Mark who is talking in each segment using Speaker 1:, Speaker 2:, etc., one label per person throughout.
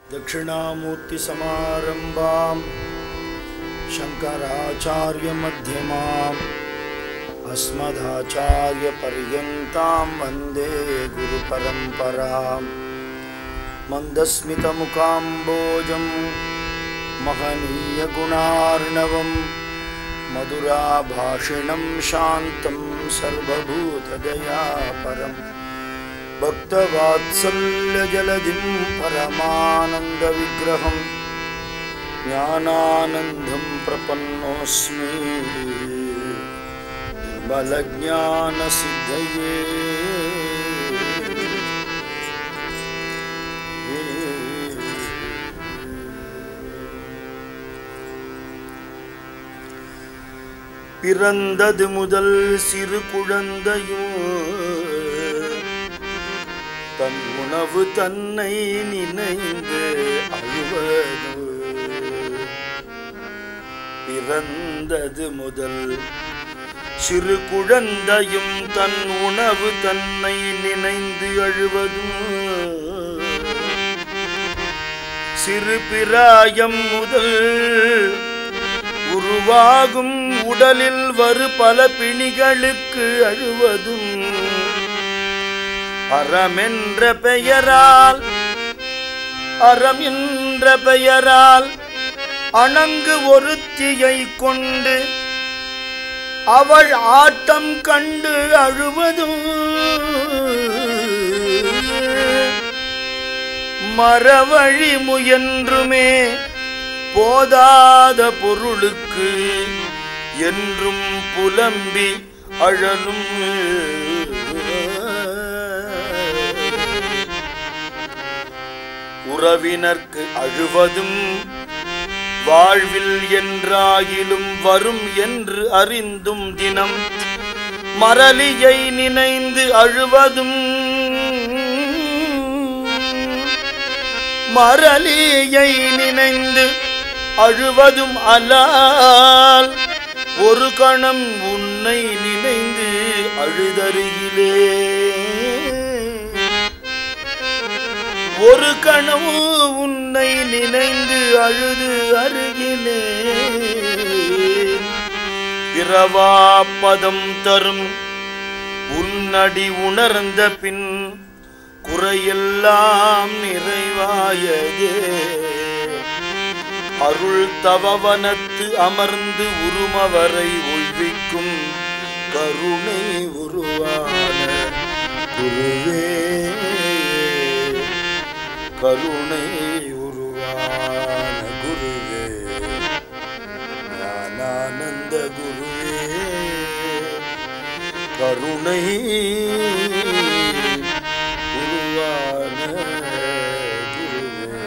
Speaker 1: दक्षिणामूर्ति समारंभां शंकराचार्य मध्यमाम् अस्मदाचार्य पर्यन्तां वन्दे गुरु परंपरां मंदस्मित मुकाम्बोजं महनीय गुणार्णवं मधुराभाषिणं शान्तं सर्वभूतदयापरम् भक्तवात्सल्यजलधिं परमानन्दविग्रहं ज्ञानानन्दं प्रपन्नोऽस्मि निर्मलज्ञानसिद्धये பிறந்தது முதல் சிறு குழந்தையும் தன் உணவு தன்னை நினைந்து அழுவது. பிறந்தது முதல் சிறு குழந்தையும் தன் உணவு தன்னை நினைந்து அழுவதும். சிறு பிராயம் முதல் உருவாகும் உடலில் வரு பல பிணிகளுக்கு அழுவதும். அறம் என்ற பெயரால் அணங்கு ஒருத்தியை கொண்டு அவள் ஆட்டம் கண்டு அழுவதும். மரவழி முயன்றுமே போதாத பொருளுக்கு என்றும் புலம்பி அழலும். உறவினர்க்கு அழுவதும் வாழ்வில் என்றாகிலும் வரும் என்று அறிந்தும் தினம் மரலியை நினைந்து அழுவதும். மரலியை நினைந்து அழுவதும் அல்லால் ஒரு கணம் உன்னை நினைந்து அழுதருகிலே. ஒரு கணம் உன்னை நினைந்து அழுது அருகிலே. பிறவாப்பதம் தரும் உன்னடி உணர்ந்த பின் குறையெல்லாம் நிறைவாயதே. அருள் தவவனத்து அமர்ந்து உருமவரை ஒய்விக்கும் கருணை உருவான குருவே. கருணை உருவான குருவே ஞானானந்த குருவே. கருணை உருவான குருவே.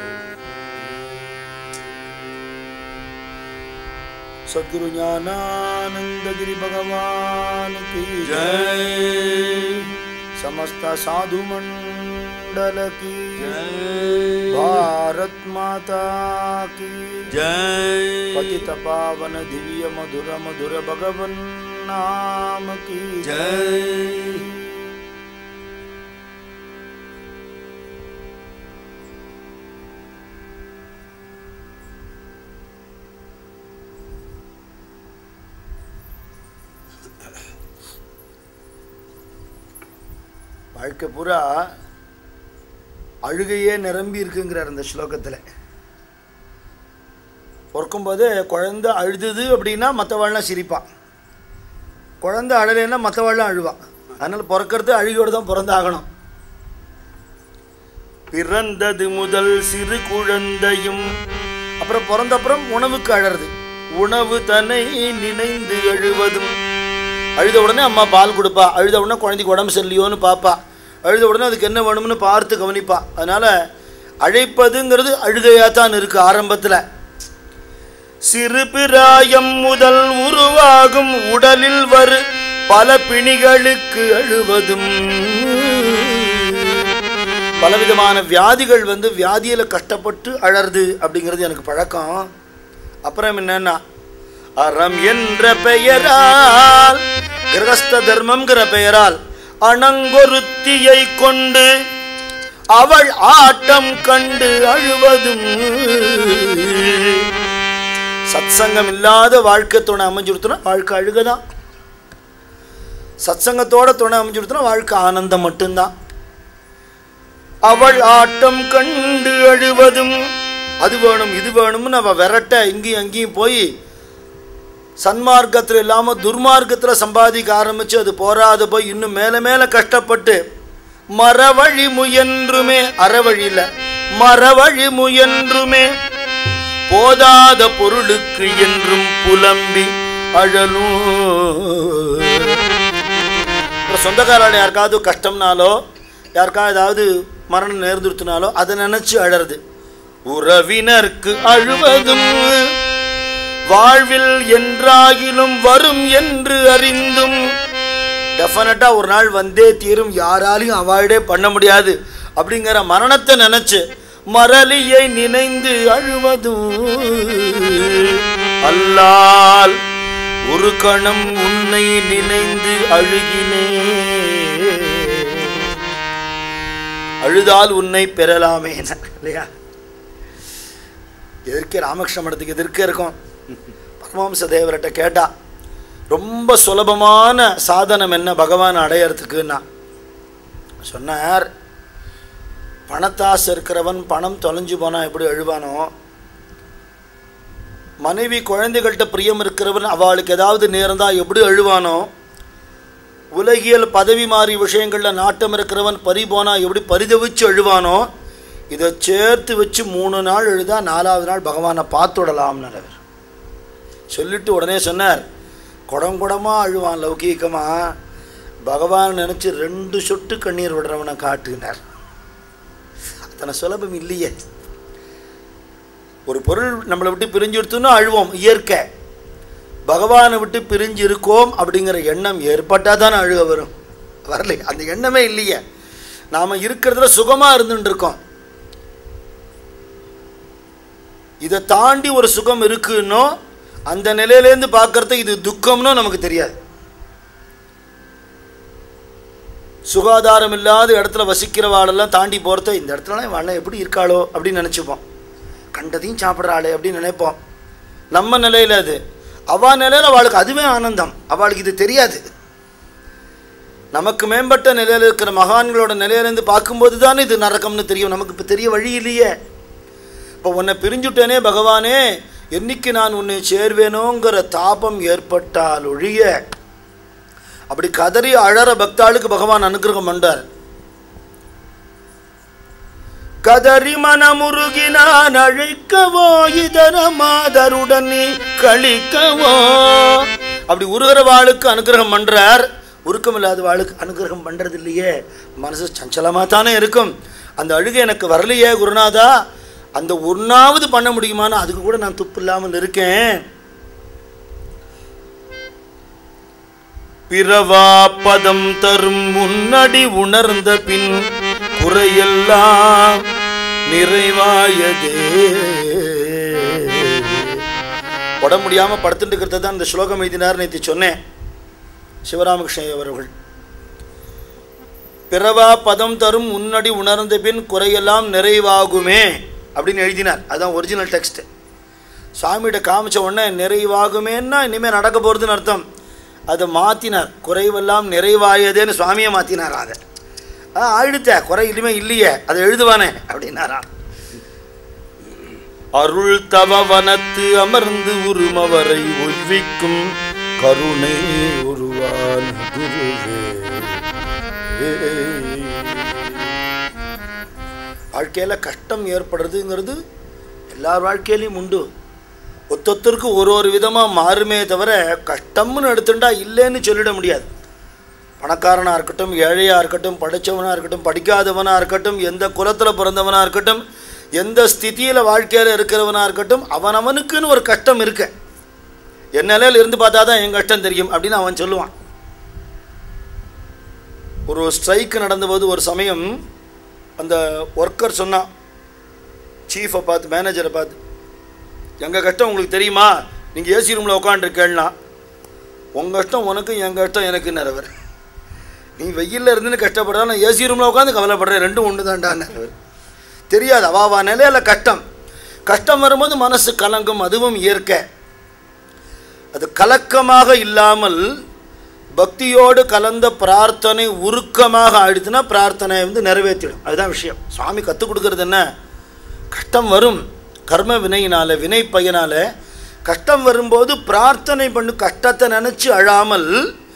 Speaker 1: सद्गुरु ज्ञानानंद गिरि भगवान की जय. समस्त साधु मंडल की जय. भारत माता की जय. पतित पावन दिव्य मधुर मधुर भगवन नाम की जय. வாழ்க்கை பூரா அழுகையே நிரம்பி இருக்குங்கிறார் அந்த ஸ்லோகத்தில். பிறக்கும்போது குழந்தை அழுதுது அப்படின்னா மற்றவாள்லாம் சிரிப்பான், குழந்தை அழலைன்னா மற்றவாள்லாம் அழுவான். அதனால் பிறக்கிறது அழுகையோடு தான் பிறந்தாகணும். பிறந்தது முதல் சிறு குழந்தையும் அப்புறம் பிறந்தப்புறம் உணவுக்கு அழறது. உணவு தன்னை நினைந்து அழுவதும். அழுத உடனே அம்மா பால் கொடுப்பா, அழுத உடனே குழந்தைக்கு உடம்பு சரியில்லையோன்னு பார்ப்பா, அழுத உடனே அதுக்கு என்ன வேணும்னு பார்த்து கவனிப்பா. அதனால் அழைப்பதுங்கிறது அழுகையாக தான் இருக்குது ஆரம்பத்தில். சிறு பிராயம் முதல் உருவாகும் உடலில் வரு பல பிணிகளுக்கு அழுவதும். பலவிதமான வியாதிகள் வியாதியில் கஷ்டப்பட்டு அழறது அப்படிங்கிறது எனக்கு பழக்கம். அப்புறம் என்னன்னா அறம் என்ற பெயரால் கிரகஸ்த தர்மம்ங்கிற பெயரால் அணங்கொருத்தியை கொண்டு அவள் ஆட்டம் கண்டு அழுவதும். சத்சங்கம் இல்லாத வாழ்க்கை துணை அமைஞ்சுடுத்துனா வாழ்க்கை அழுகதான். சத்சங்கத்தோட துணை அமைஞ்சுடுத்துனா வாழ்க்கை ஆனந்தம் மட்டும்தான். அவள் ஆட்டம் கண்டு அழுவதும். அது வேணும் இது வேணும்னு அவள் விரட்ட இங்கேயும் அங்கேயும் போய் சன்மார்க்கத்தில் இல்லாமல் துர்மார்க்கத்தில் சம்பாதிக்க ஆரம்பித்து அது போராத போய் இன்னும் மேலே மேலே கஷ்டப்பட்டு மரவழி முயன்றுமே, அறவழியில் மரவழி முயன்றுமே போதாத பொருளுக்கு என்றும் புலம்பி அழலும். சொந்தக்காரால் யாருக்காவது கஷ்டம்னாலோ யாருக்காவது ஏதாவது மரணம் நேர்ந்துடுத்தினாலோ அதை நினைச்சு அழறது. உறவினர்க்கு அழுவதும் வாழ்வில் என்றாகிலும் வரும் என்று அறிந்தும். டெஃபினட்டா ஒரு நாள் வந்தே தீரும், யாராலையும் அவாய்டே பண்ண முடியாது அப்படிங்கிற மரணத்தை நினைச்சு மரளியை நினைந்து அழுவதும். அல்லால் ஒரு கணம் உன்னை நினைந்து அழுகினே, அழுதால் உன்னை பெறலாமே இல்லையா? எதற்கே ராமகிருஷ்ண மடத்துக்கு எதிர்க்கே இருக்கும். பரமஹம்ச தேவர்கிட்ட கேட்டா ரொம்ப சுலபமான சாதனம் என்ன பகவான் அடையறதுக்குன்னா சொன்னார், பணத்தாசை இருக்கிறவன் பணம் தொலைஞ்சு போனா எப்படி அழுவானோ, மனைவி குழந்தைகள்கிட்ட பிரியம் இருக்கிறவன் அவளுக்கு ஏதாவது நேர்ந்தா எப்படி அழுவானோ, உலகியல் பதவி மாறி விஷயங்களில் நாட்டம் இருக்கிறவன் பறி போனா எப்படி பரிதவிச்சு அழுவானோ, இதை சேர்த்து வச்சு 3 நாள் எழுதா 4வது நாள் பகவானை பார்த்துடலாம்னு அவர் சொல்லிட்டு உடனே சொன்னார், குடம் குடமாக அழுவான் லௌகீகமாக, பகவான் நினச்சி 2 சொட்டு கண்ணீர் விடுறவனை காட்டுனார். அத்தனை சுலபம் இல்லையே. ஒரு பொருள் நம்மளை விட்டு பிரிஞ்சு எடுத்தோன்னா அழுவோம், இயற்கை. பகவானை விட்டு பிரிஞ்சு இருக்கோம் அப்படிங்கிற எண்ணம் ஏற்பட்டால் தானே அழுக வரும். வரல, அந்த எண்ணமே இல்லையே. நாம் இருக்கிறதுல சுகமாக இருந்துட்டு இருக்கோம். இதை தாண்டி ஒரு சுகம் இருக்குன்னோ அந்த நிலையிலேருந்து பார்க்கறது இது துக்கம்னோ நமக்கு தெரியாது. சுகாதாரம் இல்லாத இடத்துல வசிக்கிறவாளெல்லாம் தாண்டி போகிறத இந்த இடத்துலலாம் வாழ எப்படி இருக்காளோ அப்படின்னு நினச்சிப்போம். கண்டதையும் சாப்பிட்றாளே அப்படின்னு நினைப்போம். நம்ம நிலையில் அது, அவள் நிலையில் அவளுக்கு அதுவே ஆனந்தம். அவளுக்கு இது தெரியாது. நமக்கு மேம்பட்ட நிலையில் இருக்கிற மகான்களோட நிலையிலேருந்து பார்க்கும்போது தானே இது நரகம்னு தெரியும். நமக்கு இப்போ தெரிய வழி இல்லையே. இப்போ உன்னை பிரிஞ்சுட்டேனே பகவானே, என்னைக்கு நான் உன்னை சேர்வேனோங்கிற தாபம் ஏற்பட்டால் ஒழிய அப்படி கதறி அழற பக்தாளுக்கு பகவான் அனுகிரகம் பண்ணார். கதறி மனமுருகினான் அழைக்கவோ இதர மாதருடன் கழிக்கவோ. அப்படி உருகிற வாளுக்கு அனுகிரகம் பண்றார். உருக்கம் இல்லாத வாளுக்கு அனுகிரகம் பண்றது இல்லையே. மனசு சஞ்சலமாக தானே இருக்கும். அந்த அழுகை எனக்கு வரலையே குருநாதா, அந்த ஒன்றாவது பண்ண முடியுமானா அதுக்கு கூட நான் துப்பு இல்லாமல் இருக்கேன். பிறவா பதம் தரும் முன்னடி உணர்ந்த பின் குறையெல்லாம் நிறைவாயதே. உட முடியாம படுத்துட்டு இருக்கிறத தான் இந்த ஸ்லோகம் எழுதினார். நேற்று சொன்னேன், சிவராமகிருஷ்ண அவர்கள். பிறவா பதம் தரும் முன்னடி உணர்ந்த பின் குறையெல்லாம் நிறைவாகுமே அப்படின்னு எழுதினார். அதுதான் ஒரிஜினல் டெக்ஸ்ட். சுவாமிகிட்ட காமிச்ச உடனே நிறைவாகுமேன்னா இனிமேல் நடக்க போகிறதுன்னு அர்த்தம். அதை மாற்றினார், குறைவெல்லாம் நிறைவாயதேன்னு சுவாமியை மாற்றினார். அதை ஆயிடுத்த குறை இனிமே இல்லையே, அதை எழுதுவானே அப்படின்னாரா. அருள் தவவனத்து அமர்ந்து உருமவரை ஒய்விக்கும் கருணை உருவான் குருவே. வாழ்க்கையில் கஷ்டம் ஏற்படுறதுங்கிறது எல்லார் வாழ்க்கையிலையும் உண்டு. ஒத்தொத்தருக்கு ஒரு விதமாக மாறுமே தவிர கஷ்டம்னு எடுத்துட்டா இல்லைன்னு சொல்லிட முடியாது. பணக்காரனாக இருக்கட்டும், ஏழையாக இருக்கட்டும், படித்தவனாக இருக்கட்டும், படிக்காதவனாக இருக்கட்டும், எந்த குலத்தில் பிறந்தவனாக இருக்கட்டும், எந்த ஸ்திதியில் வாழ்க்கையில் இருக்கிறவனாக இருக்கட்டும், அவனுக்குன்னு ஒரு கஷ்டம் இருக்கு. என் நிலையில் இருந்து பார்த்தா தான் என் கஷ்டம் தெரியும் அப்படின்னு அவன் சொல்லுவான். ஒரு ஸ்ட்ரைக்கு நடந்தபோது ஒரு சமயம் அந்த ஒர்க்கர் சொன்னான் சீஃபை பார்த்து, மேனேஜரை பார்த்து, எங்கள் கஷ்டம் உங்களுக்கு தெரியுமா, நீங்கள் ஏசி ரூமில் உட்காந்துருக்கேன்னா உங்கள் கஷ்டம் உனக்கு, என் கஷ்டம் எனக்கு நிறைவர். நீ வெயிலில் இருந்துன்னு கஷ்டப்படுறா, நான் ஏசி ரூமில் உட்காந்து கவலைப்படுறேன், ரெண்டும் ஒன்று தான்டான்னு தெரியாது. அவாவா நிலையில் கஷ்டம் வரும்போது மனசு கலங்கும், அதுவும் இயற்கை. அது கலக்கமாக இல்லாமல் பக்தியோடு கலந்த பிரார்த்தனை உருக்கமாக ஆயிடுச்சுன்னா பிரார்த்தனை நிறைவேற்றிடும். அதுதான் விஷயம். சுவாமி கற்றுக் கொடுக்கறது என்ன? கஷ்டம் வரும், கர்ம வினையினால், வினை பயனால் கஷ்டம் வரும்போது பிரார்த்தனை பண்ணு. கஷ்டத்தை நினச்சி அழாமல்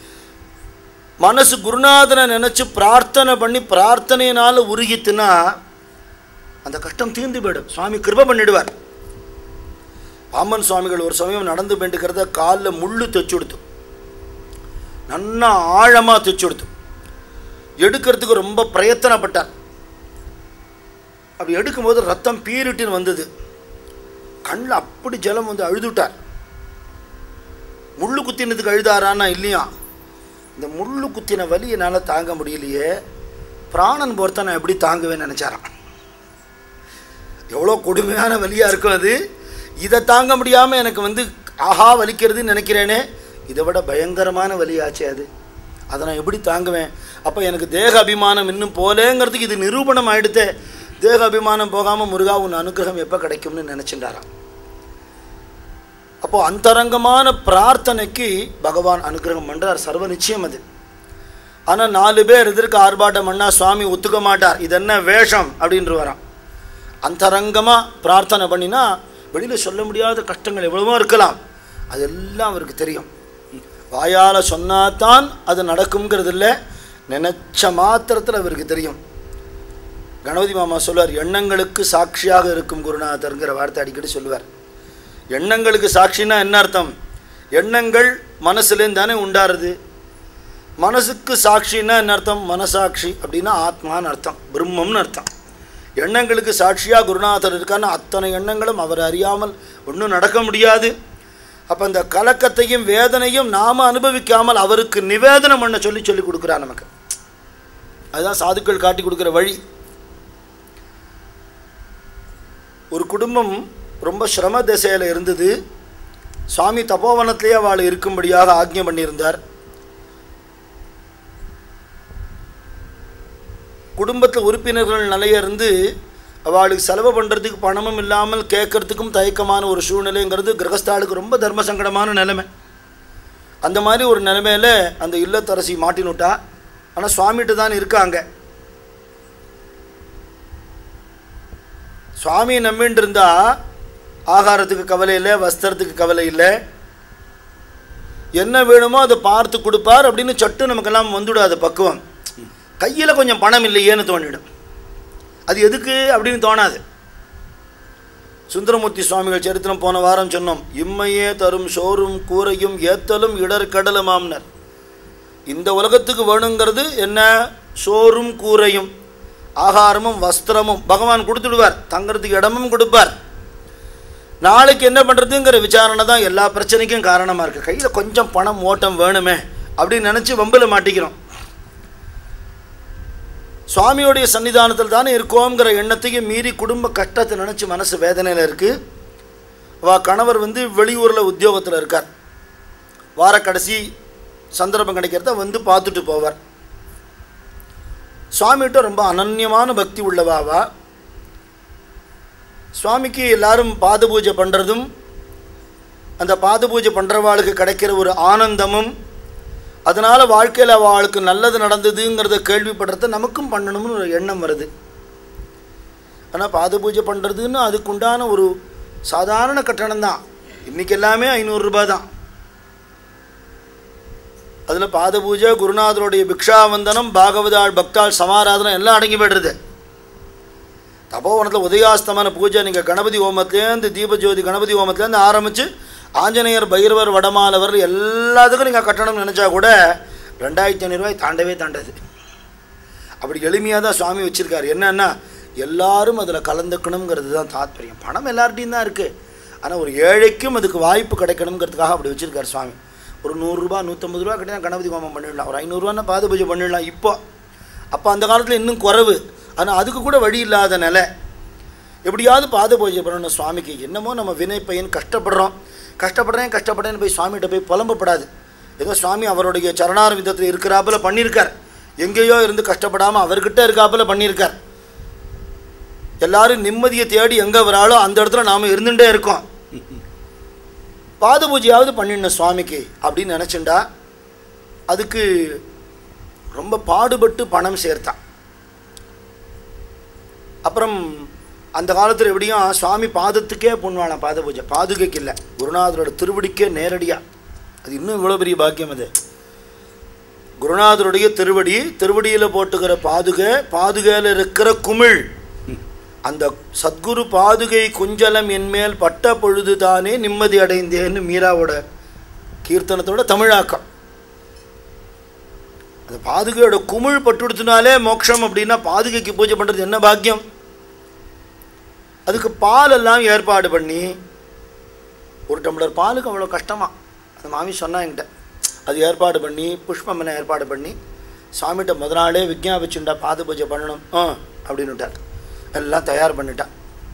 Speaker 1: மனசு குருநாதனை நினச்சி பிரார்த்தனை பண்ணி பிரார்த்தனையினால் உருகித்துனா அந்த கஷ்டம் தீர்ந்து போயிடும். சுவாமி கிருபை பண்ணிடுவார். பாம்பன் சுவாமிகள் ஒரு சமயம் நடந்து போயிட்டுக்கிறத காலில் முள்ளு தைச்சு கொடுத்து, நன்னா ஆழமாக தைச்சு கொடுத்து, எடுக்கிறதுக்கு ரொம்ப பிரயத்தனப்பட்டார். அப்படி எடுக்கும்போது ரத்தம் பீரிட்டின்னு வந்தது. கண்ணில் அப்படி ஜலம் வந்து அழுதுட்டார். முள்ளு குத்தினதுக்கு அழுதாரான்னா இல்லையா, இந்த முள்ளு குத்தின வலி என்னால் தாங்க முடியலையே, பிராணன் போர்த்த நான் எப்படி தாங்குவேன்னு நினச்சாரான். எவ்வளோ கொடுமையான வலியாக இருக்கும் அது. இதை தாங்க முடியாமல் எனக்கு ஆஹா வலிக்கிறதுன்னு நினைக்கிறேனே, இதை விட பயங்கரமான வலியாச்சு அது. அதை நான் எப்படி தாங்குவேன்? அப்போ எனக்கு தேக அபிமானம் இன்னும் போலேங்கிறதுக்கு இது நிரூபணம் ஆகிடுத்தே. தேக அபிமானம் போகாமல் முருகா உன் அனுகிரகம் எப்போ கிடைக்கும்னு நினச்சிட்டாராம். அப்போது அந்தரங்கமான பிரார்த்தனைக்கு பகவான் அனுகிரகம் பண்ணுறார், சர்வ நிச்சயம் அது. ஆனால் 4 பேர் எதிர்க்க ஆர்ப்பாட்டம் பண்ணால் சுவாமி ஒத்துக்க மாட்டார். இது என்ன வேஷம் அப்படின்ற வரான். அந்தரங்கமாக பிரார்த்தனை பண்ணினா வெளியில் சொல்ல முடியாத கஷ்டங்கள் எவ்வளவோ இருக்கலாம், அதெல்லாம் அவருக்கு தெரியும். வாயால் சொன்னாதான் அது நடக்குங்கிறது இல்லை, நினச்ச மாத்திரத்தில் அவருக்கு தெரியும். கணபதி மாமா சொல்லுவார், எண்ணங்களுக்கு சாட்சியாக இருக்கும் குருநாதர்ங்கிற வார்த்தை அடிக்கடி சொல்லுவார். எண்ணங்களுக்கு சாட்சின்னா என்ன அர்த்தம்? எண்ணங்கள் மனசுலேருந்து தானே உண்டாருது. மனசுக்கு சாட்சின்னா என்ன அர்த்தம்? மனசாட்சி அப்படின்னா ஆத்மான்னு அர்த்தம், பிரம்மம்னு அர்த்தம். எண்ணங்களுக்கு சாட்சியாக குருநாதர் இருக்கான்னு அத்தனை எண்ணங்களும் அவர் அறியாமல் ஒன்றும் நடக்க முடியாது. அப்போ அந்த கலக்கத்தையும் வேதனையும் நாம் அனுபவிக்காமல் அவருக்கு நிவேதனம் பண்ண சொல்லி கொடுக்குறார் நமக்கு. அதுதான் சாதுக்கள் காட்டி கொடுக்குற வழி. ஒரு குடும்பம் ரொம்ப சிரம திசையில் இருந்தது. சுவாமி தபோவனத்திலே அவள் இருக்கும்படியாக ஆக்ஞை பண்ணியிருந்தார். குடும்பத்தில் உறுப்பினர்கள் நிலைய இருந்து அவளுக்கு செலவு பண்ணுறதுக்கு பணமும் இல்லாமல் கேட்கறதுக்கும் தயக்கமான ஒரு சூழ்நிலைங்கிறது கிரகஸ்தாளுக்கு ரொம்ப தர்ம சங்கடமான நிலைமை. அந்த மாதிரி ஒரு நிலைமையில் அந்த இல்லத்தரசி மாட்டினுட்டா. ஆனால் சுவாமிகிட்ட தான் இருக்காங்க. சுவாமியை நம்பின்னு இருந்தால் ஆகாரத்துக்கு கவலை இல்லை, வஸ்திரத்துக்கு கவலை இல்லை, என்ன வேணுமோ அதை பார்த்து கொடுப்பார் அப்படின்னு சட்டு நமக்கெல்லாம் வந்துவிடாது பக்குவம். கையில் கொஞ்சம் பணம் இல்லையேன்னு தோணிடும். அது எதுக்கு அப்படின்னு தோணாது. சுந்தரமூர்த்தி சுவாமிகள் சரித்திரம் போன வாரம் சொன்னோம். இம்மையே தரும் சோறும் கூரையும் ஏத்தலும் இடர்கடலுமாம்னர். இந்த உலகத்துக்கு வேணுங்கிறது என்ன? சோறும் கூரையும், ஆகாரமும் வஸ்திரமும் பகவான் கொடுத்துடுவார். தங்கிறதுக்கு இடமும் கொடுப்பார். நாளைக்கு என்ன பண்ணுறதுங்கிற விசாரணை தான் எல்லா பிரச்சனைக்கும் காரணமாக இருக்குது. கையில் கொஞ்சம் பணம் ஓட்டம் வேணுமே அப்படின்னு நினச்சி வம்பில் மாட்டிக்கிறோம். சுவாமியோடைய சன்னிதானத்தில் தானே இருக்கோங்கிற எண்ணத்தையும் மீறி குடும்ப கஷ்டத்தை நினச்சி மனசு வேதனையில் இருக்குது. கணவர் வெளியூரில் உத்தியோகத்தில் இருக்கார். வார கடைசி சந்தர்ப்பம் கிடைக்கிறத பார்த்துட்டு போவார். சுவாமிகிட்ட ரொம்ப அனன்யமான பக்தி உள்ளவாவா. சுவாமிக்கு எல்லாரும் பாத பூஜை பண்ணுறதும் அந்த பாத பூஜை பண்ணுறவாளுக்கு கிடைக்கிற ஒரு ஆனந்தமும், அதனால் வாழ்க்கையில் அவளுக்கு நல்லது நடந்ததுங்கிறத கேள்விப்படுறத நமக்கும் பண்ணணும்னு ஒரு எண்ணம் வருது. ஆனால் பாத பூஜை பண்ணுறதுன்னு அதுக்குண்டான ஒரு சாதாரண கட்டணம் தான். இன்றைக்கி எல்லாமே 500 ரூபாய் தான். அதில் பாத பூஜை, குருநாதருடைய பிக்ஷாவந்தனம், பாகவதாள் பக்தாள் சமாராதனம் எல்லாம் அடங்கி போய்டுறது. தபோவனத்தில் உதயாஸ்தமான பூஜை நீங்கள் கணபதி ஹோமத்துலேருந்து தீபஜோதி கணபதி ஹோமத்துலேருந்து ஆரம்பித்து ஆஞ்சநேயர், பைரவர், வடமாலவர் எல்லாத்துக்கும் நீங்கள் கட்டணம் நினச்சா கூட 2500 ரூபாய் தாண்டவே தாண்டாது. அப்படி எளிமையாக தான் சுவாமி வச்சுருக்காரு. என்னன்னா எல்லாரும் அதில் கலந்துக்கணுங்கிறது தான் தாத்பரியம். பணம் எல்லார்ட்டையும் தான் இருக்குது, ஆனால் ஒரு ஏழைக்கும் அதுக்கு வாய்ப்பு கிடைக்கணுங்கிறதுக்காக அப்படி வச்சுருக்கார் சுவாமி. ஒரு 100 ரூபா 150 ரூபா கிட்டே கணபதி ஹோமம் பண்ணிடலாம், ஒரு 500 ரூபான்னா பாத பூஜை பண்ணிடலாம். அப்போ அந்த காலத்தில் இன்னும் குறைவு. ஆனால் அதுக்கு கூட வழி இல்லாத நிலை. எப்படியாவது பாத பூஜை பண்ணணும் சுவாமிக்கு. என்னமோ நம்ம வினை பையன் கஷ்டப்படுறேன்னு போய் சுவாமிகிட்ட போய் புலம்பப்படாது. ஏதோ சுவாமி அவருடைய சரணார விதத்தில் இருக்கிறாப்புல பண்ணியிருக்கார். எங்கேயோ இருந்து கஷ்டப்படாமல் அவர்கிட்ட இருக்காப்புல பண்ணியிருக்கார். எல்லாரும் நிம்மதியை தேடி எங்கே வராளோ அந்த இடத்துல நாம் இருந்துகிட்டே இருக்கோம். பாத பூஜையாவது பண்ணிடணும் சுவாமிக்கு அப்படின்னு நினச்சிண்டா அதுக்கு ரொம்ப பாடுபட்டு பணம் சேர்த்தான். அப்புறம் அந்த காலத்தில் எப்படியும் சுவாமி பாதத்துக்கே பண்ணுவாளாம் பாத பூஜை, பாதுகைக்கு இல்லை, குருநாதரோட திருவடிக்கே நேரடியாக. அது இன்னும் இவ்வளோ பெரிய பாக்கியம். அது குருநாதருடைய திருவடி, திருவடியில் போட்டுக்கிற பாதுகை, பாதுகையில் இருக்கிற குமிழ், அந்த சத்குரு பாதுகை குஞ்சலம் என்மேல் பட்ட பொழுது தானே நிம்மதி அடைந்தேன்னு மீராவோட கீர்த்தனத்தோட தமிழாக்கம். அந்த பாதுகையோட குமிழ் பட்டுடுத்தினாலே மோட்சம் அப்படின்னா பாதுகைக்கு பூஜை பண்ணுறது என்ன பாக்கியம். அதுக்கு பால் எல்லாம் ஏற்பாடு பண்ணி, ஒரு டம்ளர் பாலுக்கு அவ்வளோ கஷ்டமாக அந்த மாமி சொன்னா என்கிட்ட. அது ஏற்பாடு பண்ணி புஷ்பமனை ஏற்பாடு பண்ணி சுவாமிகிட்ட முதல் நாளே விஜாபிச்சுண்டா பாத பூஜை பண்ணணும் அப்படின்னுட்டார். எல்லாம் தயார் பண்ணிட்டான்.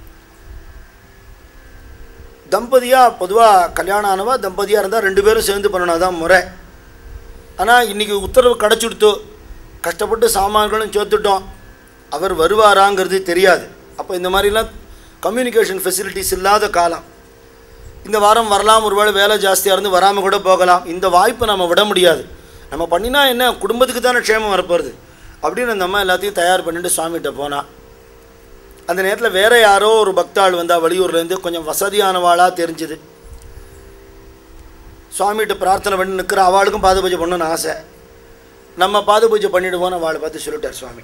Speaker 1: தம்பதியாக பொதுவாக கல்யாணம் ஆனவா தம்பதியாக இருந்தால் 2 பேரும் சேர்ந்து பண்ணணும், அதான் முறை. ஆனால் இன்றைக்கி உத்தரவு கிடச்சிடுத்தோ, கஷ்டப்பட்டு சாமான்களும் சேர்த்துட்டோம், அவர் வருவாராங்கிறது தெரியாது. அப்போ இந்த மாதிரிலாம் கம்யூனிகேஷன் ஃபெசிலிட்டிஸ் இல்லாத காலம். இந்த வாரம் வரலாம், ஒருவேளை வேலை ஜாஸ்தியாக இருந்து வராமல் கூட போகலாம். இந்த வாய்ப்பை நம்ம விட முடியாது. நம்ம பண்ணினா என்ன, குடும்பத்துக்கு தானே க்ஷேமம் வரப்போகிறது அப்படின்னு அந்த அம்மா எல்லாத்தையும் தயார் பண்ணிட்டு சுவாமிகிட்ட போனால், அந்த நேரத்தில் வேறு யாரோ ஒரு பக்தாள் வந்தால் வெளியூர்லேருந்து, கொஞ்சம் வசதியானவாளாக தெரிஞ்சுது. சுவாமிகிட்ட பிரார்த்தனை பண்ணி நிற்கிற அவளுக்கும் பாத பூஜை பண்ணணும்னு ஆசை. நம்ம பாத பூஜை பண்ணிவிடுவோன்னு அவளை பார்த்து சொல்லிட்டார் சுவாமி.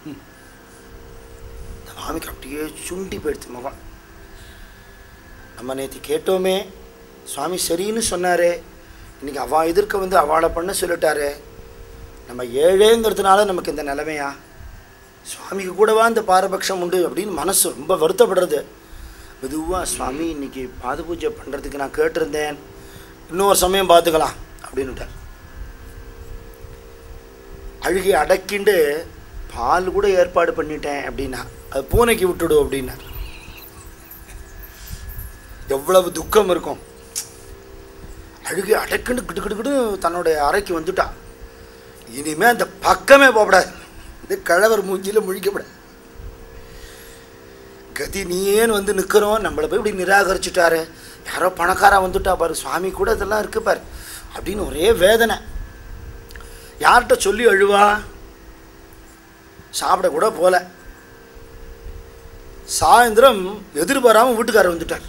Speaker 1: இந்த மாமிக்கு அப்படியே சுண்டி போயிடுச்சு முகம். நம்ம நேற்று கேட்டோமே, சுவாமி சரின்னு சொன்னாரே, இன்றைக்கி அவள் எதிர்க்க வந்து அவளை பண்ண சொல்லிட்டாரே, நம்ம ஏழேங்கிறதுனால நமக்கு இந்த நிலைமையா, சுவாமிக்கு கூடவா இந்த பாரபட்சம் உண்டு அப்படின்னு மனசு ரொம்ப வருத்தப்படுறது. மெதுவாக சுவாமி இன்றைக்கி பாத பூஜை பண்ணுறதுக்கு நான் கேட்டிருந்தேன், இன்னொரு சமயம் பார்த்துக்கலாம் அப்படின்னுட்டார். அழுகி அடக்கிண்டு பால் கூட ஏற்பாடு பண்ணிட்டேன் அப்படின்னா, அது பூனைக்கு விட்டுடும் அப்படின்னார். எவ்வளவு துக்கம் இருக்கும். அழுகி அடக்குன்னு கிட்டு தன்னுடைய அறைக்கு வந்துட்டா. இனிமேல் அந்த பக்கமே போகக்கூடாது, இந்த கழவர் மூஞ்சியில் முழிக்கப்படாது. கதி நீயேன்னு வந்து நிற்கிறோம், நம்மளை போய் இப்படி நிராகரிச்சுட்டாரு, யாரோ பணக்காரா வந்துட்டா பாரு, சுவாமி கூட இதெல்லாம் இருக்கு பாரு அப்படின்னு ஒரே வேதனை. யார்கிட்ட சொல்லி அழுவா? சாப்பிட கூட போல. சாயந்தரம் எதிர்பாராமல் வீட்டுக்காரர் வந்துட்டார்.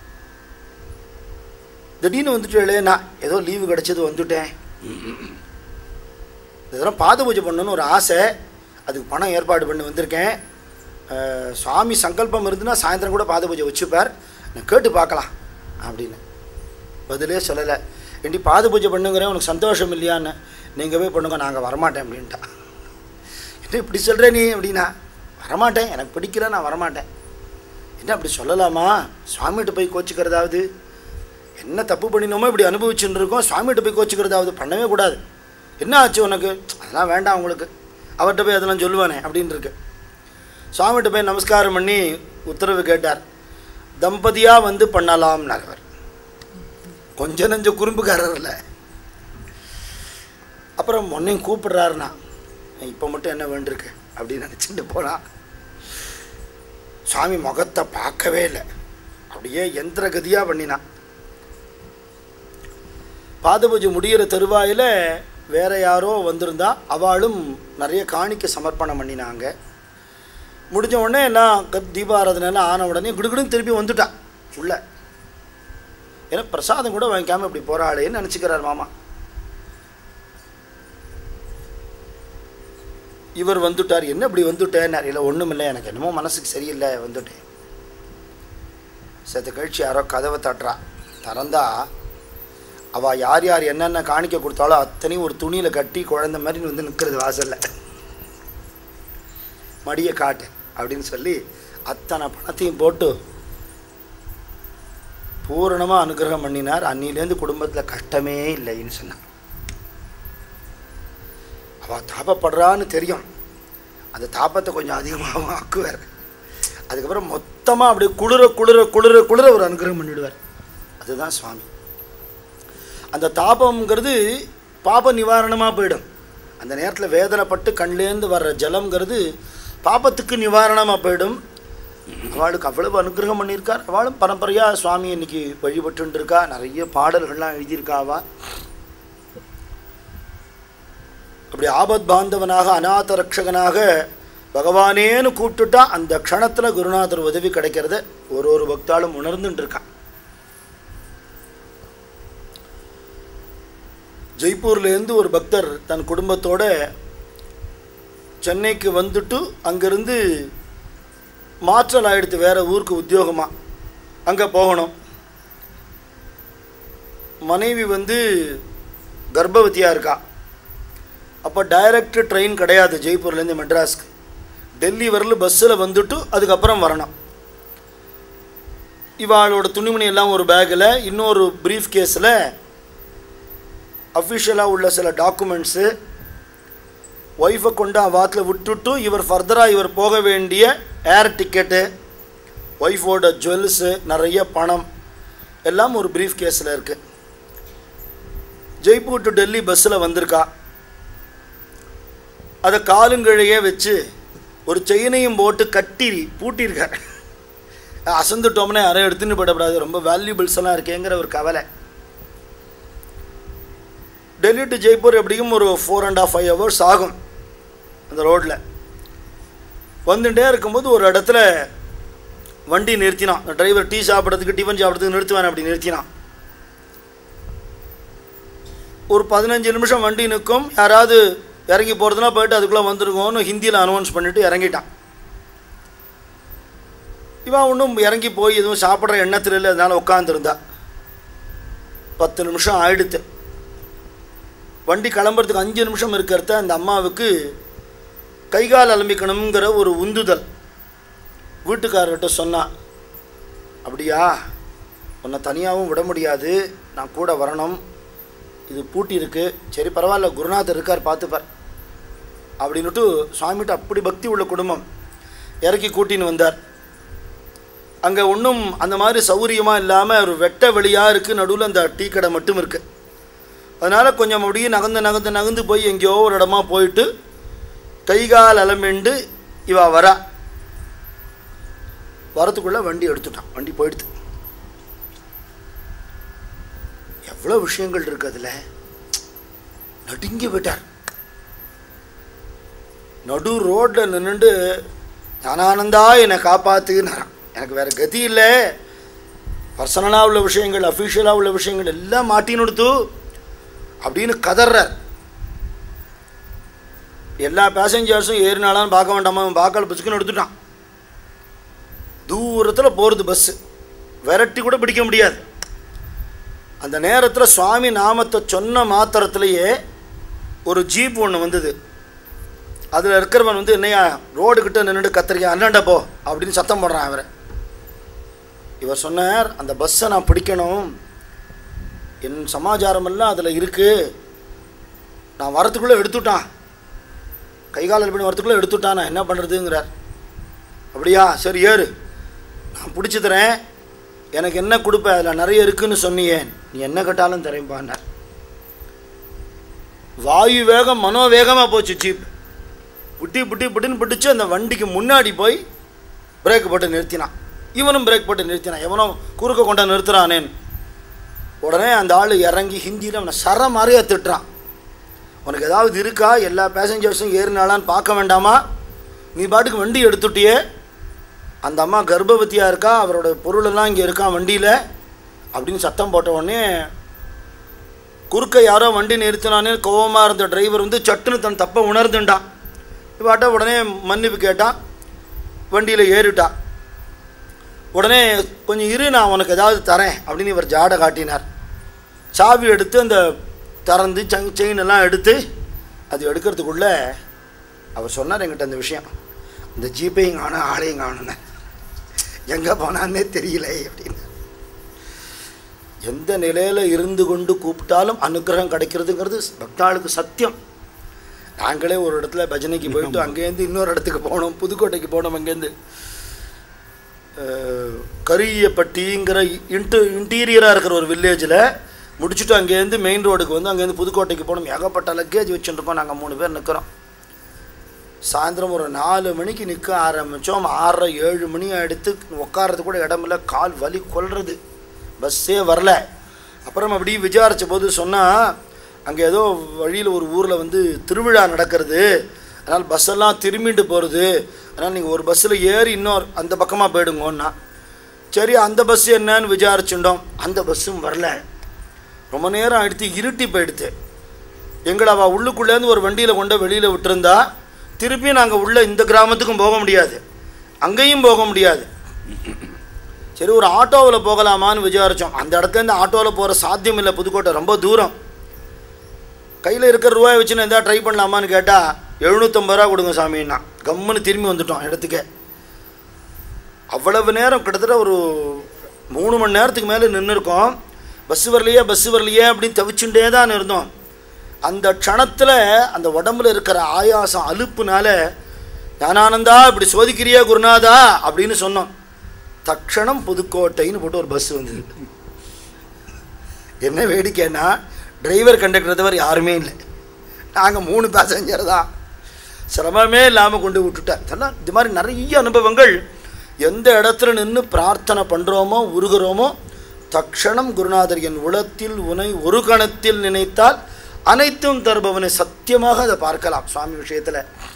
Speaker 1: திடீர்னு வந்துட்டு, நான் ஏதோ லீவு கிடச்சது வந்துட்டேன், இதெல்லாம் பாத பூஜை பண்ணணுன்னு ஒரு ஆசை, அதுக்கு பணம் ஏற்பாடு பண்ணி வந்திருக்கேன், சுவாமி சங்கல்பம் இருந்துன்னா சாயந்தரம் கூட பாத பூஜை வச்சுப்பார், நான் கேட்டு பார்க்கலாம் அப்படின்னு. பதிலே சொல்லலை. ஏண்டி பாத பூஜை பண்ணுங்கிறேன், உனக்கு சந்தோஷம் இல்லையான்னு. நீங்கள் போய் பண்ணுங்க, நாங்கள் வரமாட்டேன் அப்படின்ட்டா. என்ன இப்படி சொல்கிறேன் நீ அப்படின்னா, வரமாட்டேன், எனக்கு பிடிக்கல, நான் வரமாட்டேன். என்ன அப்படி சொல்லலாமா? சுவாமிகிட்ட போய் கோச்சிக்கிறதாவது, என்ன தப்பு பண்ணினோமோ இப்படி அனுபவிச்சுன்னு இருக்கோம், சுவாமிகிட்ட போய் கோச்சிக்கிறதாவது பண்ணவே கூடாது. என்ன ஆச்சு உனக்கு? அதெல்லாம் வேண்டாம் உங்களுக்கு, அவர்கிட்ட போய் அதெல்லாம் சொல்லுவானே அப்படின்னு இருக்கு. சுவாமிகிட்ட போய் நமஸ்காரம் பண்ணி உத்தரவு கேட்டார். தம்பதியாக வந்து பண்ணலாம்னார் அவர். கொஞ்சம் நெஞ்ச குறும்புக்காரர் இல்லை. அப்புறம் ஒன்றையும் கூப்பிடுறாருண்ணா, இப்போ மட்டும் என்ன வேண்டியிருக்கு அப்படின்னு நினச்சிட்டு போனால், சுவாமி முகத்தை பார்க்கவே இல்லை, அப்படியே யந்திர கதியாக பண்ணினான். பாத பூஜை முடிகிற தருவாயில் வேறு யாரோ வந்திருந்தா, அவளும் நிறைய காணிக்க சமர்ப்பணம் பண்ணினாங்க. முடிஞ்ச உடனே எல்லாம் தீபாராதனைலாம் ஆன உடனே கிடுகிடுன்னு திருப்பி வந்துட்டான் உள்ள. ஏன்னா பிரசாதம் கூட வாங்கிக்காமல் இப்படி போகிறாளேன்னு நினச்சிக்கிறார் மாமா. இவர் வந்துட்டார். என்ன இப்படி வந்துட்டேன்னார். இல்லை ஒன்றும் இல்லை, எனக்கு என்னமோ மனசுக்கு சரியில்லை, வந்துட்டேன். சேர்த்து கழிச்சு யாரோ கதவை தட்டுறா. திறந்தா அவள் யார் யார் என்னென்ன காணிக்க கொடுத்தாலோ அத்தனையும் ஒரு துணியில் கட்டி குழந்த மாதிரி வந்து நிற்கிறது வாசலில். மடியை காட்டு அப்படின்னு சொல்லி அத்தனை பணத்தையும் போட்டு பூரணமாக அனுகிரகம் பண்ணினார். அன்னிலேருந்து குடும்பத்தில் கஷ்டமே இல்லைன்னு சொன்னார். அவள் தாபப்படுறான்னு தெரியும், அந்த தாபத்தை கொஞ்சம் அதிகமாக ஆக்குவார். அதுக்கப்புறம் மொத்தமாக அப்படியே குளிர குளிர குளிர குளிர ஒரு அனுகிரகம் பண்ணிவிடுவார். அதுதான் சுவாமி. அந்த தாபங்கிறது பாப நிவாரணமாக போயிடும். அந்த நேரத்தில் வேதனைப்பட்டு கண்லேருந்து வர்ற ஜலம்ங்கிறது பாபத்துக்கு நிவாரணமாக போயிடும். அவளுக்கு அவ்வளவு அனுகிரகம் பண்ணியிருக்கார். அவளும் பரம்பரையாக சுவாமி இன்னைக்கு வழிபட்டு இருக்கா. நிறைய பாடல்கள்லாம் எழுதியிருக்காவா. அப்படி ஆபத் பாந்தவனாக அநாத ரட்சகனாக பகவானேன்னு கூப்பிட்டுட்டா அந்த க்ஷணத்தில் குருநாதர் உதவி கிடைக்கிறத ஒரு பக்தாலும் உணர்ந்துட்டு இருக்கான். ஜெய்ப்பூர்லேருந்து ஒரு பக்தர் தன் குடும்பத்தோட சென்னைக்கு வந்துட்டு அங்கேருந்து மாற்றல் ஆகிடுத்து, வேறு ஊருக்கு உத்தியோகமாக அங்கே போகணும். மனைவி கர்ப்பவதியாக இருக்கா. அப்போ டைரக்ட் ட்ரெயின் கிடையாது ஜெய்ப்பூர்லேருந்து மெட்ராஸ்க்கு. டெல்லி வரல பஸ்ஸில் வந்துட்டு அதுக்கப்புறம் வரணும். இவாளோட துணிமணி எல்லாம் ஒரு பேக்கில், இன்னொரு ப்ரீஃப் கேஸில் அஃபிஷியலாக உள்ள சில டாக்குமெண்ட்ஸு, ஒய்ஃபை கொண்டு வாத்தில் விட்டுட்டு இவர் ஃபர்தராக இவர் போக வேண்டிய ஏர் டிக்கெட்டு, ஒய்ஃபோட ஜுவல்ஸு, நிறைய பணம் எல்லாம் ஒரு ப்ரீஃப் கேஸில் இருக்குது. ஜெய்ப்பூர் டு டெல்லி பஸ்ஸில் வந்திருக்கா. அதை காலுங்கழையே வச்சு ஒரு செயினையும் போட்டு கட்டி பூட்டியிருக்கார். அசந்துட்டோம்னே யாரையும் எடுத்துன்னு போயிடக்கூடாது, ரொம்ப வேல்யூபிள்ஸ் எல்லாம் இருக்கேங்கிற ஒரு கவலை. டெல்லி டு ஜெய்ப்பூர் எப்படியும் ஒரு 4.5 hours ஆகும் அந்த ரோட்டில். வந்துட்டே இருக்கும்போது ஒரு இடத்துல வண்டி நிறுத்தினான். அந்த டிரைவர் டீ சாப்பிட்றதுக்கு டிஃபன் சாப்பிட்றதுக்கு நிறுத்துவான். அப்படி நிறுத்தினான். ஒரு 15 நிமிஷம் வண்டி நிற்கும். யாராவது இறங்கி போகிறதுனா போய்ட்டு அதுக்குள்ளே வந்துருக்கோன்னு ஹிந்தியில் அனௌன்ஸ் பண்ணிவிட்டு இறங்கிட்டான். இவன் ஒன்றும் இறங்கி போய் எதுவும் சாப்பிட்ற எண்ணத்தில் இல்லை, அதனால் உட்காந்துருந்தா. 10 நிமிஷம் ஆயிடுத்து. வண்டி கிளம்புறதுக்கு 5 நிமிஷம் இருக்கிறத அந்த அம்மாவுக்கு கைகால் அலம்பிக்கணுங்கிற ஒரு உந்துதல். வீட்டுக்காரர்கிட்ட சொன்னான், அப்படியா, உன்னை தனியாகவும் விட முடியாது, நான் கூட வரணும், இது பூட்டி இருக்கு. சரி பரவாயில்ல, குருநாதர் இருக்கார் பார்த்துப்பார் அப்படின்னுட்டு சுவாமிகிட்ட அப்படி பக்தி உள்ள குடும்பம் இறக்கி கூட்டின்னு வந்தார். அங்கே ஒன்றும் அந்த மாதிரி சௌகரியமாக இல்லாமல் ஒரு வெட்ட வெளியாக இருக்குது. நடுவில் அந்த டீ கடை மட்டும் இருக்குது. அதனால் கொஞ்சம் அப்படியே நகர்ந்து போய் எங்கேயோ ஒரு இடமா போயிட்டு கைகால் அலம்பிண்டு இவா வரத்துக்குள்ளே வண்டி எடுத்துட்டான். வண்டி போயிடுது. எவ்வளோ விஷயங்கள் இருக்குது அதில். நடுங்கி போயிட்டார். நடு ரோட்டில் நின்றுண்டு ஞானானந்தா என்னை காப்பாற்றுனாரான். எனக்கு வேறு கதி இல்லை. பர்சனலாக உள்ள விஷயங்கள், அஃபிஷியலாக உள்ள விஷயங்கள் எல்லாம் மாட்டின்னு கொடுத்து அப்படின்னு கதறார். எல்லா பேசஞ்சர்ஸும் ஏறினாலான்னு பார்க்க வேண்டாமா, பார்க்கல, பஸ்ஸுக்குன்னு எடுத்துட்டான். தூரத்தில் போகிறது பஸ்ஸு, விரட்டி கூட பிடிக்க முடியாது. அந்த நேரத்தில் சுவாமி நாமத்தை சொன்ன மாத்திரத்திலேயே ஒரு ஜீப் ஒன்று வந்தது. அதில் இருக்கிறவன் என்னையா ரோடுக்கிட்ட நின்றுட்டு கத்திரிக்கா அண்ணாண்டா போ அப்படின்னு சத்தம் போடுறான். அவரை இவர் சொன்னார், அந்த பஸ்ஸை நான் பிடிக்கணும், என் சமாச்சாரமெல்லாம் அதில் இருக்குது, நான் வரத்துக்குள்ளே எடுத்துட்டான், கைகாலில் பண்ணி வரத்துக்குள்ளே எடுத்துட்டான், நான் என்ன பண்ணுறதுங்கிறார். அப்படியா, சரி ஏறு, நான் பிடிச்சி தரேன், எனக்கு என்ன கொடுப்பேன், அதில் நிறைய இருக்குதுன்னு சொன்னியே, நீ என்ன கேட்டாலும் தரேன்பான்னார். வாயு வேகம் மனோவேகமாக போச்சு ஜீப். புட்டின்னு பிடிச்சி அந்த வண்டிக்கு முன்னாடி போய் பிரேக் போட்டு நிறுத்தினான். இவனும் பிரேக் போட்டு நிறுத்தினான். எவனோ குறுக்க கொண்டா நிறுத்துறானேன்னு. உடனே அந்த ஆள் இறங்கி ஹிந்தியில் அவனை சர மாதிரியா திட்டுறான். உனக்கு ஏதாவது இருக்கா, எல்லா பேசஞ்சர்ஸும் ஏறினாலான்னு பார்க்க வேண்டாமா, நீ பாட்டுக்கு வண்டி எடுத்துட்டியே, அந்த அம்மா கர்ப்பவதியாக இருக்கா, அவரோட பொருளெல்லாம் இங்கே இருக்கான் வண்டியில் அப்படின்னு சத்தம் போட்ட உடனே குறுக்க யாரோ வண்டி நிறுத்தினானே கோபமாக இருந்த டிரைவர் சட்டுன்னு தன் தப்பை உணர்ந்துட்டான். இவாட்ட உடனே மன்னிப்பு கேட்டான், வண்டியில் ஏறிட்டா. உடனே கொஞ்சம் இரு, நான் உனக்கு ஏதாவது தரேன் அப்படின்னு இவர் ஜாடை காட்டினார். சாவி எடுத்து அந்த திறந்து செயின் எல்லாம் எடுத்து அது எடுக்கிறதுக்குள்ளே அவர் சொன்னார் என்கிட்ட அந்த விஷயம், இந்த ஜீப்பையும் காணும் ஆளையும் காணுன்னு, எங்கே போனான்னே தெரியல அப்படின்னு. எந்த நிலையில் இருந்து கொண்டு கூப்பிட்டாலும் அனுகிரகம் கிடைக்கிறதுங்கிறது பக்தாளுக்கு சத்தியம். நாங்களே ஒரு இடத்துல பஜனைக்கு போயிட்டு அங்கேருந்து இன்னொரு இடத்துக்கு போனோம், புதுக்கோட்டைக்கு போனோம். அங்கேருந்து கரியப்பட்டிங்கிற இன்டீரியராக இருக்கிற ஒரு வில்லேஜில் முடிச்சுட்டு அங்கேருந்து மெயின் ரோடுக்கு வந்து அங்கேருந்து புதுக்கோட்டைக்கு போகணும். ஏகப்பட்ட லக்கேஜ் வச்சுட்டுருக்கோம். நாங்கள் 3 பேர் நிற்கிறோம். சாயந்தரம் ஒரு 4 மணிக்கு நிற்க ஆரம்பித்தோம். 6:30 7 மணி எடுத்து உட்காரது கூட இடமில்ல, கால் வலி கொள்வது, பஸ்ஸே வரல. அப்புறம் அப்படி விசாரித்த போது சொன்னால் அங்கே ஏதோ வழியில் ஒரு ஊரில் வந்து திருவிழா நடக்கிறது, அதனால் பஸ்ஸெல்லாம் திரும்பிட்டு போகிறது, அதனால் நீங்கள் ஒரு பஸ்ஸில் ஏறி இன்னொரு அந்த பக்கமாக போயிடுங்கோன்னா. சரி, அந்த பஸ் என்னன்னு விசாரிச்சுட்டோம். அந்த பஸ்ஸும் வரல. ரொம்ப நேரம் எடுத்து இருட்டி போயிடுத்து. எங்களை அவள் உள்ளுக்குள்ளேருந்து ஒரு வண்டியில் கொண்டு வெளியில் விட்டுருந்தா திருப்பி நாங்கள் உள்ள இந்த கிராமத்துக்கும் போக முடியாது, அங்கேயும் போக முடியாது. சரி, ஒரு ஆட்டோவில் போகலாமான்னு விசாரித்தோம். அந்த இடத்துலேருந்து ஆட்டோவில் போகிற சாத்தியம் இல்லை, புதுக்கோட்டை ரொம்ப தூரம். கையில் இருக்கிற ரூபாய் வச்சு நான் எதாவது ட்ரை பண்ணலாமான்னு கேட்டால் 750 ரூபா கொடுங்க சாமின்னா கம்முன்னு திரும்பி வந்துட்டோம் இடத்துக்கே. அவ்வளவு நேரம் கிட்டத்தட்ட ஒரு 3 மணி நேரத்துக்கு மேலே நின்று இருக்கோம். பஸ்ஸு வரலையே அப்படின்னு தவிச்சுட்டே தான் இருந்தோம். அந்த க்ஷணத்தில் அந்த உடம்புல இருக்கிற ஆயாசம் அலுப்புனால, ஞானானந்தா இப்படி சோதிக்கிறியா குருநாதா அப்படின்னு சொன்னோம். தட்சணம் புதுக்கோட்டைன்னு போட்டு ஒரு பஸ் வந்தது. என்ன வேடிக்கைன்னா டிரைவர் கண்டக்டர் தவிர யாருமே இல்லை, நாங்கள் 3 பேசஞ்சர் தான். சிரமமே இல்லாமல் கொண்டு விட்டுட்டேன். இதெல்லாம் இது மாதிரி நிறைய அனுபவங்கள். எந்த இடத்துல நின்று பிரார்த்தனை பண்ணுறோமோ உருகிறோமோ, தக்ஷணம் குருநாதர் என் உளத்தில் உனை ஒரு கணத்தில் நினைத்தால் அனைத்தும் தருபவனை சத்தியமாக அதை பார்க்கலாம். சுவாமி விஷயத்தில்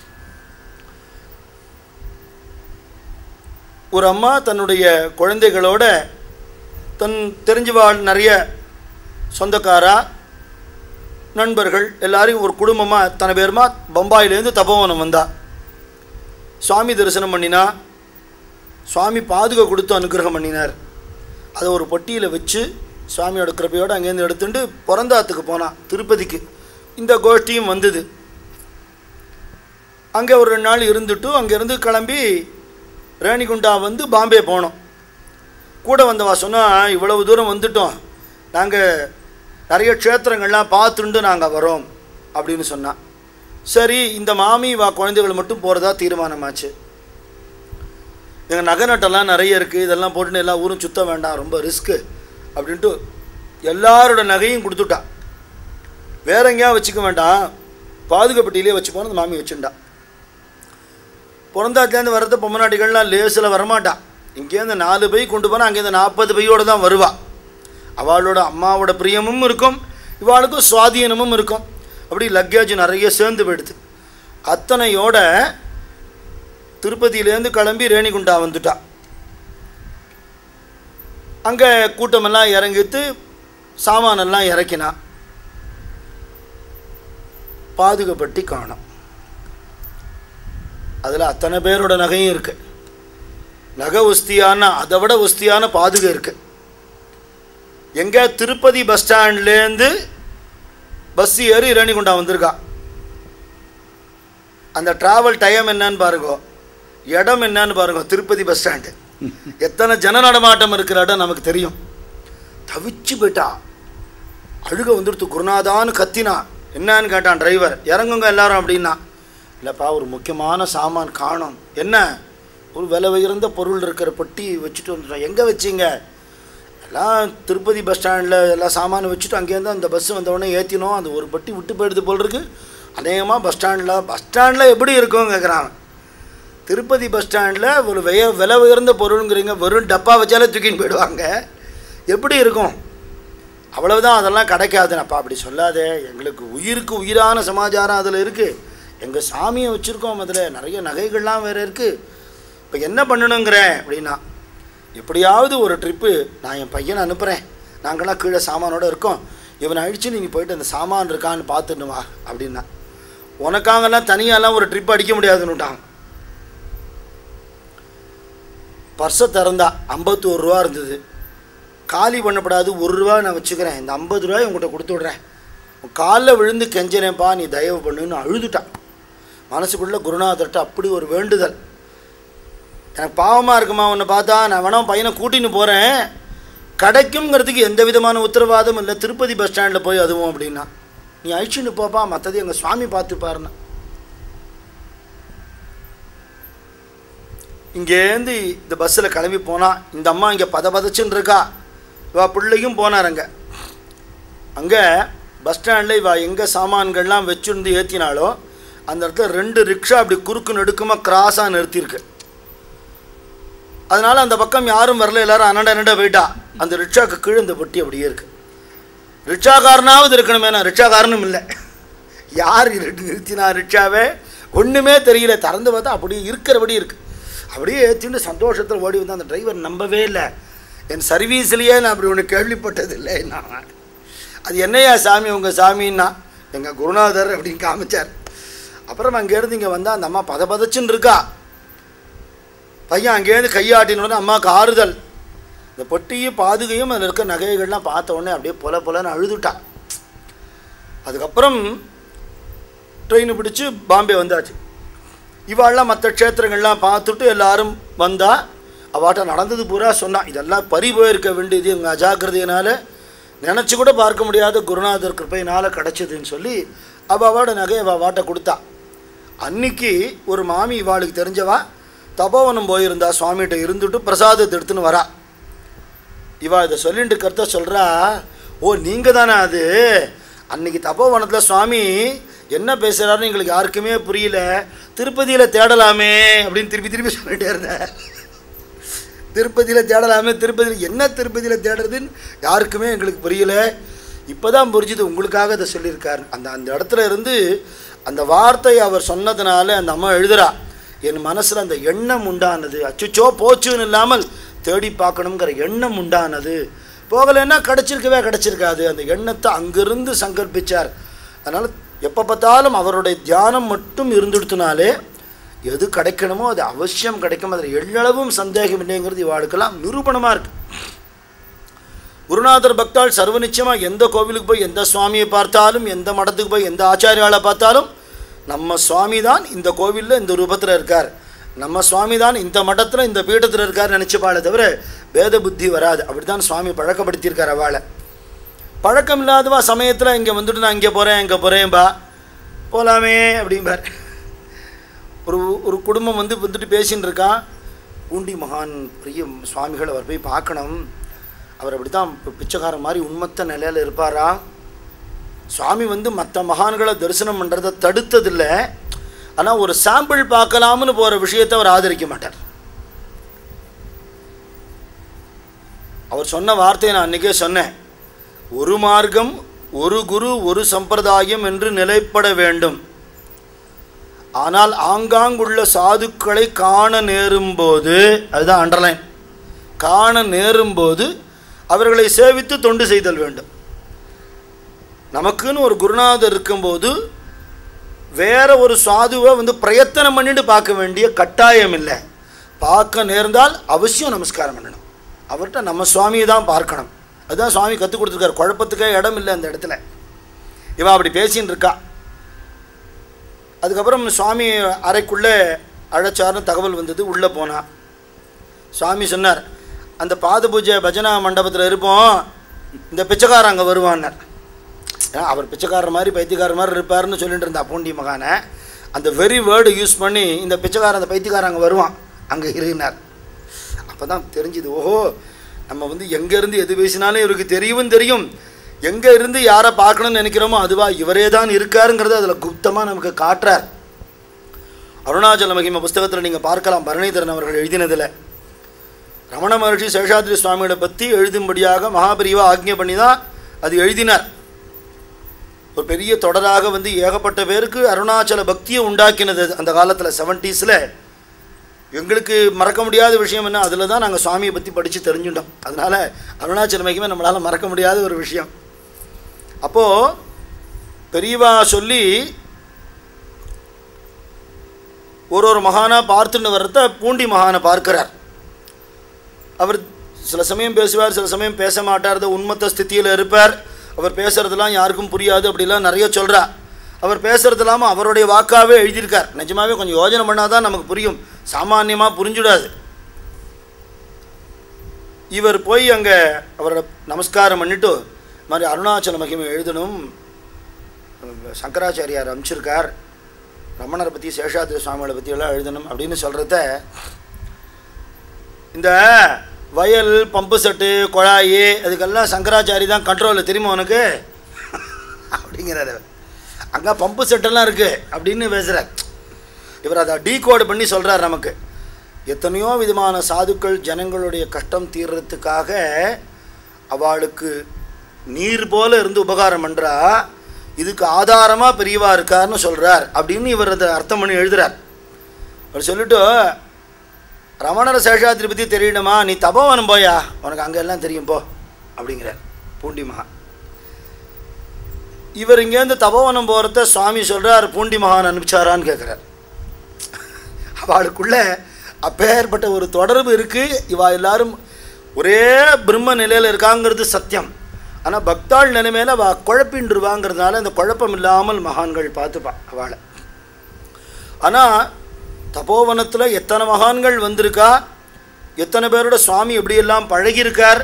Speaker 1: ஒரு அம்மா தன்னுடைய குழந்தைகளோட தன் தெரிஞ்சவாள் நிறைய சொந்தக்காரா நண்பர்கள் எல்லாரையும் ஒரு குடும்பமாக தன பேருமா பம்பாயிலேருந்து தபோவனம் வந்தா. சுவாமி தரிசனம் பண்ணினா. சுவாமி பாதுகா கொடுத்து அனுகிரகம் பண்ணினார். அதை ஒரு பொட்டியில் வச்சு சுவாமியோட கிருப்பையோடு அங்கேருந்து எடுத்துட்டு பிறந்தாத்துக்கு போனான், திருப்பதிக்கு. இந்த கோஷ்டியும் வந்தது. அங்கே ஒரு 2 நாள் இருந்துட்டு அங்கேருந்து கிளம்பி ரேணிகுண்டா வந்து பாம்பே போனோம். கூட வந்தவா சொன்னால், இவ்வளவு தூரம் வந்துட்டோம், நாங்கள் நிறைய க்ஷேத்திரங்கள்லாம் பார்த்துட்டு நாங்கள் வரோம் அப்படின்னு சொன்னான். சரி, இந்த மாமி குழந்தைகள் மட்டும் போகிறதா தீர்மானமாச்சு. எங்கள் நகை நட்டெல்லாம் நிறைய இருக்குது, இதெல்லாம் போட்டுன்னு எல்லா ஊரும் சுற்ற வேண்டாம், ரொம்ப ரிஸ்க்கு அப்படின்ட்டு எல்லாரோட நகையும் கொடுத்துட்டா. வேற எங்கேயா வச்சுக்க வேண்டாம், பாதுகாப்பட்டியிலே வச்சு போன அந்த மாமி வச்சுட்டா. பிறந்தாத்துலேருந்து வர்றது பொம்மநாட்டிகள்லாம் லேசில் வரமாட்டான். இங்கேருந்து 4 பை கொண்டு போனால் அங்கேருந்து 40 பையோடு தான் வருவா. அவளோட அம்மாவோட பிரியமும் இருக்கும், இவாளுக்கும் சுவாதீனமும் இருக்கும். அப்படி லக்கேஜ் நிறைய சேர்ந்து போயிடுது. அத்தனையோட திருப்பதியிலேருந்து கிளம்பி ரேணிகுண்டா வந்துட்டா. அங்கே கூட்டமெல்லாம் இறங்கிட்டு சாமானெல்லாம் இறக்கினா. பாதுகாப்பட்டி காணும். அதில் அத்தனை பேரோட நகையும் இருக்கு. நகை உஸ்தியான, அதை விட உஸ்தியான பாதுகை இருக்கு. எங்கே திருப்பதி பஸ் ஸ்டாண்ட்லேருந்து பஸ் ஏறி ரேணிகுண்டா வந்திருக்கா. அந்த ட்ராவல் டைம் என்னன்னு பாருங்க, இடம் என்னன்னு பாருங்க. திருப்பதி பஸ் ஸ்டாண்டு எத்தனை ஜன நடமாட்டம் இருக்கிற இடம் நமக்கு தெரியும். தவிச்சு போயிட்டா, அழுக வந்துடுத்து. குருநாதான்னு கத்தினா. என்னன்னு கேட்டான் டிரைவர். இறங்குங்க எல்லாரும் அப்படின்னா. இல்லைப்பா, ஒரு முக்கியமான சாமான் காணும். என்ன? ஒரு விலை உயர்ந்த பொருள் இருக்கிற பொட்டி வச்சுட்டு வந்துட்டோம். எங்கே வச்சிங்க? எல்லாம் திருப்பதி பஸ் ஸ்டாண்டில் எல்லா சாமானும் வச்சுட்டு அங்கேருந்து அந்த பஸ்ஸு வந்தவுடனே ஏற்றினோம். அந்த ஒரு பட்டி விட்டு போயிடுது போல் இருக்கு. அநேகமாக பஸ் ஸ்டாண்டில் எப்படி இருக்கும் கேட்குறாங்க. திருப்பதி பஸ் ஸ்டாண்டில் ஒரு விலை உயர்ந்த பொருளுங்கிறீங்க, வெறும் டப்பா வச்சாலே தூக்கின்னு போயிடுவாங்க, எப்படி இருக்கும்? அவ்வளவுதான், அதெல்லாம் கிடைக்காதுனப்பா. அப்படி சொல்லாதே, எங்களுக்கு உயிருக்கு உயிரான சமாச்சாரம் அதில் இருக்குது. எங்கள் சாமியை வச்சுருக்கோம், அதில் நிறைய நகைகள்லாம் வேறு இருக்குது. இப்போ என்ன பண்ணணுங்கிறேன் அப்படின்னா, எப்படியாவது ஒரு ட்ரிப்பு நான் என் பையனை அனுப்புகிறேன், நாங்களாம் கீழே சாமானோடு இருக்கோம், இவனை அழித்து நீங்கள் போயிட்டு அந்த சாமான் இருக்கான்னு பார்த்துட்டு வா அப்படின்னா. உனக்காங்கலாம் தனியாலாம் ஒரு ட்ரிப் அடிக்க முடியாதுன்னுட்டாங்க. பர்ஸை திறந்தா 51 ரூபா இருந்தது. காலி பண்ணப்படாது, 1 ரூபா நான் வச்சுக்கிறேன், இந்த 50 ரூபாய் உங்கள்கிட்ட கொடுத்து விட்றேன், காலில் விழுந்து கெஞ்சினேன்ப்பா, நீ தயவு பண்ணுன்னு அழுதுட்டான். மனசுக்குள்ளே குருநாதர்கிட்ட அப்படி ஒரு வேண்டுதல். எனக்கு பாவமாக இருக்குமா உன்னை பார்த்தா, நான் வேணா பையனை கூட்டின்னு போகிறேன், கிடைக்குங்கிறதுக்கு எந்த விதமான உத்தரவாதம் இல்லை, திருப்பதி பஸ் ஸ்டாண்டில் போய் அதுவும் அப்படின்னா. நீ அழிச்சுன்னு போப்பா, மற்றது எங்கள் சுவாமி பார்த்துப்பாருன்னா. இங்கேருந்து இந்த பஸ்ஸில் கிளம்பி போனால் இந்த அம்மா இங்கே பதச்சுன்னு இருக்கா. இவா பிள்ளையும் போனாருங்க. அங்கே பஸ் ஸ்டாண்டில் இவ எங்கே சாமான்கள்லாம் வச்சுருந்து ஏற்றினாலோ அந்த இடத்துல 2 ரிக்ஷா அப்படி குறுக்கு நடுக்கமாக கிராஸாக நிறுத்தியிருக்கு. அதனால் அந்த பக்கம் யாரும் வரல, எல்லோரும் அனண்ட போயிட்டா. அந்த ரிக்ஷாவுக்கு கீழே இந்த பொட்டி அப்படியே இருக்குது. ரிக்ஷாக்காரனாவது இருக்கணுமே, நான் ரிக்ஷாக்காரனும் இல்லை. யார் நிறுத்தினா ரிக்ஷாவே ஒன்றுமே தெரியல. திறந்து பார்த்தா அப்படியே இருக்கிறபடி இருக்குது. அப்படியே ஏற்றின்னு சந்தோஷத்தில் ஓடி வந்து அந்த டிரைவர் நம்பவே இல்லை. என் சர்வீஸ்லேயே நான் அப்படி ஒன்று கேள்விப்பட்டதில்லை. நான் அது என்னையா சாமி உங்கள் சாமின்னா, எங்கள் குருநாதர் அப்படின்னு காமிச்சார். அப்புறம் அங்கேருந்து இங்கே வந்தால் அந்த அம்மா பதச்சுன்னு இருக்கா. பையன் அங்கேருந்து கையாட்டினோடனே அம்மாவுக்கு ஆறுதல். இந்த பொட்டியும் பாதுகையும் அதில் இருக்க நகைகள்லாம் பார்த்த உடனே அப்படியே பொலன்னு அழுதுட்டா. அதுக்கப்புறம் ட்ரெயினை பிடிச்சி பாம்பே வந்தாச்சு. இவாள்லாம் மற்ற க்ஷேத்திரங்கள்லாம் பார்த்துட்டு எல்லாரும் வந்தால் அவாட்ட நடந்தது பூரா சொன்னான். இதெல்லாம் பறி போயிருக்க வேண்டியது எங்கள் அஜாக்கிரதையினால், நினச்சி கூட பார்க்க முடியாத குருநாதர் கிருப்பையினால் கிடச்சிதுன்னு சொல்லி அவாவோட நகை அவாட்ட கொடுத்தா. அன்னைக்கு ஒரு மாமி இவாளுக்கு தெரிஞ்சவா தபோவனம் போயிருந்தா, சுவாமிகிட்ட இருந்துட்டு பிரசாதத்தை எடுத்துன்னு வரா. இவா இதை சொல்லிட்டு கருத்தை சொல்கிறா, ஓ நீங்கள் தானே அது, அன்றைக்கி தபோவனத்தில் சுவாமி என்ன பேசுகிறாருன்னு எங்களுக்கு யாருக்குமே புரியல, திருப்பதியில் தேடலாமே அப்படின்னு திருப்பி சொல்லிகிட்டே இருந்தேன். திருப்பதியில் தேடலாமே, திருப்பதியில் என்ன திருப்பதியில் தேடுறதுன்னு யாருக்குமே எங்களுக்கு புரியல, இப்போ தான் புரிஞ்சுது, உங்களுக்காக இதை சொல்லியிருக்காரு. அந்த இடத்துல இருந்து அந்த வார்த்தை அவர் சொன்னதுனால அந்த அம்மா எழுதுகிறா, என் மனசில் அந்த எண்ணம் உண்டானது, அச்சுச்சோ போச்சுன்னு இல்லாமல் தேடி பார்க்கணுங்கிற எண்ணம் உண்டானது. போகலைன்னா கிடச்சிருக்காது. அந்த எண்ணத்தை அங்கிருந்து சங்கல்பிச்சார். அதனால் எப்போ பார்த்தாலும் அவருடைய தியானம் மட்டும் இருந்துடுத்துனாலே எது கிடைக்கணுமோ அது அவசியம் கிடைக்கும். அதில் எள்ளளவும் சந்தேகம் இல்லைங்கிறது இவாளுக்கெல்லாம் நிரூபணமாக இருக்குது. குருநாதர் பக்தாள் சர்வ நிச்சயமாக எந்த கோவிலுக்கு போய் எந்த சுவாமியை பார்த்தாலும், எந்த மடத்துக்கு போய் எந்த ஆச்சாரியாலை பார்த்தாலும், நம்ம சுவாமி தான் இந்த கோவிலில் இந்த ரூபத்தில் இருக்கார், நம்ம சுவாமி தான் இந்த மடத்தில் இந்த பீடத்தில் இருக்கார் நினச்சிப்பாளே தவிர வேத புத்தி வராது. அப்படி தான் சுவாமி பழக்கப்படுத்தியிருக்கார். அவளை பழக்கம் இல்லாதவா சமயத்தில் இங்கே வந்துட்டு நான் இங்கே போகிறேன் இங்கே போகிறேன்பா, போகலாமே அப்படிம்பார். ஒரு குடும்பம் வந்துட்டு பேசின்னு இருக்கான். பூண்டி மகான் பெரிய சுவாமிகள், அவர் போய் பார்க்கணும், அவர் அப்படி தான் பிச்சைக்காரன் மாதிரி உண்மத்த நிலையில் இருப்பாரா. சுவாமி மற்ற மகான்களை தரிசனம் பண்ணுறதை தடுத்ததில்லை, ஆனால் ஒரு சாம்பிள் பார்க்கலாம்னு போகிற விஷயத்தை அவர் ஆதரிக்க மாட்டார். அவர் சொன்ன வார்த்தையை நான் அன்றைக்கே சொன்னேன், ஒரு மார்க்கம் ஒரு குரு ஒரு சம்பிரதாயம் என்று நிலைப்பட வேண்டும். ஆனால் ஆங்காங்குள்ள சாதுக்களை காண நேரும்போது, அதுதான் அண்டர்லைன், காண நேரும்போது அவர்களை சேவித்து தொண்டு செய்தல் வேண்டும். நமக்குன்னு ஒரு குருநாதர் இருக்கும்போது வேற ஒரு சாதுவை பிரயத்தனம் பண்ணிட்டு பார்க்க வேண்டிய கட்டாயம் இல்லை. பார்க்க நேர்ந்தால் அவசியம் நமஸ்காரம் பண்ணணும். அவர்கிட்ட நம்ம சுவாமியை தான் பார்க்கணும். அதுதான் சுவாமி கற்றுக் கொடுத்துருக்கார். குழப்பத்துக்கே இடம் இல்லை அந்த இடத்துல. இவன் அப்படி பேசின்னு இருக்கா. அதுக்கப்புறம் சுவாமி அறைக்குள்ளே அழைச்சார்னு தகவல் வந்தது. உள்ளே போனா சுவாமி சொன்னார், அந்த பாத பூஜை பஜனா மண்டபத்தில் இருப்போம், இந்த பிச்சைக்காரன் அங்கே வருவான்னார். அவர் பிச்சைக்காரர் மாதிரி பைத்தியக்காரர் மாதிரி இருப்பார்னு சொல்லிட்டு இருந்தா பூண்டி மகானை. அந்த வெரி வேர்டு யூஸ் பண்ணி இந்த பிச்சைக்காரன் அந்த பைத்தியக்காரன் அங்கே வருவான் அங்கே இருந்தார். அப்போ தான் தெரிஞ்சுது, ஓஹோ நம்ம எங்கேருந்து எது பேசினாலும் இவருக்கு தெரியும், எங்கே இருந்து யாரை பார்க்கணும்னு நினைக்கிறோமோ அதுவா இவரே தான் இருக்காருங்கிறது அதில் குப்தமாக நமக்கு காட்டுறார். அருணாச்சல மகிமை புஸ்தகத்தில் நீங்கள் பார்க்கலாம், பரணிதரன் அவர்கள் எழுதினதில் ரமண மகர்ஷி சேஷாத்ரி சுவாமியோட பற்றி எழுதும்படியாக மகாபிரிவா ஆக்ஞை பண்ணி தான் அது எழுதினார். ஒரு பெரிய தொடராக ஏகப்பட்ட பேருக்கு அருணாச்சல பக்தியை உண்டாக்கினது அந்த காலத்தில் 70s. எங்களுக்கு மறக்க முடியாத விஷயம் என்ன, அதில் தான் நாங்கள் சுவாமியை பற்றி படித்து தெரிஞ்சுட்டோம். அதனால் அருணாச்சல மகிமை நம்மளால் மறக்க முடியாத ஒரு விஷயம். அப்போது பெரியவா சொல்லி ஒரு மகானாக பார்த்துன்னு வர்றத பூண்டி மகானை பார்க்கிறார். அவர் சில சமயம் பேசுவார், சில சமயம் பேச மாட்டார், உண்மத்த ஸ்திதியில் இருப்பார். அவர் பேசுகிறதெல்லாம் யாருக்கும் புரியாது, அப்படிலாம் நிறைய சொல்கிறா. அவர் பேசுகிறது இல்லாமல் அவருடைய வாக்காகவே எழுதியிருக்கார். நிஜமாகவே கொஞ்சம் யோஜனை பண்ணால் தான் நமக்கு புரியும், சாமானியமாக புரிஞ்சுடாது. இவர் போய் அங்கே அவரோட நமஸ்காரம் பண்ணிவிட்டு மாதிரி அருணாச்சல மகிமை எழுதணும், சங்கராச்சாரியார் அனுப்பிச்சிருக்கார், ரமணரை பற்றி சேஷாத்ரி சுவாமிகளை பற்றியெல்லாம் எழுதணும் அப்படின்னு சொல்கிறத, இந்த வயல் பம்பு செட்டு குழாயி அதுக்கெல்லாம் சங்கராச்சாரி தான் கண்ட்ரோலில் தெரியுமா உனக்கு, அப்படிங்கிறார். அங்கே பம்பு செட்டெல்லாம் இருக்குது அப்படின்னு பேசுகிறார். இவர் அதை டீகோடு பண்ணி சொல்கிறார் நமக்கு. எத்தனையோ விதமான சாதுக்கள் ஜனங்களுடைய கஷ்டம் தீர்றதுக்காக அவளுக்கு நீர் போல இருந்து உபகாரம் பண்ணுறா, இதுக்கு ஆதாரமாக பெரியவா இருக்கார்னு சொல்கிறார் அப்படின்னு இவர் அதை அர்த்தம் பண்ணி எழுதுகிறார். அவர் சொல்லிட்டு, ரமணர சேஷாத்திரி பற்றி தெரியணுமா, நீ தபோவனம் போயா, உனக்கு அங்கே எல்லாம் தெரியும் போ அப்படிங்கிறார் பூண்டி மகா. இவர் இங்கேருந்து தபோவனம் போகிறத சுவாமி சொல்கிறார், பூண்டி மகான் அனுப்பிச்சாரான்னு கேட்குறார். அவளுக்குள்ள அப்பேற்பட்ட ஒரு தொடர்பு இருக்குது. இவா எல்லாரும் ஒரே பிரம்ம நிலையில் இருக்காங்கிறது சத்தியம். ஆனால் பக்தாள் நிலைமையில் அவள் குழப்பின்றுவாங்கிறதுனால அந்த குழப்பம் இல்லாமல் மகான்கள் பார்த்துப்பா அவளை. ஆனால் தபோவனத்தில் எத்தனை மகான்கள் வந்திருக்கா, எத்தனை பேரோட சுவாமி எப்படியெல்லாம் பழகியிருக்கார்,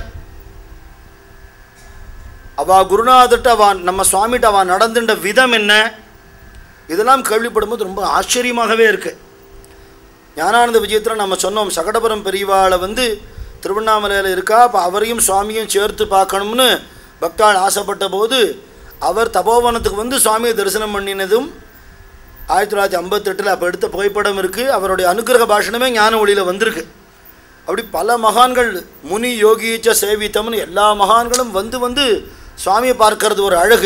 Speaker 1: அவள் குருநாதர்கிட்ட அவன் நம்ம சுவாமிகிட்ட அவன் நடந்துட்ட விதம் என்ன, இதெல்லாம் கேள்விப்படும்போது ரொம்ப ஆச்சரியமாகவே இருக்குது. ஞானானந்த விஜயத்தில் நம்ம சொன்னோம், சகடபுரம் பெரியவாளை திருவண்ணாமலையில் இருக்கா, அப்போ அவரையும் சுவாமியும் சேர்த்து பார்க்கணும்னு பக்தாள் ஆசைப்பட்ட போது அவர் தபோவனத்துக்கு சுவாமியை தரிசனம் பண்ணினதும் 1958 அப்போ எடுத்த புகைப்படம் இருக்குது. அவருடைய அனுகிரக பாஷணமே ஞான ஒளியில் வந்திருக்கு. அப்படி பல மகான்கள் முனி யோகீச்ச சேவித்தம்னு எல்லா மகான்களும் வந்து சுவாமியை பார்க்கறது ஒரு அழகு.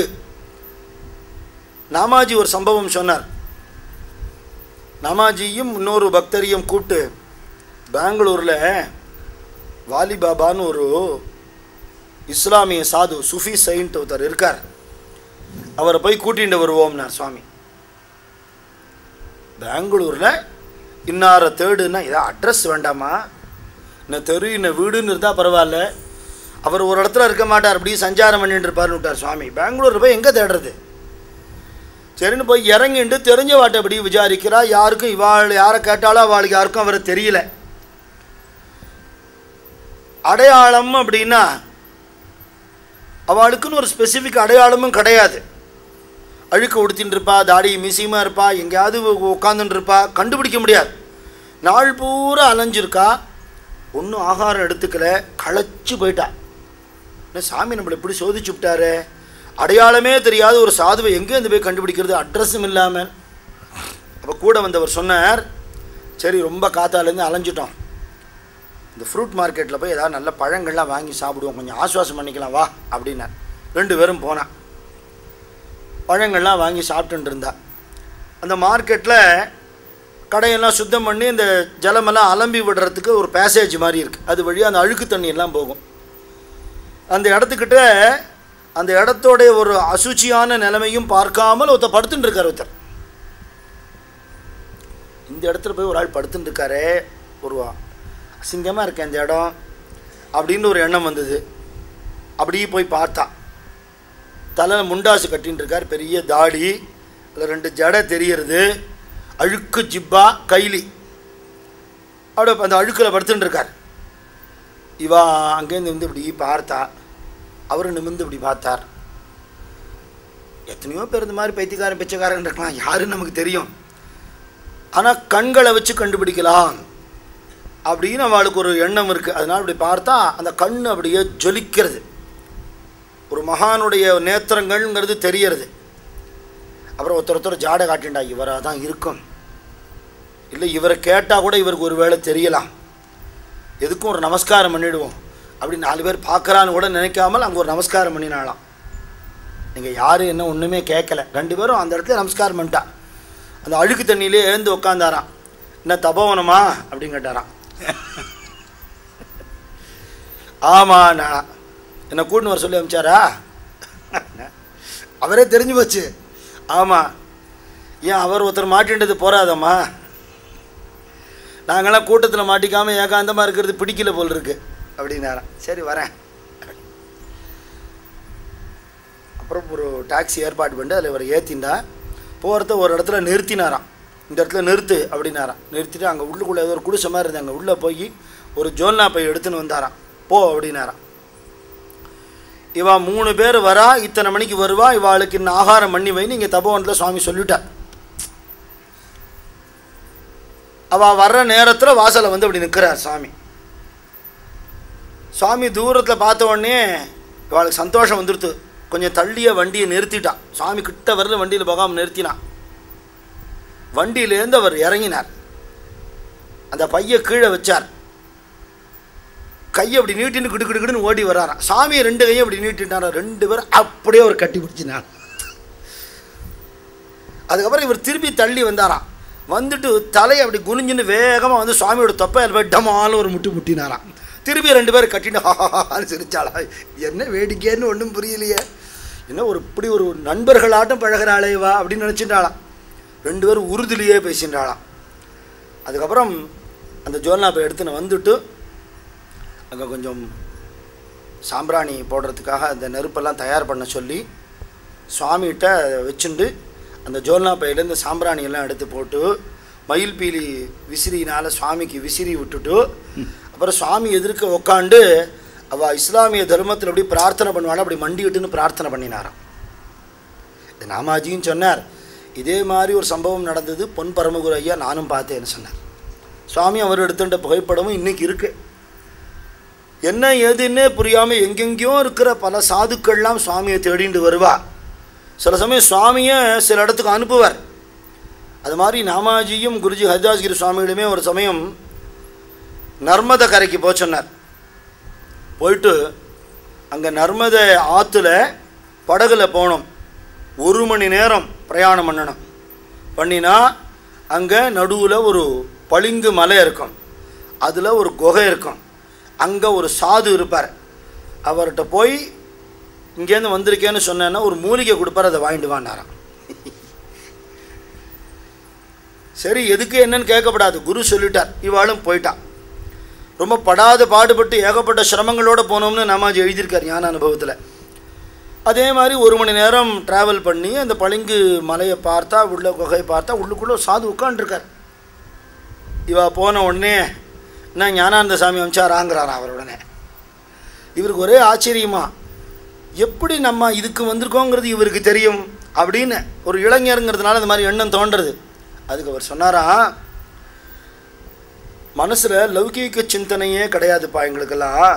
Speaker 1: நாமாஜி ஒரு சம்பவம் சொன்னார். நாமாஜியும் இன்னொரு பக்தரையும் கூப்பிட்டு பெங்களூரில் வாலிபாபான்னு ஒரு இஸ்லாமிய சாது சுஃபி சைன்ட் ஒருத்தர் இருக்கார், அவரை போய் கூட்டிகிட்டு வருவோம்னார் சுவாமி. பெங்களூரில் இன்னார தேடுன்னா இதான் அட்ரஸ் வேண்டாமா, இன்னும் தெரு இன்னும் வீடுன்னு இருந்தால் பரவாயில்ல, அவர் ஒரு இடத்துல இருக்க மாட்டார், அப்படியே சஞ்சாரம் பண்ணிட்டு இருப்பார்னு விட்டார் சுவாமி. பெங்களூரில் போய் எங்கே தேடுறது, சரின்னு போய் இறங்கிட்டு தெரிஞ்ச வாட்டை அப்படி விசாரிக்கிறா. யாருக்கும் இவாள் யாரை கேட்டாலும் அவளுக்கு யாருக்கும் அவரை தெரியல. அடையாளம் அப்படின்னா அவளுக்குன்னு ஒரு ஸ்பெசிஃபிக் அடையாளமும் கிடையாது. அழுக்க உடுத்தின்னு இருப்பா, தாடி மிசியமாக இருப்பா, எங்கேயாவது உட்காந்துட்டு இருப்பா, கண்டுபிடிக்க முடியாது. நாள் பூரா அலைஞ்சிருக்கா, ஒன்றும் ஆகாரம் எடுத்துக்கல, களைச்சு போயிட்டா. சாமி நம்மளை எப்படி சோதிச்சு விட்டாரு, அடையாளமே தெரியாத ஒரு சாதுவை எங்கேருந்து போய் கண்டுபிடிக்கிறது, அட்ரஸும் இல்லாமல். அப்போ கூட வந்தவர் சொன்னார், சரி ரொம்ப காத்தாலேருந்து அலைஞ்சிட்டோம், இந்த ஃப்ரூட் மார்க்கெட்டில் போய் ஏதாவது நல்ல பழங்கள்லாம் வாங்கி சாப்பிடுவோம், கொஞ்சம் ஆசுவாசம் பண்ணிக்கலாம் வா அப்படின்னார். 2 பேரும் போனான். பழங்கள்லாம் வாங்கி சாப்பிட்டுட்டு இருந்தா. அந்த மார்க்கெட்டில் கடையெல்லாம் சுத்தம் பண்ணி இந்த ஜலமெல்லாம் அலம்பி விடுறதுக்கு ஒரு பேசேஜ் மாதிரி இருக்குது, அது வழியாக அந்த அழுக்கு தண்ணியெல்லாம் போகும். அந்த இடத்துக்கிட்ட அந்த இடத்தோடைய ஒரு அசுச்சியான நிலைமையும் பார்க்காமல் ஒருத்தர் படுத்துட்டு இருக்கார். ஒருத்தர் இந்த இடத்துல போய் ஒரு ஆள் படுத்துட்டு இருக்காரு, ஒரு அசிங்கமாக இருக்கேன் இந்த இடம் அப்படின்னு ஒரு எண்ணம் வந்தது. அப்படியே போய் பார்த்தா, தலை முண்டாசு கட்டின்னு இருக்கார், பெரிய தாடி, அதில் 2 ஜடை தெரியறது, அழுக்கு ஜிப்பா கைலி, அப்படியே அந்த அழுக்கில் படுத்துட்டு இருக்கார். இவா அங்கேருந்து இப்படி பார்த்தா, அவர் நிமிர்ந்து இப்படி பார்த்தார். எத்தனையோ பேர் இந்த மாதிரி பைத்தியக்காரன் பிச்சைக்காரன் இருக்கலாம், யாருன்னு நமக்கு தெரியும், ஆனால் கண்களை வச்சு கண்டுபிடிக்கலாம் அப்படின்னு அவளுக்கு ஒரு எண்ணம் இருக்குது. அதனால் இப்படி பார்த்தா அந்த கண் அப்படியே ஜொலிக்கிறது, ஒரு மகானுடைய நேத்திரங்கள்ங்கிறது தெரியறது. அப்புறம் ஒருத்தர் ஜாடை காட்டிண்டா, இவராக தான் இருக்கும், இல்லை இவரை கேட்டால் கூட இவருக்கு ஒரு வேளை தெரியலாம், எதுக்கும் ஒரு நமஸ்காரம் பண்ணிவிடுவோம் அப்படி 4 பேர் பார்க்குறான்னு கூட நினைக்காமல் அங்கே ஒரு நமஸ்காரம் பண்ணினாலாம். நீங்கள் யார் என்ன ஒன்றுமே கேட்கல, 2 பேரும் அந்த இடத்துல நமஸ்காரம் பண்ணிட்டா. அந்த அழுக்கு தண்ணியிலே எழுந்து உட்காந்தாராம். என்ன தபோவனமா அப்படின்னு கேட்டாராம். ஆமாம், நான் என்னை கூட்டின்னு வர சொல்லி அனுப்பிச்சாரா, அவரே தெரிஞ்சு போச்சு. ஆமாம், ஏன் அவர் ஒருத்தர் மாட்டின்றது போகாதம்மா, நாங்களாம் கூட்டத்தில் மாட்டிக்காமல் ஏகாந்தமாக இருக்கிறது பிடிக்கல போல் இருக்குது அப்படின்னாராம். சரி வரேன். அப்புறம் ஒரு டாக்ஸி ஏற்பாடு பண்ணிட்டு அதில் இவர் ஏற்றிண்டா. போகிறத ஒரு இடத்துல நிறுத்தினாராம். இந்த இடத்துல நிறுத்து அப்படின்னாராம். நிறுத்திட்டு அங்கே உள்ளுக்குள்ளே ஏதோ ஒரு குடிசை மாதிரி இருந்தாங்க, உள்ளே போய் ஒரு ஜோல்னா பை எடுத்துன்னு வந்தாராம். போ அப்படின்னாராம். இவா 3 பேர் வரா, இத்தனை மணிக்கு வருவா, இவாளுக்கு இன்னும் ஆகாரம் பண்ணி வைன்னு இங்கே தபோவனத்தில் சுவாமி சொல்லிட்டார். அவள் வர்ற நேரத்தில் வாசலை அப்படி நிற்கிறார் சாமி. சுவாமி தூரத்தில் பார்த்த உடனே இவாளுக்கு சந்தோஷம் வந்துடுத்து. கொஞ்சம் தள்ளிய வண்டியை நிறுத்திட்டான். சுவாமி கிட்ட வரல, வண்டியில் போகாமல் நிறுத்தினான். வண்டியிலேருந்து அவர் இறங்கினார். அந்த பையை கீழே வச்சார். கையை அப்படி நீட்டின்னு கிடுக்கிடுன்னு ஓடி வராராம். சாமியை 2 கையும் அப்படி நீட்டிட்டாரா. 2 பேரும் அப்படியே அவர் கட்டி பிடிச்சினார். அதுக்கப்புறம் இவர் திருப்பி தள்ளி வந்தாராம். வந்துட்டு தலையை அப்படி குனிஞ்சுன்னு வேகமாக வந்து சுவாமியோட தொப்பையில் போய் டமாலும் ஒரு முட்டினாராம். திருப்பி 2 பேரும் கட்டிட்டு ஹான்னு சிரிச்சாளா. என்ன வேடிக்கைன்னு ஒன்றும் புரியலையே, என்ன இப்படி ஒரு நண்பர்களாட்டம் பழகிறாளேவா அப்படின்னு நினச்சிட்டாளாம். 2 பேரும் உறுதியிலேயே பேசின்றாளாம். அதுக்கப்புறம் அந்த ஜோல்னாப்பை எடுத்துன்னு வந்துட்டு அங்கே கொஞ்சம் சாம்பிராணி போடுறதுக்காக அந்த நெருப்பெல்லாம் தயார் பண்ண சொல்லி சுவாமிகிட்ட வச்சுண்டு அந்த ஜோல்னா பையிலேருந்து சாம்பிராணியெல்லாம் எடுத்து போட்டு மயில் பீலி விசிறினால் சுவாமிக்கு விசிறி விட்டுட்டு அப்புறம் சுவாமி எதிர்க்க உக்காண்டு அவள் இஸ்லாமிய தர்மத்தில் எப்படி பிரார்த்தனை பண்ணுவாள் அப்படி மண்டிக்கிட்டுன்னு பிரார்த்தனை பண்ணினாராம். இது நாமாஜியும் சொன்னார். இதே மாதிரி ஒரு சம்பவம் நடந்தது, பொன் பரமகுரு ஐயா நானும் பார்த்தேன்னு சொன்னார். சுவாமி அவர் எடுத்துட்ட புகைப்படமும் இன்றைக்கி இருக்குது. என்ன ஏதுன்னே புரியாமல் எங்கெங்கேயோ இருக்கிற பல சாதுக்கள்லாம் சுவாமியை தேடிட்டு வருவா. சில சமயம் சுவாமியை சில இடத்துக்கு அனுப்புவார். அது மாதிரி நாமாஜியும் குருஜி ஹரிதாஸ்கிரி சுவாமிகளுமே ஒரு சமயம் நர்மதை கரைக்கு போக சொன்னார். போயிட்டு அங்கே நர்மதை ஆற்றுல படகுல போனோம். 1 மணி நேரம் பிரயாணம் பண்ணணும். பண்ணினா அங்கே நடுவில் ஒரு பளிங்கு மலை இருக்கும், அதில் ஒரு குகை இருக்கும். அங்கே ஒரு சாது இருப்பார். அவர்கிட்ட போய் இங்கேருந்து வந்திருக்கேன்னு சொன்னேன்னா ஒரு மூலிகை கொடுப்பார், அதை வாங்கிட்டு வாண்டாராம். சரி எதுக்கு என்னன்னு கேட்கப்படாது, குரு சொல்லிட்டார். இவாளும் போயிட்டான். ரொம்ப படாத பாடுபட்டு ஏகப்பட்ட சிரமங்களோடு போனோம்னு நாமாஜி எழுதியிருக்கார் ஞான அனுபவத்தில். அதே மாதிரி 1 மணி நேரம் ட்ராவல் பண்ணி அந்த பளிங்கு மலையை பார்த்தா, உள்ள குகையை பார்த்தா, உள்ளுக்குள்ளே சாது உட்காண்டிருக்கார். இவா போன உடனே என்ன ஞானானந்த சாமி அமிச்சாராங்கிறாராம் அவர். உடனே இவருக்கு ஒரே ஆச்சரியமா, எப்படி நம்ம இதுக்கு வந்திருக்கோங்கிறது இவருக்கு தெரியும் அப்படின்னு ஒரு இளைஞருங்கிறதுனால இந்த மாதிரி எண்ணம் தோன்றுறது. அதுக்கு அவர் சொன்னாரா, மனசில் லௌகீக சிந்தனையே கிடையாதுப்பா எங்களுக்கெல்லாம்.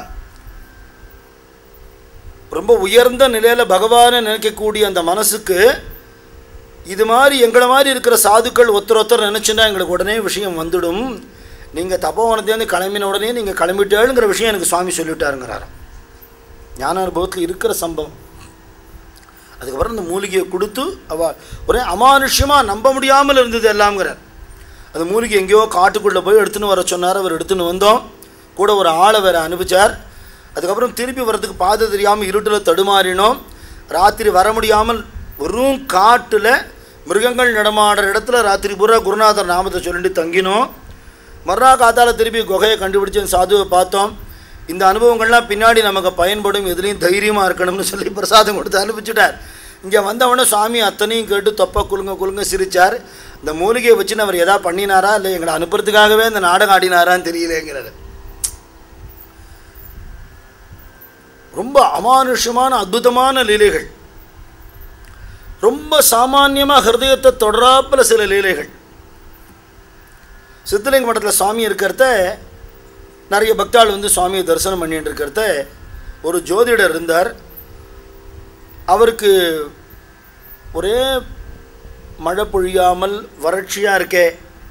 Speaker 1: ரொம்ப உயர்ந்த நிலையில் பகவானை நினைக்கக்கூடிய அந்த மனசுக்கு இது மாதிரி எங்களை மாதிரி இருக்கிற சாதுக்கள் ஒருத்தர் நினச்சுன்னா எங்களுக்கு உடனே விஷயம் வந்துடும். நீங்கள் தபோவனத்துலேருந்து கிளம்பின உடனே நீங்கள் கிளம்பிட்டேங்கிற விஷயம் எனக்கு சுவாமி சொல்லிவிட்டாருங்கிறார். ஞான அனுபவத்தில் இருக்கிற சம்பவம். அதுக்கப்புறம் இந்த மூலிகையை கொடுத்து அவள் ஒரே அமானுஷ்யமாக நம்ப முடியாமல் இருந்தது எல்லாம்ங்கிறார். அந்த மூலிகை எங்கேயோ காட்டுக்குள்ளே போய் எடுத்துன்னு வர சொன்னார். அவர் எடுத்துன்னு வந்தோம். கூட ஒரு ஆளை வேறு அனுப்பிச்சார். அதுக்கப்புறம் திருப்பி வர்றதுக்கு பாதை தெரியாமல் இருட்டில் தடுமாறினோம். ராத்திரி வர முடியாமல் வெறும் காட்டில் மிருகங்கள் நடமாடுற இடத்துல ராத்திரி பூரா குருநாதர் நாமத்தை சொல்லிட்டு தங்கினோம். மறுநாள் காத்தால் திருப்பி குகையை கண்டுபிடிச்சு சாதுவை பார்த்தோம். இந்த அனுபவங்கள்லாம் பின்னாடி நமக்கு பயன்படும், எதுலேயும் தைரியமாக இருக்கணும்னு சொல்லி பிரசாதம் கொடுத்து அனுப்பிச்சுட்டார். இங்கே வந்தவொடனே சுவாமி அத்தனையும் கேட்டு தொப்பை குலுங்க சிரித்தார். இந்த மூலிகையை வச்சுன்னு அவர் எதா பண்ணினாரா இல்லை எங்களை அனுப்புறதுக்காகவே இந்த நாடகம் ஆடினாரான்னு தெரியலேங்கிறார். ரொம்ப அமானுஷ்யமான அற்புதமான லீலைகள், ரொம்ப சாமான்யமாக ஹிருதயத்தை தொடராப்பில் சில லீலைகள். சித்தலிங்க மட்டத்தில் சுவாமி இருக்கிறத நிறைய பக்தாள் வந்து சுவாமியை தரிசனம் பண்ணிட்டு இருக்கிறத ஒரு ஜோதிடர் இருந்தார். அவருக்கு ஒரே மழை பொழியாமல் வறட்சியாக இருக்கே,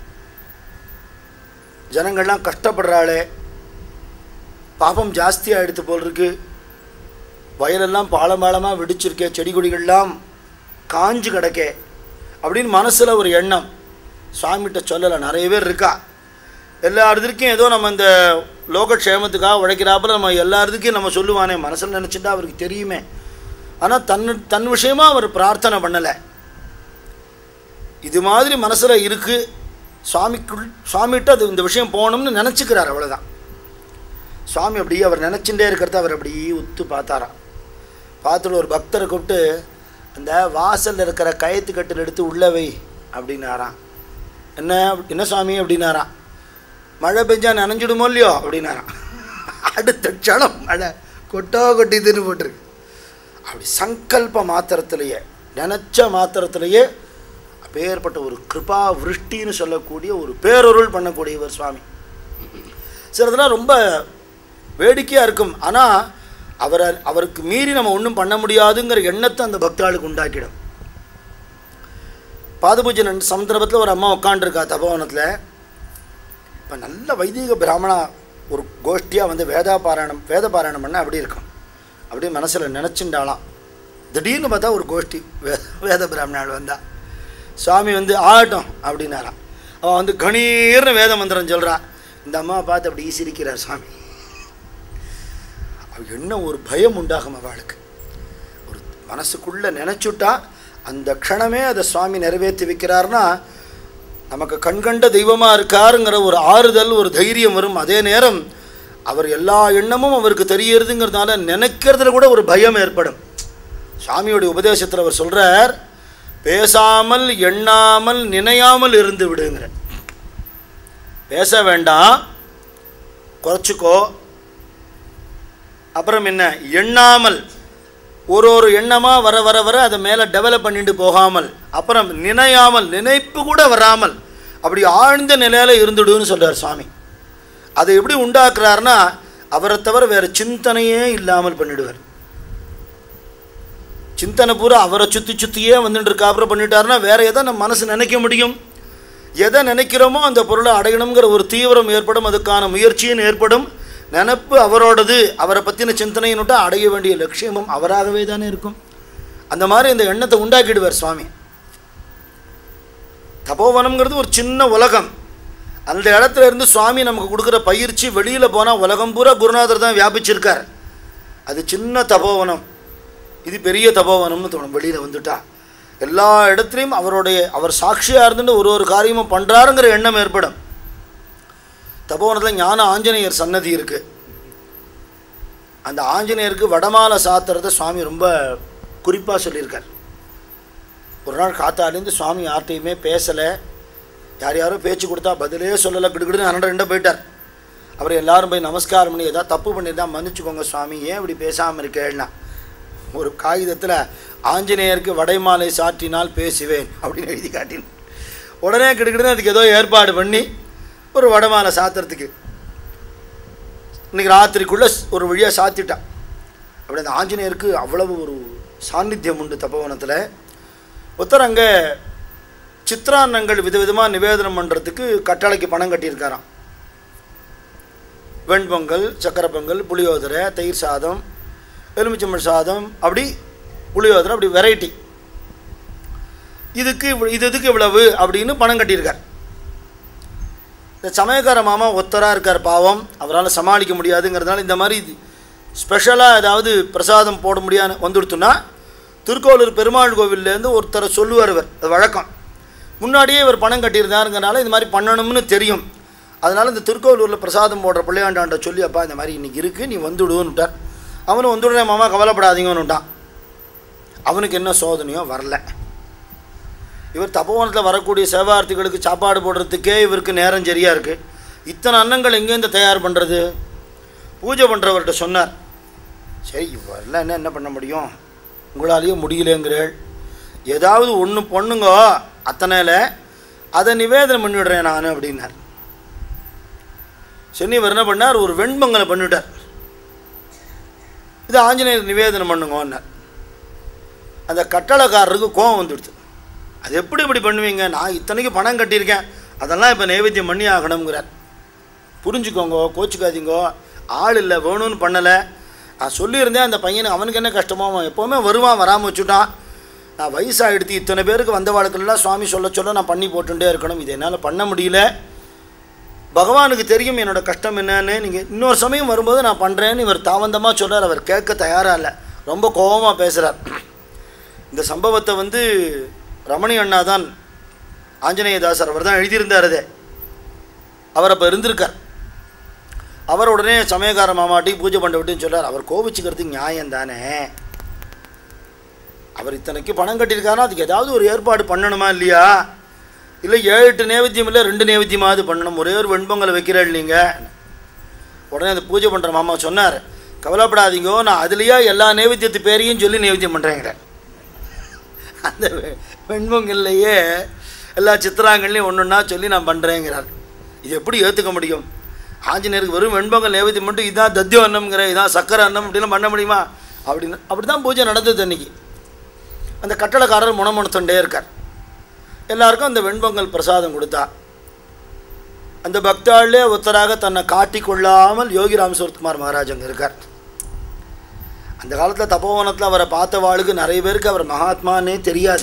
Speaker 1: ஜனங்கள்லாம் கஷ்டப்படுறாளே, பாபம் ஜாஸ்தியாக எடுத்து போல் இருக்கு, வயலெல்லாம் பாலமாக வெடிச்சிருக்கே, செடி கொடிகள்லாம் காஞ்சு கிடக்கே அப்படின்னு மனசில் ஒரு எண்ணம். சுவாமிகிட்ட சொல்லலை. நிறைய பேர் இருக்கா, எல்லா இடத்துக்கும் ஏதோ நம்ம இந்த லோகக்ஷேமத்துக்காக உழைக்கிறாப்புல நம்ம எல்லா இடத்துக்கும் நம்ம சொல்லுவானே, மனசில் நினச்சிட்டா அவருக்கு தெரியுமே. ஆனால் தன் விஷயமாக அவர் பிரார்த்தனை பண்ணலை. இது மாதிரி மனசில் இருக்குது, சுவாமிகிட்ட அது இந்த விஷயம் போகணும்னு நினச்சிக்கிறார், அவ்வளோதான். சுவாமி அப்படியே அவர் நினச்சிட்டே இருக்கிறத அவர் அப்படியே உத்து பார்த்தாராம். பார்த்துட்டு ஒரு பக்தரை கூப்பிட்டு அந்த வாசலில் இருக்கிற கயத்து கட்டில் எடுத்து உள்ளவை அப்படின்னாராம். என்ன சுவாமி அப்படின்னாராம். மழை பெஞ்சா நனைஞ்சிடுமோ இல்லையோ அப்படின்னாராம். அடுத்த க்ஷணம் மழை கொட்டிதுன்னு போட்டிருக்கு. அப்படி சங்கல்ப மாத்திரத்திலேயே, நினச்ச மாத்திரத்திலேயே அப்பேற்பட்ட ஒரு கிருபா விருஷ்டின்னு சொல்லக்கூடிய ஒரு பேரொருள் பண்ணக்கூடியவர் சுவாமி. சிலதெல்லாம் ரொம்ப வேடிக்கையாக இருக்கும். ஆனால் அவருக்கு மீறி நம்ம ஒன்றும் பண்ண முடியாதுங்கிற எண்ணத்தை அந்த பக்தாளுக்கு உண்டாக்கிடும். பாதபூஜை சந்தர்ப்பத்தில் ஒரு அம்மா உட்காண்டிருக்கா தபோவனத்தில். இப்போ நல்ல வைதிக பிராமணா ஒரு கோஷ்டியாக வந்து வேத பாராயணம் பண்ண அப்படி இருக்கும். அப்படியே மனசில் நினச்சிண்டாலாம். திடீர்னு பார்த்தா ஒரு கோஷ்டி வேத பிராமணாள் வந்தா. சுவாமி வந்து ஆகட்டும் அப்படின்னாராம். அவன் வந்து கணீர்னு வேத மந்திரம் சொல்கிறான். இந்த அம்மாவை பார்த்து அப்படி சிரிக்கிறார் சுவாமி. அவள் என்ன ஒரு பயம் உண்டாகும் அவளுக்கு. ஒரு மனசுக்குள்ளே நினச்சுட்டா அந்த க்ஷணமே அதை சுவாமி நிறைவேற்றி வைக்கிறார்னா நமக்கு கண்கண்ட தெய்வமாக இருக்காருங்கிற ஒரு ஆறுதல், ஒரு தைரியம் வரும். அதே நேரம் அவர் எல்லா எண்ணமும் அவருக்கு தெரியறதுங்கிறதுனால நினைக்கிறதுல கூட ஒரு பயம் ஏற்படும். சுவாமியோடைய உபதேசத்தில் அவர் சொல்கிறார், பேசாமல் எண்ணாமல் நினையாமல் இருந்து விடுங்கிற. பேச வேண்டாம், குறைச்சிக்கோ. அப்புறம் என்ன, எண்ணாமல் ஒரு எண்ணமாக வர வர வர அதை மேலே டெவலப் பண்ணிட்டு போகாமல், அப்புறம் நினையாமல் நினைப்பு கூட வராமல் அப்படி ஆழ்ந்த நிலையில் இருந்துடுன்னு சொல்கிறார் சுவாமி. அதை எப்படி உண்டாக்குறாருன்னா அவரை தவிர வேறு சிந்தனையே இல்லாமல் பண்ணிடுவார். சிந்தனை பூரா அவரை சுற்றியே வந்துட்டு இருக்கா. அப்புறம் பண்ணிட்டாருன்னா வேறு எதை நம்ம மனசு நினைக்க முடியும்? எதை நினைக்கிறோமோ அந்த பொருளை அடையணுங்கிற ஒரு தீவிரம் ஏற்படும், அதுக்கான முயற்சியும் ஏற்படும். நினப்பு அவரோடது, அவரை பற்றின சிந்தனையினுட்டா அடைய வேண்டிய லட்சியமும் அவராகவே தானே இருக்கும். அந்த மாதிரி இந்த எண்ணத்தை உண்டாக்கிடுவார் சுவாமி. தபோவனம்ங்கிறது ஒரு சின்ன உலகம். அந்த இடத்துல இருந்து சுவாமி நமக்கு கொடுக்குற பயிற்சி வெளியில் போனால் உலகம் பூரா குருநாதர் தான் வியாபிச்சிருக்கார். அது சின்ன தபோவனம், இது பெரிய தபோவனம்னு தோணும். வெளியில் வந்துட்டா எல்லா இடத்துலையும் அவர் சாட்சியாக இருந்துட்டு ஒரு காரியமும் பண்ணுறாருங்கிற எண்ணம் ஏற்படும். தபோவனத்தில் ஞான ஆஞ்சநேயர் சன்னதி இருக்குது. அந்த ஆஞ்சநேயருக்கு வடமாலை சாத்துறதை சுவாமி ரொம்ப குறிப்பாக சொல்லியிருக்கார். ஒரு நாள் காத்தாலேருந்து சுவாமி யார்கிட்டையுமே பேசலை. யாரோ பேச்சு கொடுத்தா பதிலே சொல்லலை, கிடுக்கிடுன்னு 2 போயிட்டார். அப்புறம் எல்லாரும் போய் நமஸ்காரம் பண்ணி ஏதாவது தப்பு பண்ணியிருந்தா மன்னிச்சுக்கோங்க சுவாமி, ஏன் இப்படி பேசாமல் இருக்கேன்னா ஒரு காகிதத்தில் ஆஞ்சநேயருக்கு வடைமாலை சாற்றினால் பேசுவேன் அப்படின்னு எழுதி காட்டினேன். உடனே கிடுக்கிடுன்னு அதுக்கு ஏதோ ஏற்பாடு பண்ணி ஒரு வடமாலை சாத்துறதுக்கு இன்றைக்கி ராத்திரிக்குள்ளே ஒரு வழியாக சாத்திட்டான். அப்படி அந்த ஆஞ்சநேயருக்கு அவ்வளவு ஒரு சாநித்தியம் உண்டு தபோவனத்தில். ஒருத்தர் அங்கே சித்திரான்னங்கள் விதவிதமாக நிவேதனம் பண்ணுறதுக்கு கட்டளைக்கு பணம் கட்டியிருக்காராம். வெண்பொங்கல், சக்கரை பொங்கல், புளியோதரை, தயிர் சாதம், எலுமிச்சம்பழ சாதம், அப்படி புளியோதரை, அப்படி வெரைட்டி. இதுக்கு இவ்வளவு அப்படின்னு பணம் கட்டியிருக்கார். இந்த சமயக்கார மாமா ஒத்தராக இருக்கார் பாவம், அவரால் சமாளிக்க முடியாதுங்கிறதுனால இந்த மாதிரி ஸ்பெஷலாக ஏதாவது பிரசாதம் போட முடியாது வந்துடுத்துன்னா திருக்கோளூர் பெருமாள் கோவில்லேருந்து ஒருத்தரை சொல்லுவார். அது வழக்கம். முன்னாடியே இவர் பணம் கட்டியிருந்தாருங்கிறனால இது மாதிரி பண்ணணும்னு தெரியும். அதனால் இந்த திருக்கோவிலூரில் பிரசாதம் போடுற பிள்ளையாண்டாண்ட சொல்லி, அப்பா இந்த மாதிரி இன்றைக்கி இருக்குது, நீ வந்துடுவோன்னுட்டார். அவனும் வந்துடுறேன் மாமா, கவலைப்படாதீங்கன்னுட்டான். அவனுக்கு என்ன சோதனையோ வரல. இவர் தபோவனத்தில் வரக்கூடிய சேவார்த்திகளுக்கு சாப்பாடு போடுறதுக்கே இவருக்கு நேரம் சரியாக இருக்குது. இத்தனை அன்னங்கள் எங்கேருந்து தயார் பண்ணுறது? பூஜை பண்ணுறவர்கிட்ட சொன்னார், சரி வரல என்ன பண்ண முடியும், உங்களாலேயும் முடியலேங்கிறேள், ஏதாவது ஒன்று பொண்ணுங்க அத்தனையில் அதை நிவேதனம் பண்ணிவிடுறேன் நான் அப்படின்னார். சரி இவர் என்ன பண்ணார், ஒரு வெண்பொங்கலை பண்ணிவிட்டார். இது ஆஞ்சநேயர் நிவேதனம் பண்ணுங்கன்னார். அந்த கட்டளைக்காரருக்கு கோபம் வந்துடுது. அது எப்படி இப்படி பண்ணுவீங்க, நான் இத்தனைக்கு பணம் கட்டியிருக்கேன், அதெல்லாம் இப்போ நைவேத்தியம் பண்ணி ஆகணுங்கிறார். புரிஞ்சுக்கோங்க, கோச்சிக்காதீங்கோ, ஆள் இல்லை, வேணும்னு பண்ணலை. நான் சொல்லியிருந்தேன் அந்த பையனுக்கு, அவனுக்கு என்ன கஷ்டமோ, அவன் எப்போவுமே வருவான், வராமல் வச்சுட்டான். நான் வயசாகிடுத்து, இத்தனை பேருக்கு வந்த வாழ்க்கைலாம் சுவாமி சொல்ல நான் பண்ணி போட்டுட்டே இருக்கணும், இது என்னால் பண்ண முடியல. பகவானுக்கு தெரியும் என்னோடய கஷ்டம் என்னன்னு, நீங்கள் இன்னொரு சமயம் வரும்போது நான் பண்ணுறேன்னு இவர் தாவந்தமாக சொல்கிறார். அவர் கேட்க தயாராக இல்லை, ரொம்ப கோபமாக பேசுகிறார். இந்த சம்பவத்தை ரமணி அண்ணா தான், ஆஞ்சநேயதாசர் அவர் தான் எழுதியிருந்தார். அதே அவர் அப்போ இருந்திருக்கார். அவர் உடனே சமயக்கார மாமாட்டி பூஜை பண்ண விட்டுன்னு சொல்கிறார். அவர் கோபிச்சுக்கிறதுக்கு நியாயம் தானே, அவர் இத்தனைக்கு பணம் கட்டியிருக்காருன்னா அதுக்கு ஏதாவது ஒரு ஏற்பாடு பண்ணணுமா இல்லையா? இல்லை 7-8 நைவேத்தியம் இல்லை, 2 நைவேத்தியமாவது பண்ணணும், ஒரே ஒரு வெண்பொங்கலை வைக்கிறேன் நீங்கள். உடனே அந்த பூஜை பண்ணுற மாமா சொன்னார், கவலைப்படாதீங்கோ, நான் அதுலேயே எல்லா நைவேத்தியத்து பேரையும் சொல்லி நைவேத்தியம் பண்ணுறேங்கிறேன். அந்த வெண்பொங்கல்லையே எல்லா சித்திராங்கள்லையும் ஒன்றுன்னா சொல்லி நான் பண்ணுறேங்கிறார். இது எப்படி ஏற்றுக்க முடியும்? ஆஞ்சநேயருக்கு வெறும் வெண்பொங்கல் நைவேத்தியம் மட்டும் இதான் தத்தியம் அன்னம்ங்கிற இதான் சக்கரை அன்னம் அப்படிலாம் பண்ண முடியுமா அப்படின்னு அப்படி தான் பூஜை நடந்தது அன்றைக்கி. அந்த கட்டளைக்காரர் முணமுணத்தொண்டே இருக்கார். எல்லாருக்கும் அந்த வெண்பொங்கல் பிரசாதம் கொடுத்தா. அந்த பக்தாளே ஒருத்தராக தன்னை காட்டி கொள்ளாமல் யோகி ராம் சூரத்குமார் மகாராஜ் அங்கே இருக்கார். அந்த காலத்தில் தபோவனத்தில் அவரை பார்த்தவாளுக்கு நிறைய பேருக்கு அவர் மகாத்மானே தெரியாது.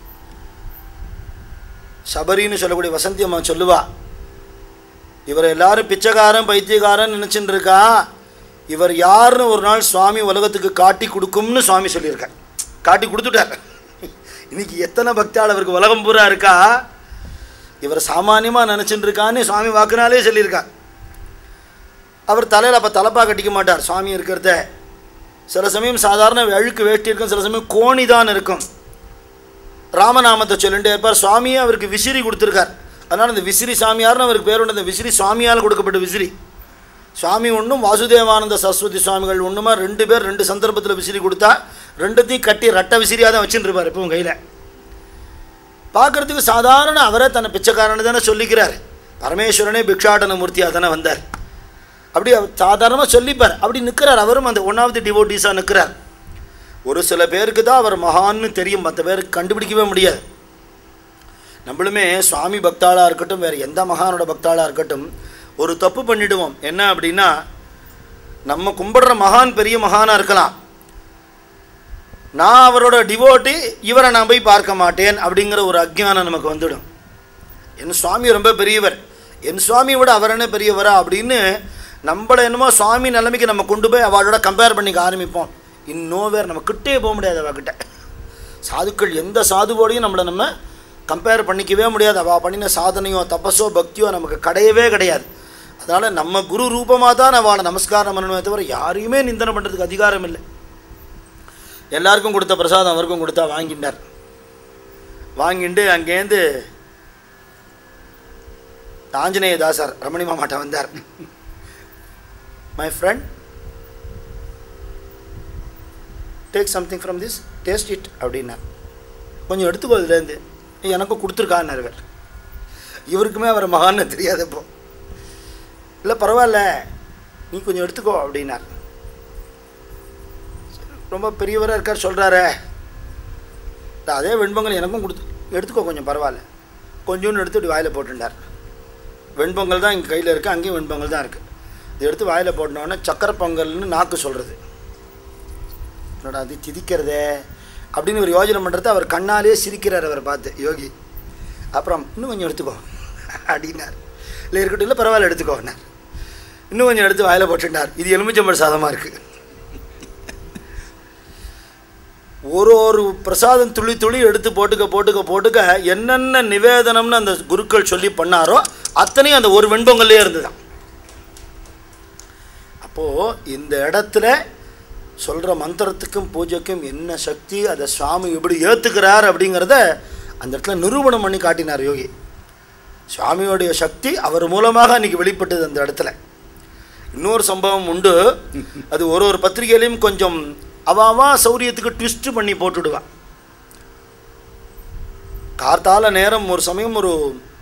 Speaker 1: சபரின்னு சொல்லக்கூடிய வசந்தி அம்மா சொல்லுவா, இவர் எல்லாரும் பிச்சைக்காரன் பைத்தியக்காரன் நினச்சின்னு இருக்கா, இவர் யாருன்னு ஒரு நாள் சுவாமி உலகத்துக்கு காட்டி கொடுக்கும்னு சுவாமி சொல்லியிருக்கார். காட்டி கொடுத்துட்டார். இன்னைக்கு எத்தனை பக்தியால் அவருக்கு உலகம் பூரா இருக்கா, இவர் சாமானியமாக நினச்சின்னு இருக்கான்னு சுவாமி வாக்குனாலே சொல்லியிருக்கார். அவர் தலையில் அப்போ தலைப்பா கட்டிக்க மாட்டார் சுவாமி இருக்கிறத. சில சமயம் சாதாரண அழுக்கு வேஷ்டி இருக்கும், சில சமயம் கோணி தான் இருக்கும். ராமநாமத்தை சொல்லிகிட்டே இருப்பார். சுவாமியே அவருக்கு விசிறி கொடுத்துருக்கார். அதனால் இந்த விசிறி சாமியார்னு அவருக்கு பேர் உண்டு. அந்த விசிறி சுவாமியால் கொடுக்கப்பட்ட விசிறி. சுவாமி ஒன்றும் வாசுதேவானந்த சரஸ்வதி சுவாமிகள் ஒன்றுமா 2 பேர் 2 சந்தர்ப்பத்தில் விசிறி கொடுத்தா 2த்தையும் கட்டி ரெட்டை விசிறியாக தான் வச்சுட்டு இருப்பார் இப்போ கையில். பார்க்குறதுக்கு சாதாரண அவரை தன்னை பிச்சைக்காரன்னு தானே சொல்லிக்கிறார். பரமேஸ்வரனே பிக்ஷாடன மூர்த்தியாக தானே வந்தார். அப்படி அவர் சாதாரணமாக சொல்லிப்பார். அப்படி நிற்கிறார். அவரும் அந்த 1வது டிவோட்டீஸாக நிற்கிறார். ஒரு சில பேருக்கு தான் அவர் மகான்னு தெரியும், மற்ற பேருக்கு கண்டுபிடிக்கவே முடியாது. நம்மளுமே சுவாமி பக்தாளாக இருக்கட்டும், வேறு எந்த மகானோட பக்தாளாக இருக்கட்டும், ஒரு தப்பு பண்ணிவிடுவோம். என்ன அப்படின்னா, நம்ம கும்பிடுற மகான் பெரிய மகானாக இருக்கலாம், நான் அவரோட டிவோட்டி, இவரை நான் போய் பார்க்க மாட்டேன் அப்படிங்கிற ஒரு அஜ்ஞானம் நமக்கு வந்துடும். என் சுவாமி ரொம்ப பெரியவர், என் சுவாமியை விட அவர் என்ன பெரியவரா அப்படின்னு நம்மளை என்னமோ சுவாமி நிலைமைக்கு நம்ம கொண்டு போய் அவளோட கம்பேர் பண்ணிக்க ஆரம்பிப்போம். இன்னோவேர் நம்ம கிட்டே போக முடியாது அவகிட்ட. சாதுக்கள் எந்த சாதுவோடையும் நம்மளை நம்ம கம்பேர் பண்ணிக்கவே முடியாது. அவள் பண்ணின சாதனையோ தபஸோ பக்தியோ நமக்கு கிடையவே கிடையாது. அதனால் நம்ம குரு ரூபமாக தான் அவளை நமஸ்காரம் பண்ணணுமே தவிர யாரையுமே நிந்தனை பண்ணுறதுக்கு அதிகாரம் இல்லை. எல்லாருக்கும் கொடுத்த பிரசாதம் அவருக்கும் கொடுத்தா வாங்கிட்டார். வாங்கிட்டு அங்கேருந்து ஆஞ்சநேய தாசர் ரமணி மாமாட்ட வந்தார். My friend, take something from this, taste it அப்படின்னா. கொஞ்சம் எடுத்துக்கோ இதுலேருந்து, எனக்கும் கொடுத்துருக்கான்னார் இவர். இவருக்குமே அவர் மகான்னு தெரியாதப்போ. இல்லை பரவாயில்ல, நீ கொஞ்சம் எடுத்துக்கோ அப்படின்னார். ரொம்ப பெரியவராக இருக்கார் சொல்கிறாரே, அதே வெண்பொங்கல் எனக்கும் எடுத்துக்கோ கொஞ்சம் பரவாயில்ல. கொஞ்சோன்னு எடுத்து இப்படி வாயில் போட்டுட்டார். வெண்பொங்கல் தான் இங்கே கையில் இருக்குது, அங்கேயும் வெண்பொங்கல் தான் இருக்குது. இதை எடுத்து வாயில் போட்டோன்னே சக்கரை பொங்கல்னு நாக்கு சொல்கிறது. என்னோட அது திதிக்கிறதே அப்படின்னு ஒரு யோஜனை பண்ணுறது. அவர் கண்ணாலே சிரிக்கிறார் அவரை பார்த்து யோகி. அப்புறம் இன்னும் கொஞ்சம் எடுத்துக்கோ அப்படின்னார். இல்லை இருக்கட்டும், இல்லை பரவாயில்ல எடுத்துக்கோன்னார். இன்னும் கொஞ்சம் எடுத்து வாயில் போட்டுட்டார். இது எலுமிச்சம்பழ சாதமாக இருக்குது. ஒரு பிரசாதம் துளி துளி எடுத்து போட்டுக்க என்னென்ன நிவேதனம்னு அந்த குருக்கள் சொல்லி பண்ணாரோ அத்தனையும் அந்த ஒரு வெண்பொங்கல்லே இருந்துதான். அப்போது இந்த இடத்துல சொல்கிற மந்திரத்துக்கும் பூஜைக்கும் என்ன சக்தி, அதை சுவாமி எப்படி ஏற்றுக்கிறார் அப்படிங்கிறத அந்த இடத்துல நிரூபணம் பண்ணி காட்டினார் யோகி. சுவாமியோடைய சக்தி அவர் மூலமாக அன்றைக்கி வெளிப்பட்டது அந்த இடத்துல. இன்னொரு சம்பவம் உண்டு. அது ஒரு பத்திரிகையிலையும் கொஞ்சம் அவாவா சௌரியத்துக்கு ட்விஸ்ட் பண்ணி போட்டுடுவான். கார்த்தால நேரம் ஒரு சமயம் ஒரு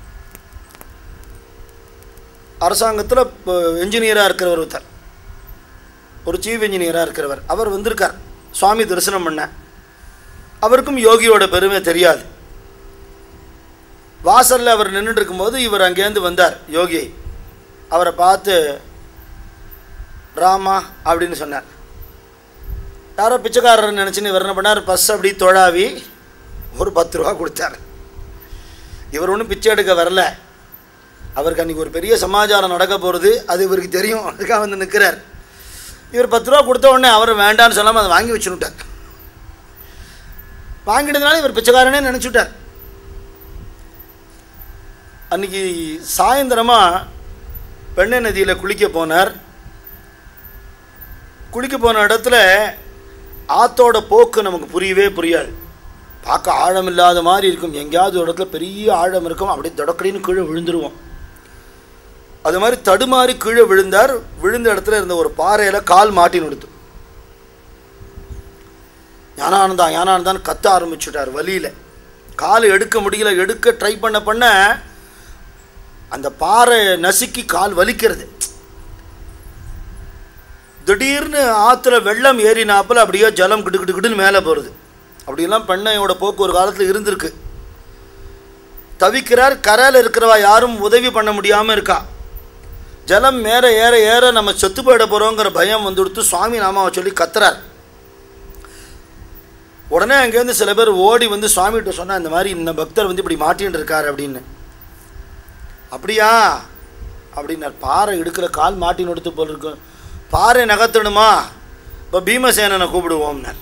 Speaker 1: அரசாங்கத்தில் என்ஜினியராக இருக்கிறவர் ஒருத்தர், ஒரு சீஃப் என்ஜினியராக இருக்கிறவர், அவர் வந்திருக்கார் சுவாமி தரிசனம் பண்ண. அவருக்கும் யோகியோட பெருமை தெரியாது. வாசலில் அவர் நின்றுட்டு இருக்கும்போது இவர் அங்கேருந்து வந்தார் யோகி. அவரை பார்த்து ராமா அப்படின்னு சொன்னார். யாரோ பிச்சைக்காரர் நினச்சின்னு இவர் என்ன பண்ணார், பஸ் அப்படி தொழாவி ஒரு 10 ரூபா கொடுத்தார். இவர் ஒன்றும் பிச்சை எடுக்க வரல, அவருக்கு அன்றைக்கி ஒரு பெரிய சமாச்சாரம் நடக்க போகிறது, அது இவருக்கு தெரியும், அதுக்காக வந்து நிற்கிறார். இவர் 10 ரூபா கொடுத்த உடனே அவர் வேண்டான்னு சொல்லாமல் அதை வாங்கி வச்சுட்டார். வாங்கிட்டதுனால இவர் பிச்சைக்காரனே நினச்சிட்டார். அன்றைக்கி சாயந்தரமாக பெண்ணை நதியில் குளிக்க போனார். குளிக்க போன இடத்துல ஆற்றோட போக்கு நமக்கு புரியவே புரியாது. பார்க்க ஆழம் இல்லாத மாதிரி இருக்கும். எங்கேயாவது ஒரு இடத்துல பெரிய ஆழம் இருக்கும், அப்படியே தொடக்கடின்னு கீழே விழுந்துருவோம். அது மாதிரி தடுமாறி கீழே விழுந்தார். விழுந்த இடத்துல இருந்த ஒரு பாறையில் கால் மாட்டி நிறுத்து. ஞானானந்தான்னு கத்த ஆரம்பிச்சுட்டார் வலியில். கால் எடுக்க முடியல. எடுக்க ட்ரை பண்ண அந்த பாறை நசுக்கி கால் வலிக்கிறது. திடீர்னு ஆற்றுல வெள்ளம் ஏறினாப்பில் அப்படியே ஜலம் கிட்டுக்கிட்டுன்னு மேலே போகிறது. அப்படிலாம் பெண்ணையோட போக்கு ஒரு காலத்தில் இருந்திருக்கு. தவிக்கிறார். கரையில் இருக்கிறவா யாரும் உதவி பண்ண முடியாமல் இருக்கா. ஜலம் மேலே ஏற ஏற நம்ம செத்து போயிட போகிறோங்கிற பயம் வந்துடுத்து. சுவாமி நாமாவை சொல்லி கத்துறார். உடனே அங்கேருந்து சில பேர் ஓடி வந்து சுவாமிகிட்ட சொன்னால், இந்த மாதிரி இந்த பக்தர் வந்து இப்படி மாட்டின்னு இருக்கார் அப்படின்னு. அப்படியா அப்படின்னார். பாறை எடுக்கிற கால் மாட்டின்னு எடுத்து போல் இருக்கு. பாறை நகர்த்தணுமா? இப்போ பீமசேனனை கூப்பிடுவோம்னார்.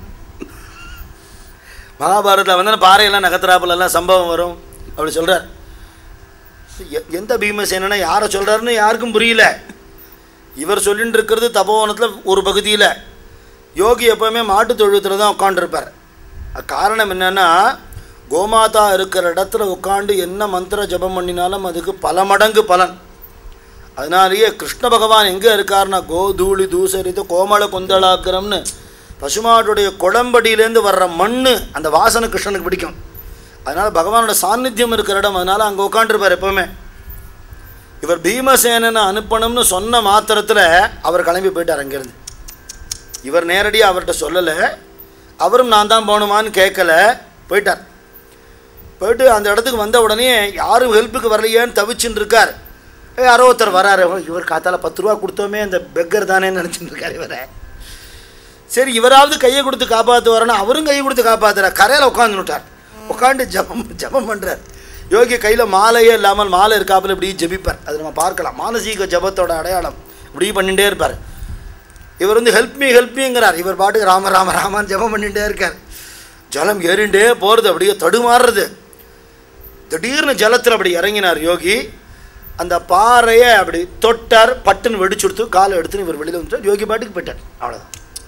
Speaker 1: மகாபாரதத்தில் வந்து பாறையெல்லாம் நகர்த்துறாப்புலாம் சம்பவம் வரும் அப்படி சொல்கிறார். எந்த பீமசேனனை யாரை சொல்கிறாருன்னு யாருக்கும் புரியல. இவர் சொல்லிட்டு இருக்கிறது தபோவனத்தில் ஒரு பகுதியில். யோகி எப்போவுமே மாட்டு தொழுவத்தில் தான் உட்காண்டிருப்பார். காரணம் என்னென்னா, கோமாதா இருக்கிற இடத்துல உட்காந்து என்ன மந்திர ஜபம் பண்ணினாலும் அதுக்கு பல மடங்கு பலன். அதனாலேயே கிருஷ்ண பகவான் எங்கே இருக்காருன்னா, கோதூளி தூசரித்து கோமள குந்தளாக்கிரம்னு பசுமாட்டுடைய குளம்படியிலேருந்து வர்ற மண், அந்த வாசனை கிருஷ்ணனுக்கு பிடிக்கும். அதனால் பகவானோட சாநித்தியம் இருக்கிற இடம். அதனால் அங்கே உட்காண்டிருப்பார் எப்போவுமே. இவர் பீமசேனனை அனுப்பணும்னு சொன்ன மாத்திரத்தில் அவர் கிளம்பி போயிட்டார் அங்கேருந்து. இவர் நேரடியாக அவர்கிட்ட சொல்லலை. அவரும் நான் தான் போகணுமான்னு கேட்கல, போயிட்டார். போயிட்டு அந்த இடத்துக்கு வந்த உடனே யாரும் ஹெல்ப்புக்கு வரலையேன்னு தவிச்சுன்னு இருக்கார். யாரோ ஒருத்தர் வராரு. இவர் காத்தால 10 ரூபா கொடுத்தோமே, அந்த பெக்கர் தானேன்னு நினச்சிட்டு இருக்கார் இவரை. சரி, இவராவது கையை கொடுத்து காப்பாற்று வரணும். அவரும் கையை கொடுத்து காப்பாற்றுறார். கரையில் உட்காந்துட்டார். உட்காந்து ஜபம் பண்ணுறார். யோகி கையில் மாலையே இல்லாமல் மாலை இருக்காப்புல இப்படி ஜபிப்பார். அது நம்ம பார்க்கலாம். மானசீக ஜபத்தோட அடையாளம். இப்படி பண்ணிகிட்டே இருப்பார். இவர் வந்து ஹெல்ப்மிங்கிறார். இவர் பாட்டுக்கு ராம ராம ராமான்னு ஜபம் பண்ணிகிட்டே இருக்கார். ஜலம் ஏறிண்டே போகிறது. அப்படியே தடுமாறுறது. திடீர்னு ஜலத்தில் அப்படி இறங்கினார் யோகி. அந்த பாறையை அப்படி தொட்டார். பட்டுன்னு வெடிச்சு கொடுத்து காலை எடுத்துன்னு இவர் வெளியில் வந்துட்டார். யோகி பாட்டுக்கு போயிட்டார். அவ்வளோதான்.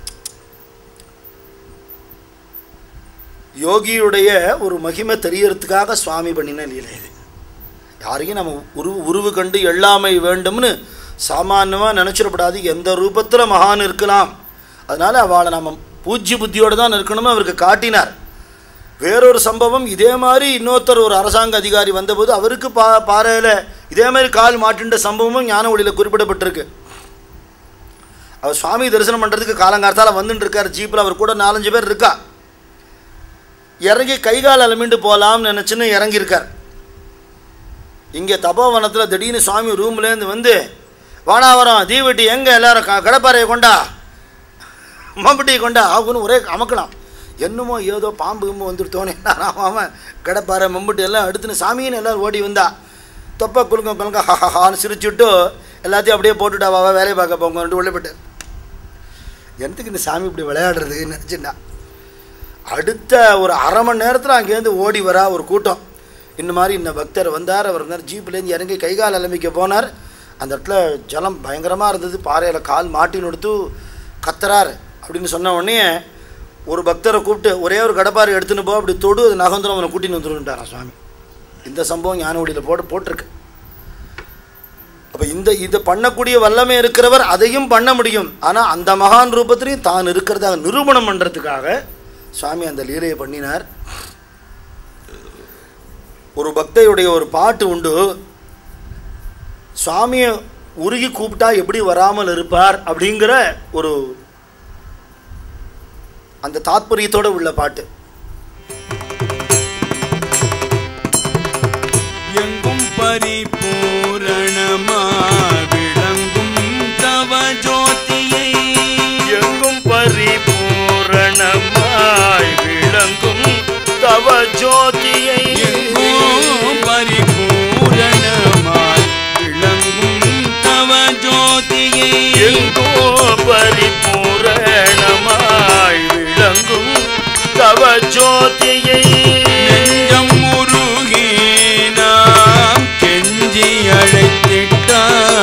Speaker 1: யோகியுடைய ஒரு மகிமை தெரியறதுக்காக சுவாமி பண்ணின லீலை இது. யாரையும் நம்ம உருவு கண்டு எல்லாமை வேண்டும்னு சாமான்யமாக நினச்சிடப்படாது. எந்த ரூபத்தில் மகான் இருக்கலாம். அதனால் அவளை நம்ம பூஜ்ய புத்தியோடு தான் இருக்கணும்னு அவருக்கு காட்டினார். வேறொரு சம்பவம், இதே மாதிரி இன்னொருத்தர் ஒரு அரசாங்க அதிகாரி வந்தபோது அவருக்கு பாறையில் இதே மாதிரி கால் மாட்டின்ற சம்பவமும் ஞான ஒளியில் குறிப்பிடப்பட்டிருக்கு. அவர் சுவாமி தரிசனம் பண்ணுறதுக்கு காலங்காலத்தால் வந்துட்டு இருக்கார். ஜீப்பில் அவர் கூட 4-5 பேர் இருக்கா. இறங்கி கைகால் அலமிண்டு போகலாம்னு நினச்சின்னு இறங்கியிருக்கார். இங்கே தபோவனத்தில் திடீர்னு சுவாமி ரூம்லேருந்து வந்து, வானாவரம் தீவெட்டி எங்கே எல்லோரும் கடப்பாறையை கொண்டா, மம்பட்டியை கொண்டா ஆகுன்னு ஒரே அமக்கலாம். என்னமோ ஏதோ பாம்பு வந்துடுத்தோனே அவன் கடப்பாறை மம்பட்டி எல்லாம் எடுத்துன்னு சாமின்னு எல்லோரும் ஓடி வந்தா. தொப்பை குலுங்க ஹான்னு சிரிச்சுட்டு எல்லாத்தையும் அப்படியே போட்டுட்டா, வா வேலையை பார்க்க போங்கன்ட்டு உள்ளே போட்டார். எனக்கு இந்த சாமி இப்படி விளையாடுறதுன்னு நினச்சிட்டா. அடுத்த ஒரு அரை மணி நேரத்தில் அங்கேருந்து ஓடி வரா ஒரு கூட்டம். இந்த மாதிரி இந்த பக்தர் வந்தார். அவர் வந்தார். ஜீப்லேருந்து இறங்கி கைகால் அலம்பிக்க போனார். அந்த இடத்துல ஜலம் பயங்கரமாக இருந்தது. பாறையில் கால் மாட்டின்னு எடுத்து கத்துறார். அப்படின்னு சொன்ன உடனே ஒரு பக்தரை கூப்பிட்டு ஒரே ஒரு கடப்பாறை எடுத்துன்னு போ, அப்படி தொடு, அது நகந்துடும், அவனை கூட்டின்னு வந்துருன்ட்டாரான் சுவாமி. இந்த சம்பவம் ஞான ஒளியில் போட்டிருக்கு. அப்போ இதை பண்ணக்கூடிய வல்லமை இருக்கிறவர் அதையும் பண்ண முடியும். ஆனால் அந்த மகான் ரூபத்திலையும் தான் இருக்கிறதாக நிரூபணம் பண்ணுறதுக்காக சுவாமி அந்த லீலையை பண்ணினார். ஒரு பக்தையுடைய ஒரு பாட்டு உண்டு. சுவாமியை உருகி கூப்பிட்டா எப்படி வராமல் இருப்பார் அப்படிங்கிற ஒரு அந்த தாத்பரியத்தோடு உள்ள பாட்டு.
Speaker 2: எங்கும் பரிபூரணமாய் விளங்கும் தவ ஜோதியை,
Speaker 1: எங்கும் பரிபூரணமாய் விளங்கும் தவ ஜோதியை,
Speaker 2: எங்கும் பரிபூரணமாய் விளங்கும் தவ ஜோதியை,
Speaker 1: எங்கோ பரிபூரணமாய் விளங்கும் தவ ஜோதியை,
Speaker 2: நெஞ்சம் முருகி நாம் கெஞ்சி அழைத்திட்டார்.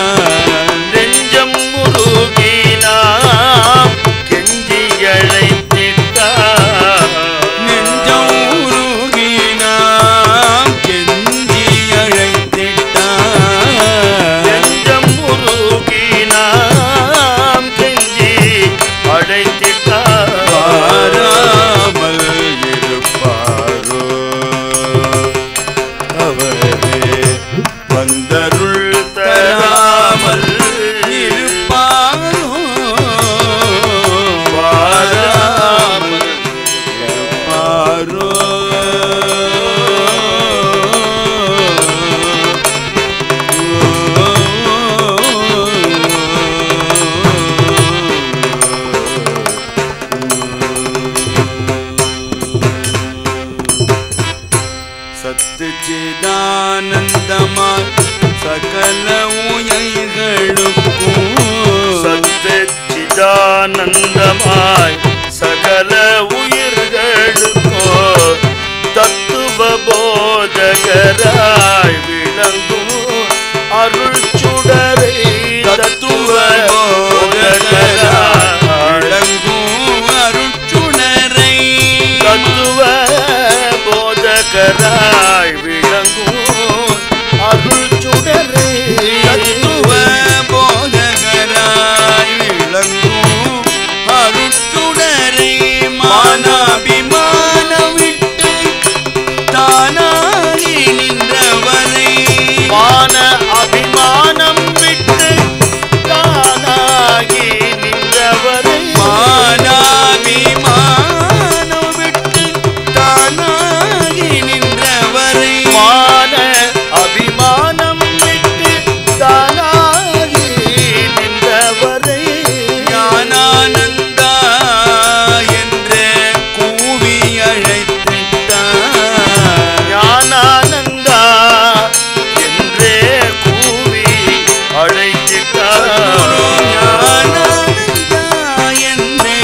Speaker 2: சச்சிதானந்தமாய் சகல உயிர்களுக்கும்
Speaker 1: சச்சிதானந்தமாய் சகல உயிர்களுக்கும் தத்துவ போதகராய் விளங்கும் அருள் சுடரை
Speaker 2: தத்துவ போதகராய் விளங்கும் அருள் சுடரை
Speaker 1: தத்துவ போதகராய் விளங்கும் அருள் சுடரை
Speaker 2: தத்துவ போதகராய் விளங்கும் அருள் சுடரை மானாபிமானம் விட்டு தானாகி நின்றவரை
Speaker 1: மான அபிமானம் விட்டு தானாகி நின்றவரை
Speaker 2: மானாபிமானம் விட்டு தானாகி நின்றவரை
Speaker 1: மான அபிமானம் விட்டு தானாகி நின்றவரை
Speaker 2: ஞானானந்தா என்று கூவி அழைத்திட்டார்
Speaker 1: ஞானானந்தா என்றே கூவி அழைத்திட்டார்
Speaker 2: ஞானானந்தா என்றே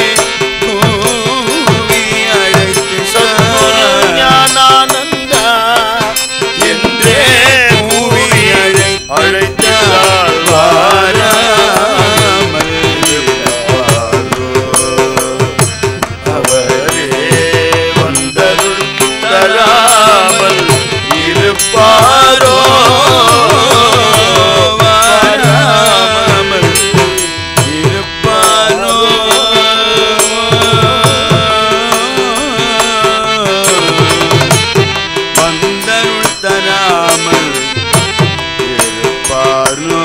Speaker 2: கூவி
Speaker 1: சத்குரு
Speaker 2: அழைத்திட்டார்
Speaker 1: ஞானானந்தா என்றே கூவி அழைத்திட்டார்
Speaker 2: வாராமல்
Speaker 1: அவரே வந்தருள் தராமல் இருப்பாரோ
Speaker 2: வாராமல் இருப்பாரோ வந்தருள் தராமல் இருப்பாரோ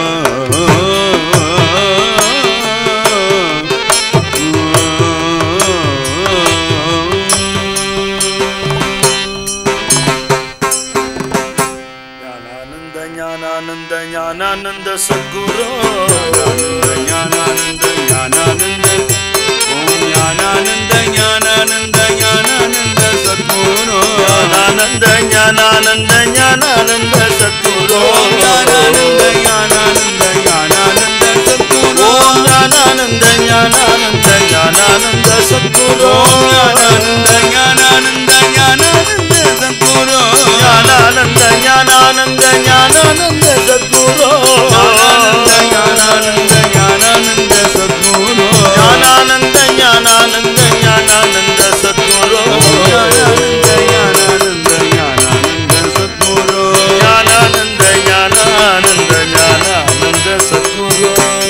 Speaker 1: ஞானானந்த ஞானானந்த ஞானானந்த சத்குரு
Speaker 2: ஞானானந்த ஞானானந்த ஓம் ஞானானந்த ஞானானந்த ஞானானந்த சத்குரு
Speaker 1: ஞானானந்த ஞானானந்த ஞானானந்த சத்குரு
Speaker 2: ஓம் ஞானானந்த ஞானானந்த ஞானானந்த சத்குரு
Speaker 1: ஓம் ஞானானந்த ஞானானந்த ஞானானந்த சத்குரு
Speaker 2: ஓம் ஞானானந்த ஞானானந்த ஞானானந்த சத்குரு
Speaker 1: ஞானானந்த ஞானானந்த ஞானானந்த சத்குரு
Speaker 2: ஞானானந்த ஞானானந்த ஞானானந்த சத்குரு
Speaker 1: ஞானானந்த ஞானானந்த ஞானானந்த சத்குரு
Speaker 2: ஞானானந்த ஞானானந்த ஞானானந்த சத்குரு
Speaker 1: ஞானானந்த ஞானானந்த ஞானானந்த சத்குரு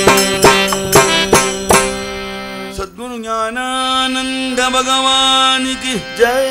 Speaker 2: சத்குரு ஞானானந்த பகவானுக்கு
Speaker 1: ஜெய்.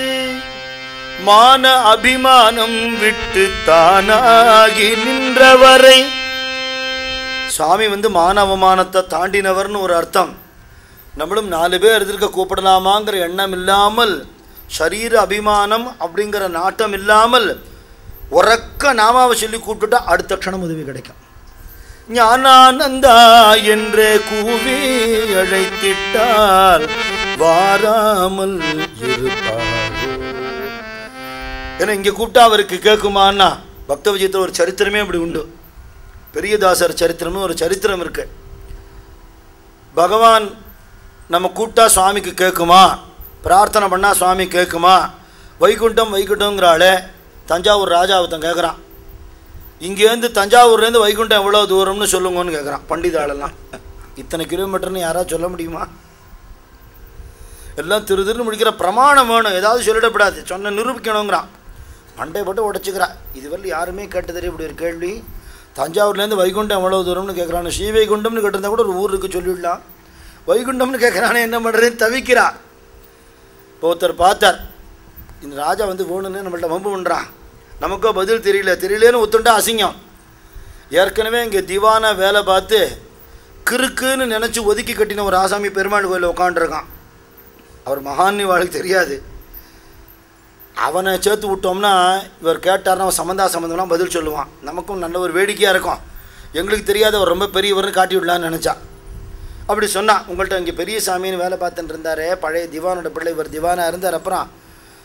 Speaker 1: மான அபிமானம் விட்டு தானாகி நின்றவரை சுவாமி மான அவமானத்தை தாண்டினவர்னு ஒரு அர்த்தம். நம்மளும் 4 பேர் எதிர்க்க கூப்பிடலாமாங்கிற எண்ணம் இல்லாமல், சரீர அபிமானம் அப்படிங்கிற நாட்டம் இல்லாமல் உறக்க நாமாவை சொல்லி கூப்பிட்டுட்டா அடுத்த க்ஷணம் உதவி கிடைக்கும். ஞானானந்தா என்றே கூவி அழைத்திட்டால் வாராமல் இருப்பார். ஏன்னா இங்கே கூப்பிட்டா அவருக்கு கேட்குமான்னா பக்த விஜயத்தில் ஒரு சரித்திரமே அப்படி உண்டு. பெரியதாசர் சரித்திரம்னு ஒரு சரித்திரம் இருக்கு. பகவான் நம்ம கூப்பிட்டா சுவாமிக்கு கேட்குமா, பிரார்த்தனை பண்ணால் சுவாமி கேட்குமா, வைகுண்டம் வைகுண்டங்கிறாளே தஞ்சாவூர் ராஜா ஒருத்தன் கேட்குறான், இங்கேருந்து தஞ்சாவூர்லேருந்து வைகுண்டம் எவ்வளோ தூரம்னு சொல்லுங்கன்னு கேட்குறான். பண்டிதாளெல்லாம் இத்தனை கிலோமீட்டர்னு யாராவது சொல்ல முடியுமா? எல்லாம் திருன்னு முடிக்கிற பிரமாணம் வேணும், ஏதாவது சொல்லிடக்கூடாது, சொன்ன நிரூபிக்கணுங்கிறான். மண்டை போட்டு உடச்சிக்கிறா. இதுவரை யாருமே கேட்டதே இப்படி ஒரு கேள்வி. தஞ்சாவூர்லேருந்து வைகுண்டம் எவ்வளோ தூரம்னு கேட்குறான்னு. ஸ்ரீவைகுண்டம்னு கேட்டிருந்தா கூட ஒரு ஊருக்கு சொல்லிவிடலாம். வைகுண்டம்னு கேட்குறானே என்ன பண்ணுறதுன்னு தவிக்கிறா. இப்போ ஒருத்தர் பார்த்தார், இந்த ராஜா வேணும்னு நம்மள்ட்ட வம்பு பண்ணுறான், நமக்கோ பதில் தெரியலேன்னு ஒத்துண்டா அசிங்கம். ஏற்கனவே இங்கே திவானா வேலை பார்த்து கிறுக்குன்னு நினச்சி ஒதுக்கி கட்டின ஒரு ஆசாமி பெருமாள் கோயிலில் உட்காண்டிருக்கான். அவர் மகான்னு வாழ்க்கை தெரியாது. அவனை சேர்த்து விட்டோம்னா இவர் கேட்டார்னா அவன் சம்மந்தம்லாம் பதில் சொல்லுவான். நமக்கும் நல்ல ஒரு வேடிக்கையாக இருக்கும். எங்களுக்கு தெரியாத அவர் ரொம்ப பெரியவர்னு காட்டி விடலான்னு நினச்சா. அப்படி சொன்னான், உங்கள்கிட்ட இங்கே பெரிய சாமின்னு வேலை பார்த்துட்டு இருந்தார், பழைய திவானோட பிள்ளை, இவர் திவானாக இருந்தார். அப்புறம்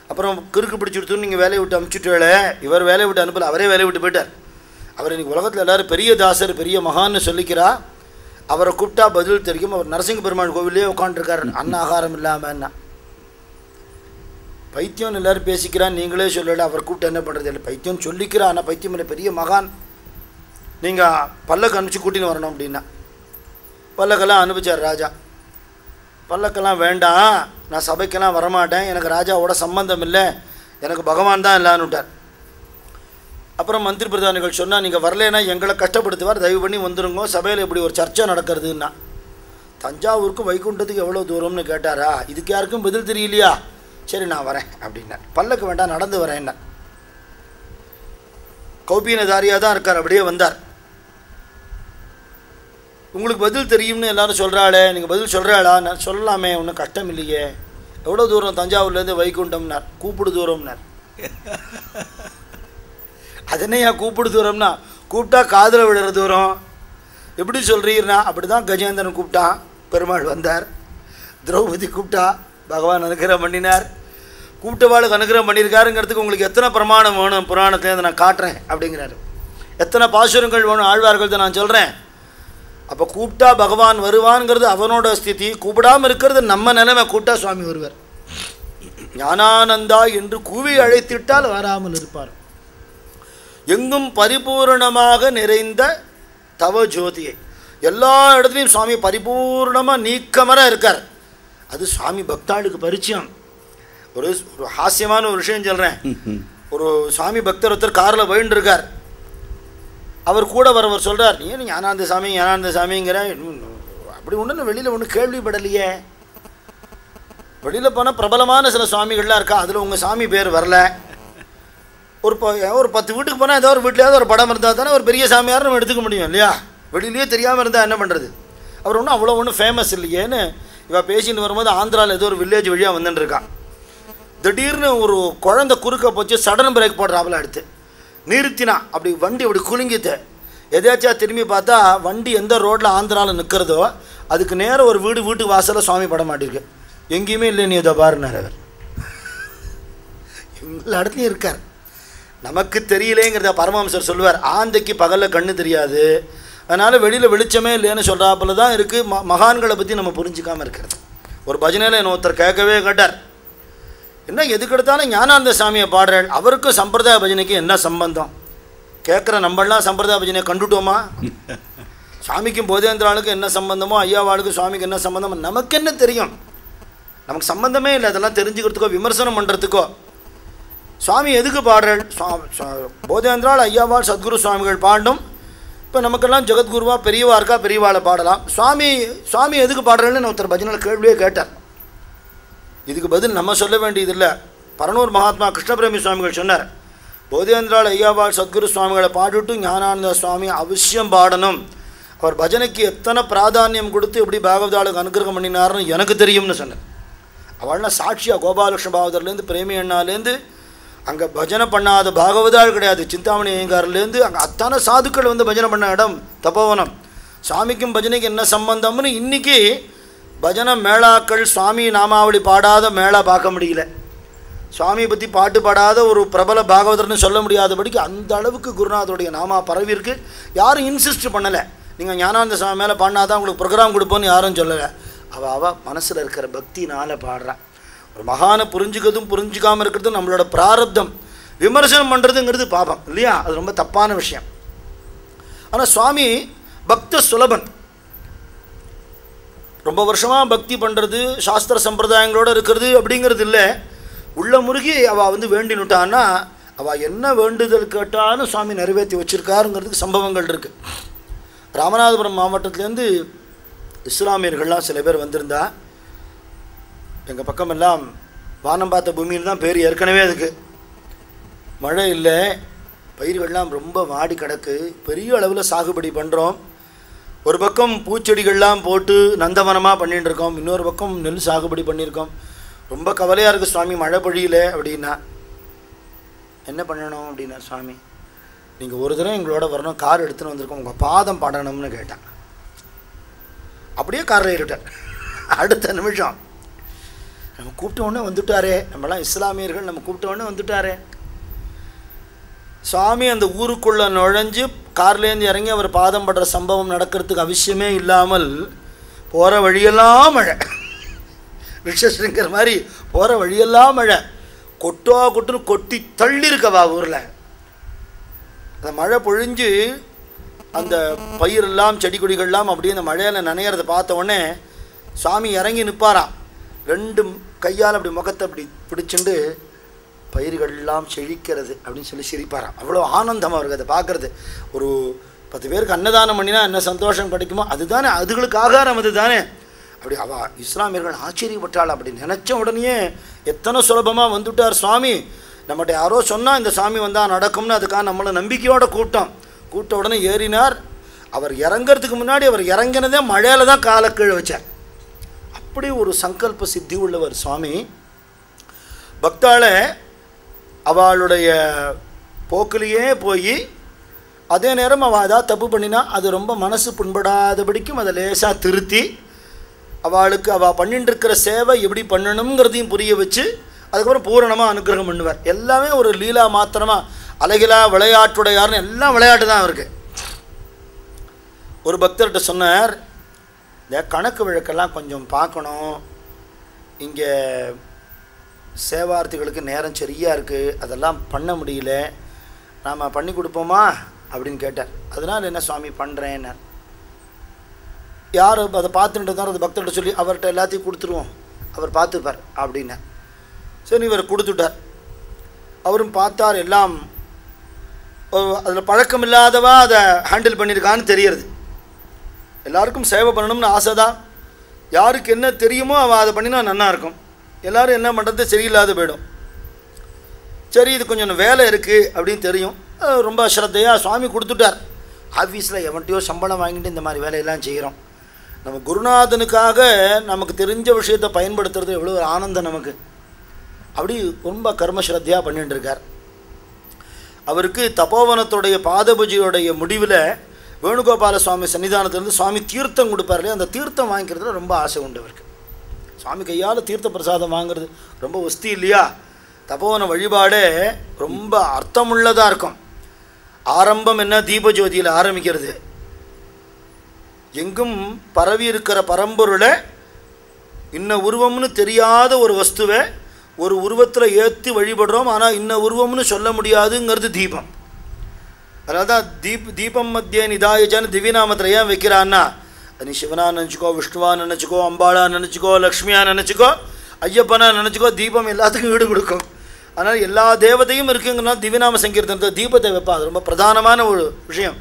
Speaker 1: அப்புறம் கிறுக்கு பிடிச்சிடுத்துன்னு நீங்கள் வேலையை விட்டு அனுப்பிச்சுட்டே, இவர் வேலையை விட்டு அனுப்பல, அவரே வேலையை விட்டு போயிட்டார். அவர் இன்றைக்கி உலகத்தில் எல்லோரும் பெரிய தாசர், பெரிய மகான்னு சொல்லிக்கிறா. அவரை கூப்பிட்டா பதில் தெரியும். அவர் நரசிங்க பெருமாள் கோவிலே உட்காந்துருக்கார், அன்னாகாரம் இல்லாமன்னா. பைத்தியம் எல்லோரும் பேசிக்கிறான், நீங்களே சொல்லலை, அவர் கூப்பிட்டு என்ன பண்ணுறது இல்லை. பைத்தியம் சொல்லிக்கிறா, ஆனால் பைத்தியம் இல்லை, பெரிய மகான். நீங்கள் பல்லக்கு அனுப்பிச்சு கூட்டின்னு வரணும் அப்படின்னா பல்லக்கெல்லாம் அனுப்பிச்சார் ராஜா. பல்லக்கெல்லாம் வேண்டாம், நான் சபைக்கெல்லாம் வரமாட்டேன், எனக்கு ராஜாவோட சம்பந்தம் இல்லை, எனக்கு பகவான் தான் இல்லான்னு விட்டார். அப்புறம் மந்திரி பிரதானிகள் சொன்னால், நீங்கள் வரலேன்னா எங்களை கஷ்டப்படுத்துவார், தயவு பண்ணி வந்துருங்க, சபையில் இப்படி ஒரு சர்ச்சை நடக்கிறதுன்னா. தஞ்சாவூருக்கு வைகுண்டத்துக்கு எவ்வளோ தூரம்னு கேட்டாரா, இதுக்கு யாருக்கும் பதில் தெரியலையா, சரி நான் வரேன் அப்படின்னார். பல்லக்கு வேண்டாம், நடந்து வரேன்னா. கௌபீனதாரியாக தான் இருக்கார், அப்படியே வந்தார். உங்களுக்கு பதில் தெரியும்னு எல்லாரும் சொல்கிறாளே, நீங்கள் பதில் சொல்கிறாளா? நான் சொல்லலாமே, ஒன்றும் கஷ்டம் இல்லையே. எவ்வளோ தூரம் தஞ்சாவூர்லேருந்து வைகுண்டம்னார். கூப்பிடு தூரம்னார். அதனையா கூப்பிடு தூரம்னா, கூப்பிட்டா காதில் விடுற தூரம். எப்படி சொல்கிறீர்னா, அப்படி தான் கஜேந்திரன் கூப்பிட்டான், பெருமாள் வந்தார். திரௌபதி கூப்பிட்டா, பகவான் அனுகிரகம் பண்ணினார். கூப்பிட்டவாளுக்கு அனுகிரகம் பண்ணியிருக்காருங்கிறதுக்கு உங்களுக்கு எத்தனை பிரமாணம் வேணும், புராணத்தை நான் காட்டுறேன் அப்படிங்கிறாரு. எத்தனை பாசுரங்கள் வேணும், ஆழ்வார்கள் நான் சொல்கிறேன். அப்போ கூப்பிட்டா பகவான் வருவான்ங்கிறது அவனோட ஸ்திதி, கூப்பிடாமல் இருக்கிறது நம்ம நிலைமை. கூப்பிட்டா சுவாமி வருவார். ஞானானந்தா என்று கூவி அழைத்திட்டால் வராமல் இருப்பார். எங்கும் பரிபூர்ணமாக நிறைந்த தவ ஜோதியை, எல்லா இடத்துலையும் சுவாமி பரிபூர்ணமாக நீக்கமர இருக்கார். அது சுவாமி பக்தாளுக்கு பரிச்சயம். ஒரு ஹாஸ்யமான ஒரு விஷயம் சொல்கிறேன். ஒரு சுவாமி பக்தர் ஒருத்தர் காரில் போயின்னு இருக்கார். அவர் கூட வரவர் சொல்கிறார், நீ ஞானானந்த சாமி ஞானானந்த சாமிங்கிற, அப்படி ஒன்றும் வெளியில் ஒன்றும் கேள்விப்படலையே. வெளியில் போனால் பிரபலமான சில சுவாமிகள்லாம் இருக்கா, அதில் உங்கள் சாமி பேர் வரல. ஒரு 10 வீட்டுக்கு போனால் ஏதோ ஒரு வீட்லையாவது ஒரு படம் இருந்தால் தானே ஒரு பெரிய சாமியார் நம்ம எடுத்துக்க முடியும் இல்லையா? வெளியிலேயே தெரியாமல் இருந்தால் என்ன பண்ணுறது? அவர் ஒன்றும் அவ்வளோ ஒன்றும் ஃபேமஸ் இல்லையேன்னு இவள் பேசிட்டு வரும்போது ஆந்திராவில் ஏதோ ஒரு வில்லேஜ் வழியாக வந்துட்டுருக்கான். திடீர்னு ஒரு குழந்தை குறுக்க போச்சு, சடன் பிரேக் போடுறாப்புல எடுத்து நிறுத்தினா. அப்படி வண்டி அப்படி குலுங்கிட்டு எதாச்சா திரும்பி பார்த்தா வண்டி எந்த ரோட்டில் ஆந்திராவில் நிற்கிறதோ அதுக்கு நேரம் ஒரு வீட்டு வாசலில் சுவாமி படம் மாட்டிருக்கு. எங்கேயுமே இல்லை, நீ இதை பாருனார். அவர் எல்லா இடத்துலையும் இருக்கார். நமக்கு தெரியலேங்கிறத பரமஹம்சர் சொல்லுவார். ஆந்தைக்கு பகலில் கண்ணு தெரியாது, அதனால் வெளியில் வெளிச்சமே இல்லைன்னு சொல்கிறாப்புல தான் இருக்குது. மகான்களை பற்றி நம்ம புரிஞ்சிக்காமல் இருக்கிறது. ஒரு பஜனையில் என்ன ஒருத்தர் கேட்கவே கேட்டார், என்ன எதுக்கெடுத்தாலும் ஞானானந்த சாமியை பாடுறாள், அவருக்கும் சம்பிரதாய பஜனைக்கு என்ன சம்பந்தம்? கேட்குற நம்மளாம் சம்பிரதாய பஜனையை கண்டுட்டோமா? சாமிக்கும் போதேந்திராளுக்கும் என்ன சம்பந்தமோ, ஐயாவாளுக்கும் சுவாமிக்கு என்ன சம்பந்தமோ நமக்கு என்ன தெரியும்? நமக்கு சம்பந்தமே இல்லை. அதெல்லாம் தெரிஞ்சுக்கிறதுக்கோ விமர்சனம் பண்ணுறதுக்கோ. சுவாமி எதுக்கு பாடுறாள்? போதேந்திராள் ஐயாவாள் சத்குரு சுவாமிகள் பாடும். இப்போ நமக்கெல்லாம் ஜெகத்குருவா பெரியவா இருக்கா, பெரியவாளை பாடலாம். சுவாமி எதுக்கு பாடுறாள்னு ஒருத்தர் பஜனையில் கேள்வியே கேட்டார். இதுக்கு பதில் நம்ம சொல்ல வேண்டியதில்லை. பரனூர் மகாத்மா கிருஷ்ணபிரேமி சுவாமிகள் சொன்னார், போதேந்திராள் ஐயாவாள் சத்குரு சுவாமிகளை பாடிட்டு ஞானானந்த சுவாமி அவசியம் பாடணும். அவர் பஜனைக்கு எத்தனை பிராதானியம் கொடுத்து எப்படி பாகவதாளுக்கு அனுகிரகம் பண்ணினார்னு எனக்கு தெரியும்னு சொன்னார். அவள்னா சாட்சியாக கோபாலகிருஷ்ண பாகவதர்லேருந்து பிரேமி அண்ணாலேருந்து அங்கே பஜனை பண்ணாத பாகவதாள் கிடையாது. சிந்தாமணி ஐயங்கார்லேருந்து அங்கே அத்தனை சாதுக்கள் வந்து பஜனை பண்ண இடம் தபோவனம். சுவாமிக்கும் பஜனைக்கு என்ன சம்பந்தம்னு இன்றைக்கி பஜனை மேளாக்கள் சுவாமி நாமாவளி பாடாத மேளா பார்க்க முடியல. சுவாமியை பற்றி பாட்டு பாடாத ஒரு பிரபல பாகவதர்னு சொல்ல முடியாதபடிக்கு அந்த அளவுக்கு குருநாதருடைய நாமா பரவிருக்கு. யாரும் இன்சிஸ்ட் பண்ணலை, நீங்கள் ஞானானந்த சாமி மேலே பாடினாதான் உங்களுக்கு ப்ரோக்ராம் கொடுப்போன்னு யாரும் சொல்லலை. அவள் மனசில் இருக்கிற பக்தினால் பாடுறான். ஒரு மகானை புரிஞ்சுக்கிறதும் புரிஞ்சிக்காமல் இருக்கிறதும் நம்மளோட பிராரப்தம். விமர்சனம் பண்ணுறதுங்கிறது பாபம் இல்லையா? அது ரொம்ப தப்பான விஷயம். ஆனால் சுவாமி பக்த சுலபன். ரொம்ப வருஷமாக பக்தி பண்ணுறது, சாஸ்திர சம்பிரதாயங்களோடு இருக்கிறது அப்படிங்கிறது இல்லை. உள்ள முருகி அவள் வந்து வேண்டினுட்டான்னா அவள் என்ன வேண்டுதல் கேட்டாலும் சுவாமி நிறைவேற்றி வச்சுருக்காருங்கிறதுக்கு சம்பவங்கள் இருக்குது. ராமநாதபுரம் மாவட்டத்துலேருந்து இஸ்லாமியர்கள்லாம் சில பேர் வந்திருந்தா. எங்கள் பக்கமெல்லாம் வானம் பார்த்த பூமியில் தான் பேர் ஏற்கனவே அதுக்கு. மழை இல்லை, பயிர்கள்லாம் ரொம்ப வாடி கிடக்கு, பெரிய அளவில் சாகுபடி பண்ணுறோம். ஒரு பக்கம் பூச்செடிகள்லாம் போட்டு நந்தவனமாக பண்ணிகிட்டு இருக்கோம், இன்னொரு பக்கம் நெல் சாகுபடி பண்ணியிருக்கோம். ரொம்ப கவலையாக இருக்குது சுவாமி, மழை பொழியல அப்படின்னா. என்ன பண்ணணும் அப்படின்னா, சுவாமி நீங்கள் ஒரு தடவை எங்களோட வரணும், கார் எடுத்துன்னு வந்திருக்கோம், உங்கள் பாதம் பாடணும்னு கேட்டான். அப்படியே காரில் ஏறிட்டார். அடுத்த நிமிஷம் நம்ம கூப்பிட்ட உடனே வந்துட்டாரே, நம்மளாம் இஸ்லாமியர்கள், நம்ம கூப்பிட்ட உடனே வந்துட்டாரே. சுவாமி அந்த ஊருக்குள்ளே நுழைஞ்சு கார்லேருந்து இறங்கி அவர் பாதம் படுற சம்பவம் நடக்கிறதுக்கு அவசியமே இல்லாமல் போகிற வழியெல்லாம் மழை. ரிஷஸ்ருங்கிற மாதிரி போகிற வழியெல்லாம் மழை. கொட்டுன்னு கொட்டி தள்ளி இருக்கவா ஊரில். அந்த மழை பொழிஞ்சு அந்த பயிரெல்லாம் செடி கொடிகள்லாம் அப்படியே அந்த மழையில் நனையிறத பார்த்த உடனே சுவாமி இறங்கி நிற்பாராம். 2 கையால் அப்படி முகத்தை அப்படி பிடிச்சிண்டு பயிர்கள்லாம் செழிக்கிறது அப்படின்னு சொல்லி சிரிப்பாராம். அவ்வளோ ஆனந்தம் அவருக்கு அதை பார்க்குறது. ஒரு 10 பேருக்கு அன்னதானம் பண்ணினா என்ன சந்தோஷம் கிடைக்குமோ அதுதானே, அதுகளுக்கு ஆகாரம் அது தானே. அப்படி இஸ்லாமியர்கள் ஆச்சரியப்பட்டாள். அப்படி நினச்ச உடனே எத்தனை சுலபமாக வந்துவிட்டார் சுவாமி. நம்மகிட்ட யாரோ சொன்னால் இந்த சாமி வந்தால் நடக்கும்னு அதுக்காக நம்மளை நம்பிக்கையோட கூட்ட உடனே ஏறினார். அவர் இறங்கிறதுக்கு முன்னாடி அவர் இறங்கினதே மழையில் தான் காலை கீழே வச்சார். அப்படி ஒரு சங்கல்ப சித்தி உள்ளவர் சுவாமி. பக்தாளை அவளுடைய போக்கிலேயே போய் அதே நேரம் அவள் ஏதாவது தப்பு பண்ணினா அது ரொம்ப மனசு புண்படாதபடிக்கும் அதை லேசாக திருத்தி அவளுக்கு அவள் பண்ணிட்டு இருக்கிற சேவை எப்படி பண்ணணுங்கிறதையும் புரிய வச்சு அதுக்கப்புறம் பூரணமாக அனுகிரகம் பண்ணுவார். எல்லாமே ஒரு லீலா மாத்திரமாக, அழகிலா விளையாட்டுடையார்னு எல்லாம் விளையாட்டு தான் அவருக்கு. ஒரு பக்தர்கிட்ட சொன்னார், இந்த கணக்கு வழக்கெல்லாம் கொஞ்சம் பார்க்கணும், இங்கே சேவார்த்திகளுக்கு நேரம் சரியாக இருக்குது, அதெல்லாம் பண்ண முடியல, நாம் பண்ணி கொடுப்போமா அப்படின்னு கேட்டார். அதனால் என்ன சுவாமி பண்ணுறேன்னார். யார் அதை பார்த்துட்டு இருந்தாரோ அது பக்தர்கிட்ட சொல்லி அவர்கிட்ட எல்லாத்தையும் கொடுத்துருவோம், அவர் பார்த்துப்பார் அப்படின்னார். சரி, இவர் கொடுத்துட்டார். அவரும் பார்த்தார். எல்லாம் அதில் பழக்கம் இல்லாதவா அதை ஹேண்டில் பண்ணியிருக்கான்னு தெரியறது. எல்லாருக்கும் சேவை பண்ணணும்னு ஆசை தான். யாருக்கு என்ன தெரியுமோ அவள் அதை பண்ணினா நல்லா இருக்கும். எல்லோரும் என்ன பண்ணுறது சரியில்லாத போயிடும். சரி, இது கொஞ்சம் வேலை இருக்குது அப்படின்னு தெரியும். ரொம்ப ஸ்ரத்தையாக சுவாமி கொடுத்துட்டார். ஆஃபீஸில் எவன்ட்டையோ சம்பளம் வாங்கிட்டு இந்த மாதிரி வேலையெல்லாம் செய்கிறோம். நம்ம குருநாதனுக்காக நமக்கு தெரிஞ்ச விஷயத்தை பயன்படுத்துறது எவ்வளோ ஒரு ஆனந்தம் நமக்கு. அப்படி ரொம்ப கர்மஸ்ரத்தையாக பண்ணிட்டு இருக்கார். அவருக்கு தபோவனத்துடைய பாதபூஜையோடைய முடிவில் வேணுகோபால சுவாமி சன்னிதானத்திலேருந்து சுவாமி தீர்த்தம் கொடுப்பார் இல்லையா, அந்த தீர்த்தம் வாங்கிக்கிறதுல ரொம்ப ஆசை உண்டு அவருக்கு. சுவாமி கையால் தீர்த்த பிரசாதம் வாங்கிறது ரொம்ப வஸ்தி இல்லையா. தபோவன வழிபாடே ரொம்ப அர்த்தமுள்ளதாக இருக்கும். ஆரம்பம் என்ன, தீபஜோதியில் ஆரம்பிக்கிறது. எங்கும் பரவி இருக்கிற பரம்பொருளை இன்ன உருவம்னு தெரியாத ஒரு வஸ்துவை ஒரு உருவத்தில் ஏற்றி வழிபடுறோம். ஆனால் இன்ன உருவம்னு சொல்ல முடியாதுங்கிறது தீபம். அதனால தான் தீபம் மத்திய நிதாயஜான்னு திவ்யநாமத்தில் ஏன் வைக்கிறான்னா, நீ சிவனா நினச்சிக்கோ, விஷ்ணுவா நினச்சிக்கோ, அம்பாளா நினச்சிக்கோ, லக்ஷ்மியா நினச்சிக்கோ, ஐயப்பனா நினச்சிக்கோ, தீபம் எல்லாத்துக்கும் ஈடு கொடுக்கும். அதனால் எல்லா தேவதையும் இருக்குங்கன்னா திவ்யநாம சங்கீர்த்தனத்தை தீபத்தை வைப்பா. அது ரொம்ப பிரதானமான ஒரு விஷயம்.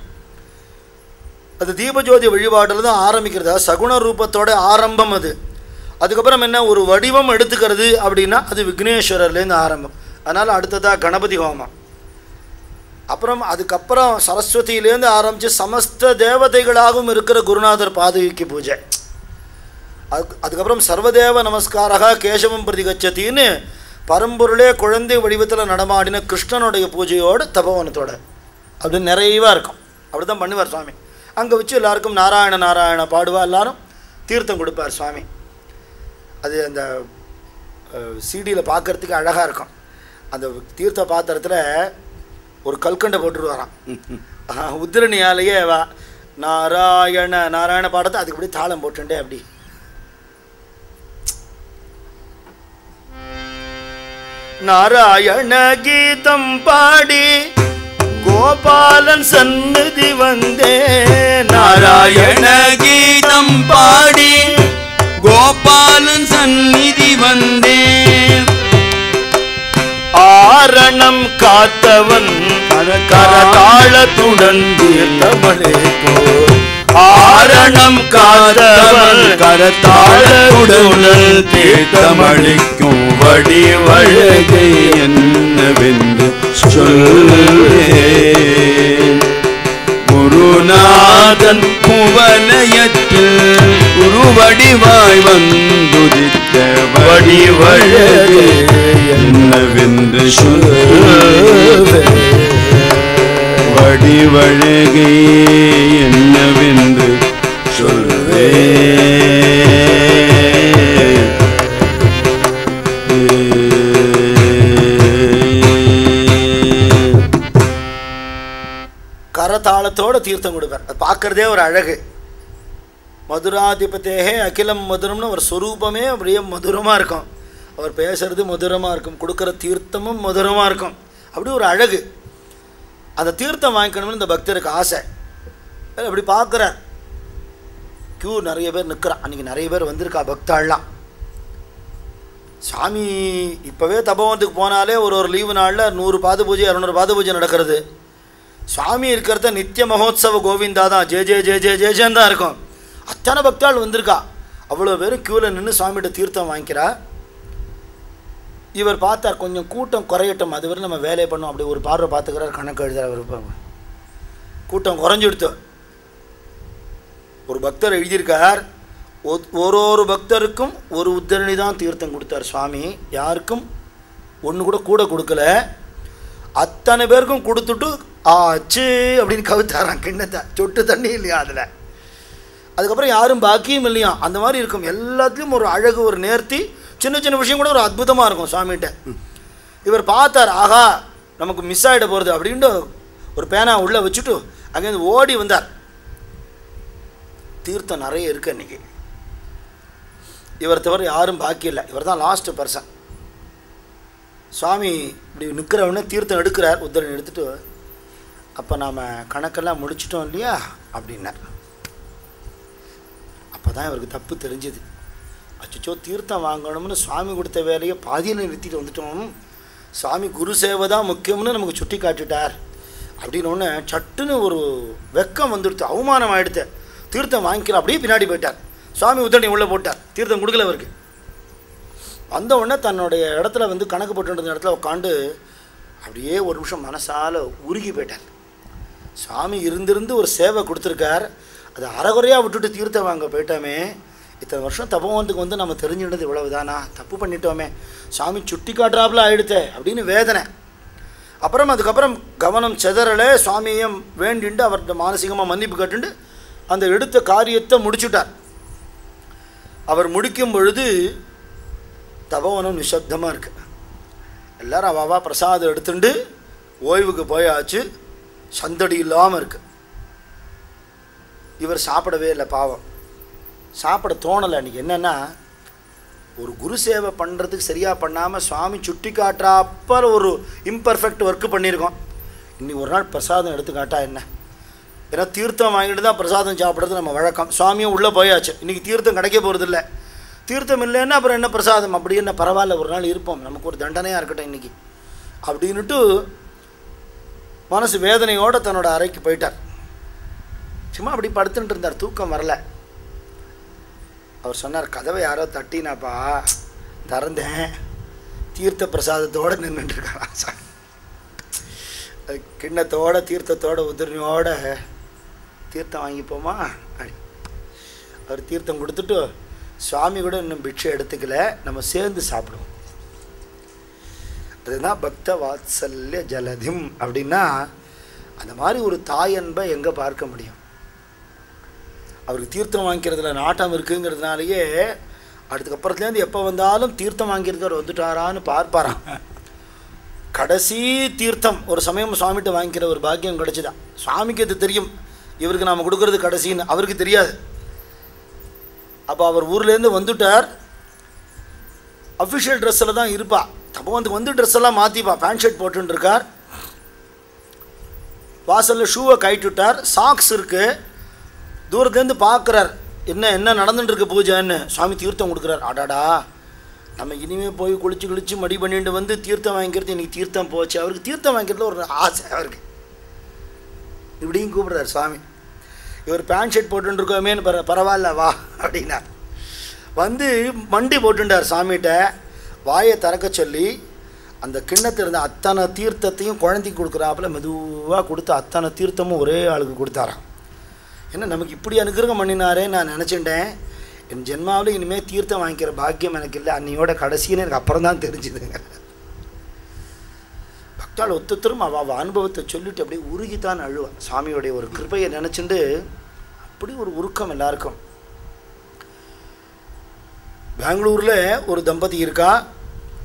Speaker 1: அது தீபஜோதி வழிபாட்டில் தான் ஆரம்பிக்கிறது. சகுண ரூபத்தோட ஆரம்பம் அது. அதுக்கப்புறம் என்ன, ஒரு வடிவம் எடுத்துக்கிறது அப்படின்னா அது விக்னேஸ்வரர்லேருந்து ஆரம்பம். அதனால் அடுத்ததாக கணபதி ஹோமம். அப்புறம் அதுக்கப்புறம் சரஸ்வதியிலேருந்து ஆரம்பித்து சமஸ்த தேவதைகளாகவும் இருக்கிற குருநாதர் பாதுகைக்கு பூஜை. அதுக்கப்புறம் சர்வதேவ நமஸ்காரகா கேசவம் பிரதிகச்சத்தின்னு பரம்பொருளே குழந்தை வடிவத்தில் நடமாடின கிருஷ்ணனுடைய பூஜையோடு தபோவனத்தோட அப்படின்னு நிறைவாக இருக்கும். அப்படி தான் பண்ணுவார் சுவாமி. அங்கே வச்சு எல்லாருக்கும் நாராயண நாராயண பாடுவா, எல்லாரும் தீர்த்தம் கொடுப்பார் சுவாமி. அது அந்த சிடியில் பார்க்குறதுக்கு அழகாக இருக்கும். அந்த தீர்த்த பாத்திரத்தில் ஒரு கல்கண்டை போட்டுருவாராம். உத்திரணியாலேயே வா நாராயண நாராயண பாடத்தை அதுக்கு அப்படி தாளம் போட்டுண்டே அப்படி நாராயண கீதம் பாடி கோபாலன் சந்நிதி வந்தே.
Speaker 2: நாராயண கீதம் பாடி கோபாலன் சந்நிதி வந்தே.
Speaker 1: ஆரணம் காத்தவன் கரதாளத்துடன் தீர்த்தமளே போர். ஆரணம் காத்தவன்
Speaker 2: கரதாளத்துடன் தீர்த்தமளிக்கும் வடிவழகை என்னவென்று சொல்லே. குருநாதன் புவனயத்தில் குருவடிவாய் வந்துதித்த வடிவழகை என்னவென்று சொல்வே. வடிவழகை என்னவென்று சொல்வே.
Speaker 1: மேளதாளத்தோடு தீர்த்தம் கொடுப்பார். அது பார்க்குறதே ஒரு அழகு. மதுராதிபதேகே அகிலம் மதுரம்னு ஒரு ஸ்வரூபமே அப்படியே மதுரமாக இருக்கும். அவர் பேசுறது மதுரமாக இருக்கும், கொடுக்குற தீர்த்தமும் மதுரமாக இருக்கும். அப்படி ஒரு அழகு. அந்த தீர்த்தம் வாங்கிக்கணும்னு இந்த பக்தருக்கு ஆசை. அப்படி பார்க்குறார், க்யூ நிறைய பேர் நிற்கிறான். அன்றைக்கி நிறைய பேர் வந்திருக்கா பக்தாள்லாம். சாமி இப்போவே தபோவனத்துக்கு போனாலே ஒரு லீவு நாளில் 100 பாத பூஜை 200 பாத பூஜை நடக்கிறது. சுவாமி இருக்கிறத நித்திய மகோத்சவ கோவிந்தா தான், ஜே ஜே ஜே ஜே ஜே ஜேன்னு தான் இருக்கும். அத்தனை பக்தாள் வந்திருக்கா. அவ்வளோ பேரும் க்யூவில் நின்று சுவாமிகிட்ட தீர்த்தம் வாங்கிக்கிறா. இவர் பார்த்தார், கொஞ்சம் கூட்டம் குறையட்டும், அதுவரை நம்ம வேலையை பண்ணோம். அப்படி ஒரு பார்வை பார்த்துக்கிறார், கணக்கு எழுதுறார். இருப்பாங்க கூட்டம் குறைஞ்சிடுத்து. ஒரு பக்தர் எழுதியிருக்கார், ஒரு பக்தருக்கும் ஒரு உத்தரணி தான் தீர்த்தம் கொடுத்தார் சுவாமி. யாருக்கும் ஒன்று கூட கொடுக்கல. அத்தனை பேருக்கும் கொடுத்துட்டு ஆச்சு அப்படின்னு கவித்தாரான் கிண்ணத்தை. சொட்டு தண்ணி இல்லையா அதில். அதுக்கப்புறம் யாரும் பாக்கியும் இல்லையா. அந்த மாதிரி இருக்கும். எல்லாத்துலேயும் ஒரு அழகு, ஒரு நேர்த்தி, சின்ன சின்ன விஷயம் கூட ஒரு அற்புதமாக இருக்கும் சுவாமிகிட்ட. இவர் பார்த்தார், ஆகா நமக்கு மிஸ் ஆகிட போகிறது அப்படின்ட்டு ஒரு பேனா உள்ளே வச்சுட்டு அங்கேருந்து ஓடி வந்தார். தீர்த்தம் நிறைய இருக்குது அன்றைக்கி. இவர் தவிர யாரும் பாக்கி இல்லை. இவர் தான் லாஸ்ட் பர்சன். சுவாமி இப்படி நிற்கிறவொடனே தீர்த்தம் எடுக்கிறார், உத்தரன் எடுத்துகிட்டு, அப்போ நாம் கணக்கெல்லாம் முடிச்சிட்டோம் இல்லையா அப்படின்னார். அப்போ தான் இவருக்கு தப்பு தெரிஞ்சது. அச்சோ, தீர்த்தம் வாங்கணும்னு சுவாமி கொடுத்த வேலையை பாதியில் நிறுத்திட்டு வந்துட்டோம். சுவாமி குரு சேவை தான் முக்கியம்னு நமக்கு சுட்டி காட்டிட்டார் அப்படின்னு ஒன்று சட்டுன்னு ஒரு வெக்கம் வந்துடுத்து, அவமானம் ஆகிடுத்து. தீர்த்தம் வாங்கிக்கலாம் அப்படியே பின்னாடி போயிட்டார். சுவாமி உத்தரனை உள்ளே போட்டார், தீர்த்தம் கொடுக்கல அவருக்கு. வந்த உடனே தன்னுடைய இடத்துல வந்து கணக்கு போட்டுருந்த இடத்துல உட்காந்து அப்படியே ஒரு நிமிஷம் மனசால் உருகி போயிட்டார். சுவாமி இருந்திருந்து ஒரு சேவை கொடுத்துருக்கார், அதை அறகுறையாக விட்டுட்டு தீர்த்தம் வாங்க போயிட்டோமே. இத்தனை வருஷம் தபோவனத்துக்கு வந்து நம்ம தெரிஞ்சுட்டது இவ்வளவு தானா, தப்பு பண்ணிட்டோமே, சுவாமி சுட்டி காட்டுறாப்புல ஆகிடுத்தே அப்படின்னு வேதனை. அதுக்கப்புறம் கவனம் செதறலை. சுவாமியும் வேண்டிண்டு அவர்கிட்ட மானசீகமாக மன்னிப்பு கேட்டுண்டு அந்த எடுத்த காரியத்தை முடிச்சுட்டார். அவர் முடிக்கும் பொழுது தபோவனம் நிசப்தமாக இருக்கு. எல்லோரும் அவாவா பிரசாதம் எடுத்துட்டு ஓய்வுக்கு போயாச்சு. சந்தடி இல்லாமல் இருக்கு. இவர் சாப்பிடவே இல்லை, பாவம். சாப்பிட தோணலை. அன்றைக்கி என்னென்னா, ஒரு குரு சேவை பண்ணுறதுக்கு சரியாக பண்ணாமல் சுவாமி சுட்டி காட்டுறாப்ப ஒரு இம்பர்ஃபெக்ட் ஒர்க்கு பண்ணியிருக்கோம். இன்னைக்கு ஒரு நாள் பிரசாதம் எடுத்து காட்டா என்ன? ஏன்னா தீர்த்தம் வாங்கிட்டு தான் பிரசாதம் சாப்பிட்றது நம்ம வழக்கம். சுவாமியும் உள்ளே போயாச்சு. இன்றைக்கி தீர்த்தம் கிடைக்க போகிறதில்ல. தீர்த்தம் இல்லைன்னா அப்புறம் என்ன பிரசாதம்? அப்படி என்ன, பரவாயில்ல ஒரு நாள் இருப்போம், நமக்கு ஒரு தண்டனையாக இருக்கட்டும் இன்றைக்கி அப்படின்ட்டு மனசு வேதனையோடு தன்னோட அறைக்கு போயிட்டார். சும்மா அப்படி படுத்துட்டு இருந்தார், தூக்கம் வரல. அவர் சொன்னார், கதவை யாரோ தட்டினாப்பா, திறந்தேன், தீர்த்த பிரசாதத்தோடு நின்றுட்டுருக்காரா. கிண்ணத்தோட தீர்த்தத்தோட உதிரணியோட தீர்த்தம் வாங்கிப்போமா அப்படி. அவர் தீர்த்தம் கொடுத்துட்டு, சுவாமி கூட இன்னும் பிட்சை எடுத்துக்கல, நம்ம சேர்ந்து சாப்பிடுவோம். அதுதான் பக்த வாத்சல்ய ஜலதிம் அப்படின்னா. அந்த மாதிரி ஒரு தாய் அன்பை எங்கே பார்க்க முடியும்? அவருக்கு தீர்த்தம் வாங்கிக்கிறதுல நாட்டம் இருக்குங்கிறதுனாலேயே அதுக்கப்புறத்துலேருந்து எப்போ வந்தாலும் தீர்த்தம் வாங்கியிருக்கவர் வந்துட்டாரான்னு பார்ப்பாராம். கடைசி தீர்த்தம் ஒரு சமயம் சுவாமிகிட்ட வாங்கிக்கிற ஒரு பாக்கியம் கிடச்சிதான். சுவாமிக்கு அது தெரியும், இவருக்கு நாம் கொடுக்குறது கடைசின்னு அவருக்கு தெரியாது. அப்போ அவர் ஊர்லேருந்து வந்துட்டார். அஃபிஷியல் ட்ரெஸ்ஸில் தான் இருப்பா. தபோவனத்துக்கு வந்து ட்ரெஸ் எல்லாம் மாற்றிப்பா, பேண்ட் ஷர்ட் போட்டுருக்கார். வாசலில் ஷூவை கயிட்டுட்டார், சாக்ஸ் இருக்குது. தூரத்துலேருந்து பார்க்குறார், என்ன நடந்துட்டுருக்கு பூஜைன்னு. சுவாமி தீர்த்தம் கொடுக்குறார். அடாடா, நம்ம இனிமேல் போய் குளிச்சு மடி பண்ணிட்டு வந்து தீர்த்தம் வாங்கிக்கிறது, இன்றைக்கி தீர்த்தம் போச்சு. அவருக்கு தீர்த்தம் வாங்கிக்கிறதுல ஒரு ஆசை அவருக்கு. இப்படியும் கூப்பிட்றார் சுவாமி. இவர் பேண்ட் ஷர்ட் போட்டுருக்கோமேன்னு பரவாயில்ல வா அப்படின்னா வந்து மண்டி போட்டுட்டார் சாமிகிட்ட. வாயை திறக்க சொல்லி அந்த கிண்ணத்தில் இருந்த அத்தனை தீர்த்தத்தையும் குழந்தைக்கு கொடுக்குறாப்புல மெதுவாக கொடுத்து அத்தனை தீர்த்தமும் ஒரே ஆளுக்கு கொடுத்தாராம். ஏன்னா நமக்கு இப்படி அனுகிரகம் பண்ணினாரே நான் நினச்சிட்டேன். என் ஜென்மாவில் இனிமேல் தீர்த்தம் வாங்கிக்கிற பாக்கியம் எனக்கு இல்லை, அன்னையோட கடைசின்னு எனக்கு அப்புறம் தான் தெரிஞ்சுதுங்க. பக்தாள் ஒத்தரும் அவள் அனுபவத்தை சொல்லிட்டு அப்படியே உருகித்தான் அழுவா. சுவாமியோடைய ஒரு கிருபையை நினச்சிட்டு அப்படி ஒரு உருக்கம் எல்லாருக்கும். பெங்களூரில் ஒரு தம்பதி இருக்கா.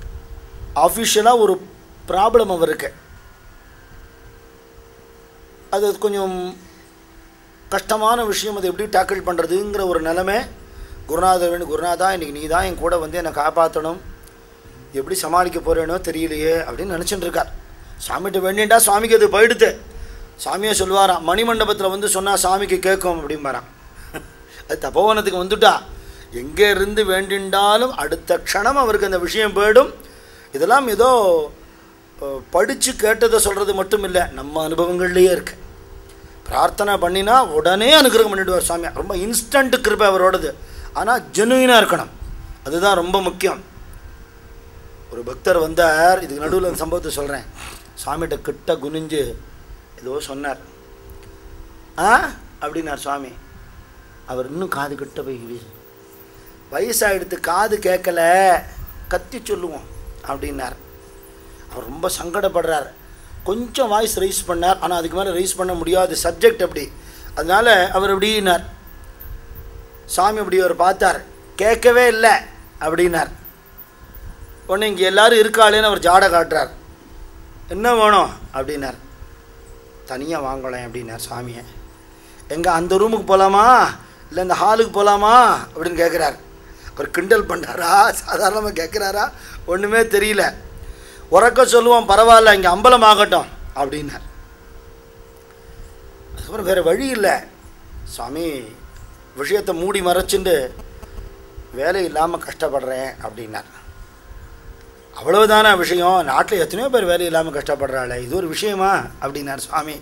Speaker 1: ஆஃபிஷியலாக ஒரு ப்ராப்ளம் அவருக்கு. அது கொஞ்சம் கஷ்டமான விஷயம். அதை எப்படி டேக்கிள் பண்ணுறதுங்கிற ஒரு நிலைமை. குருநாதா இன்றைக்கி நீ தான் என் கூட வந்து என்னை காப்பாற்றணும், எப்படி சமாளிக்க போகிறேனோ தெரியலையே அப்படின்னு நினச்சிட்டு இருக்கார். சாமிகிட்ட வேண்டிண்டா சுவாமிக்கு அது போயிடுது. சாமியை சொல்லுவாராம், மணிமண்டபத்தில் வந்து சொன்னால் சாமிக்கு கேட்கும் அப்படிம்பாரான். அது தபோவனத்துக்கு வந்துட்டா எங்கே இருந்து வேண்டிண்டாலும் அடுத்த க்ஷணம் அவருக்கு அந்த விஷயம் போயிடும். இதெல்லாம் ஏதோ படித்து கேட்டதை சொல்கிறது மட்டும் இல்லை, நம்ம அனுபவங்கள்லேயே இருக்குது. பிரார்த்தனை பண்ணினா உடனே அனுகிரகம் பண்ணிவிடுவார் சுவாமி. ரொம்ப இன்ஸ்டன்ட் கிருபை அவரோடது. ஆனால் ஜெனுவினாக இருக்கணும், அதுதான் ரொம்ப முக்கியம். ஒரு பக்தர் வந்தார், இதுக்கு நடுவில் அந்த சம்பவத்தை சொல்கிறேன். சுவாமிகிட்ட கிட்ட குனிஞ்சு ஏதோ சொன்னார். அப்படின்னார் சுவாமி. அவர் இன்னும் காது கிட்ட போய், வயசாகிடுத்து காது கேட்கல, கத்தி சொல்லுவோம் அப்படின்னார். அவர் ரொம்ப சங்கடப்படுறார். கொஞ்சம் வாய்ஸ் ரைஸ் பண்ணார், ஆனால் அதுக்கு மேலே ரைஸ் பண்ண முடியாது, சப்ஜெக்ட் அப்படி. அதனால் அவர் எப்படின்னார். சாமி அப்படி அவர் பார்த்தார், கேட்கவே இல்லை அப்படின்னார். உடனே இங்கே எல்லோரும் இருக்காளேன்னு அவர் ஜாடை காட்டுறார். என்ன வேணும் அப்படின்னார். தனியாக வாங்கலாம் அப்படின்னார் சாமியை. எங்கே அந்த ரூமுக்கு போகலாமா இல்லை இந்த ஹாலுக்கு போகலாமா அப்படின்னு கேட்குறார். அவர் கிண்டல் பண்ணுறாரா சாதாரணமாக கேட்குறாரா ஒன்றுமே தெரியல. உறக்க சொல்லுவோம், பரவாயில்ல இங்கே அம்பலம் ஆகட்டும் அப்படின்னார். அதுக்கப்புறம் வேறு வழி இல்லை. சாமி விஷயத்தை மூடி மறைச்சிண்டு வேலை இல்லாமல் கஷ்டப்படுறேன் அப்படின்னார். அவ்வளவுதான விஷயம், நாட்டில் எத்தனையோ பேர் வேலை இல்லாமல் கஷ்டப்படுறாள், இது ஒரு விஷயமா அப்படின்னார் சுவாமி.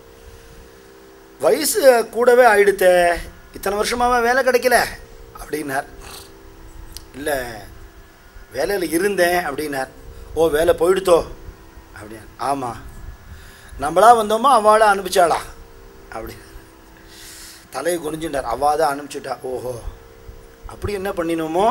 Speaker 1: வயசு கூடவே ஆயிடுத்த, இத்தனை வருஷமாக வேலை கிடைக்கல அப்படின்னார். இல்லை வேலையில் இருந்தேன் அப்படின்னார். ஓ வேலை போயிடுத்தோ அப்படின்னா. ஆமாம், நம்மளா வந்தோமா அவளை அனுப்பிச்சாளா அப்படி தலையை குனிஞ்சுட்டார். அவள் தான் அனுப்பிச்சுட்டா. ஓஹோ அப்படி என்ன பண்ணினோமோ,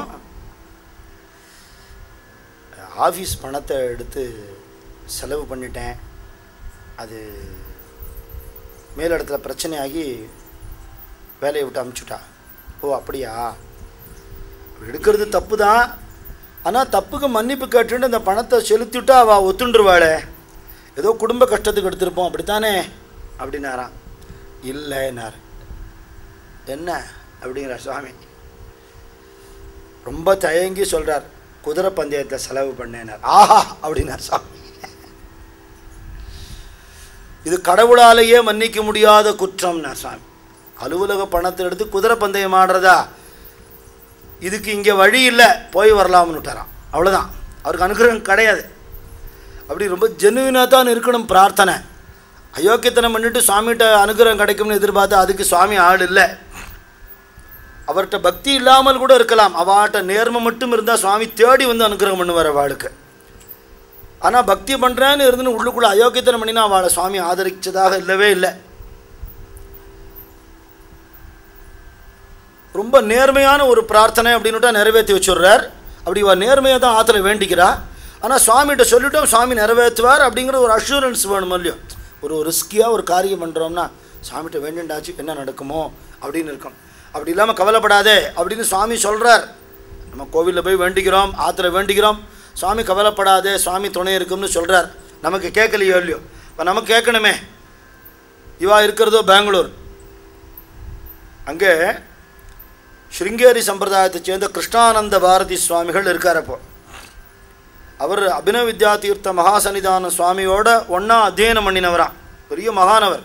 Speaker 1: ஆஃபீஸ் பணத்தை எடுத்து செலவு பண்ணிட்டேன், அது மேலிடத்துல பிரச்சனையாகி வேலையை விட்டு அனுப்பிச்சுட்டா. ஓ அப்படியா, எடுக்கிறது தப்பு தான், ஆனால் தப்புக்கு மன்னிப்பு கேட்டுட்டு அந்த பணத்தை செலுத்திவிட்டா அவள் ஒத்துண்டுருவாளே, ஏதோ குடும்ப கஷ்டத்துக்கு எடுத்திருப்போம் அப்படித்தானே அப்படின்னாராம். இல்லைன்னார். என்ன அப்படிங்கிறார் சுவாமி. ரொம்ப தயங்கி சொல்கிறார், குதிரை பந்தயத்தில் செலவு பண்ணேனார். ஆஹா அப்படின்னார் சாமி. இது கடவுளாலேயே மன்னிக்க முடியாத குற்றம்னார் சாமி. அலுவலக பணத்தை எடுத்து குதிரை பந்தயம் ஆடுறதா, இதுக்கு இங்கே வழி இல்லை, போய் வரலாம்னு விட்டாராம். அவ்வளோதான், அவருக்கு அனுகிரகம் கிடையாது. அப்படி ரொம்ப ஜெனுவினாக தான் இருக்கணும் பிரார்த்தனை. அயோக்கியத்தனம் பண்ணிட்டு சுவாமிகிட்ட அனுகிரகம் கிடைக்கும்னு எதிர்பார்த்தா அதுக்கு சுவாமி ஆள் இல்லை. அவர்கிட்ட பக்தி இல்லாமல் கூட இருக்கலாம், அவட்ட நேர்மை மட்டும் இருந்தால் சுவாமி தேடி வந்து அனுகிரகம் பண்ணுவார் அவளுக்கு. ஆனால் பக்தி பண்ணுறேன்னு இருந்துன்னு உள்ளுக்குள்ளே அயோக்கியத்தனம் பண்ணினா அவளை சுவாமி ஆதரிச்சதாக இல்லவே இல்லை. ரொம்ப நேர்மையான ஒரு பிரார்த்தனை அப்படின்னுட்டா நிறைவேற்றி வச்சுடுறார். அப்படி நேர்மையாக தான் ஆற்றுல வேண்டிக்கிறா. ஆனால் சுவாமிகிட்ட சொல்லிவிட்டோம், சுவாமி நிறைவேற்றுவார் அப்படிங்கிற ஒரு அஷூரன்ஸ் வேணும் இல்லையோ. ஒரு ரிஸ்கியாக ஒரு காரியம் பண்ணுறோம்னா சுவாமிகிட்ட வேண்டிண்டாச்சு என்ன நடக்குமோ அப்படின்னு இருக்கும். அப்படி இல்லாமல் கவலைப்படாதே அப்படின்னு சுவாமி சொல்கிறார். நம்ம கோவிலில் போய் வேண்டிக்கிறோம், ஆற்றுல வேண்டிக்கிறோம், சுவாமி கவலைப்படாதே சுவாமி துணை இருக்கும்னு சொல்கிறார். நமக்கு கேட்கலையோ இல்லையோ. இப்போ நமக்கு கேட்கணுமே. இவா இருக்கிறதோ பெங்களூர், அங்கே ஸ்ருங்கேரி சம்பிரதாயத்தை சேர்ந்த கிருஷ்ணானந்த பாரதி சுவாமிகள் இருக்கார். அப்போ அவர் அபினவ வித்யா தீர்த்த மகாசன்னிதான சுவாமியோட ஒன்றா அத்தியனம் பண்ணினவரான், பெரிய மகானவர்.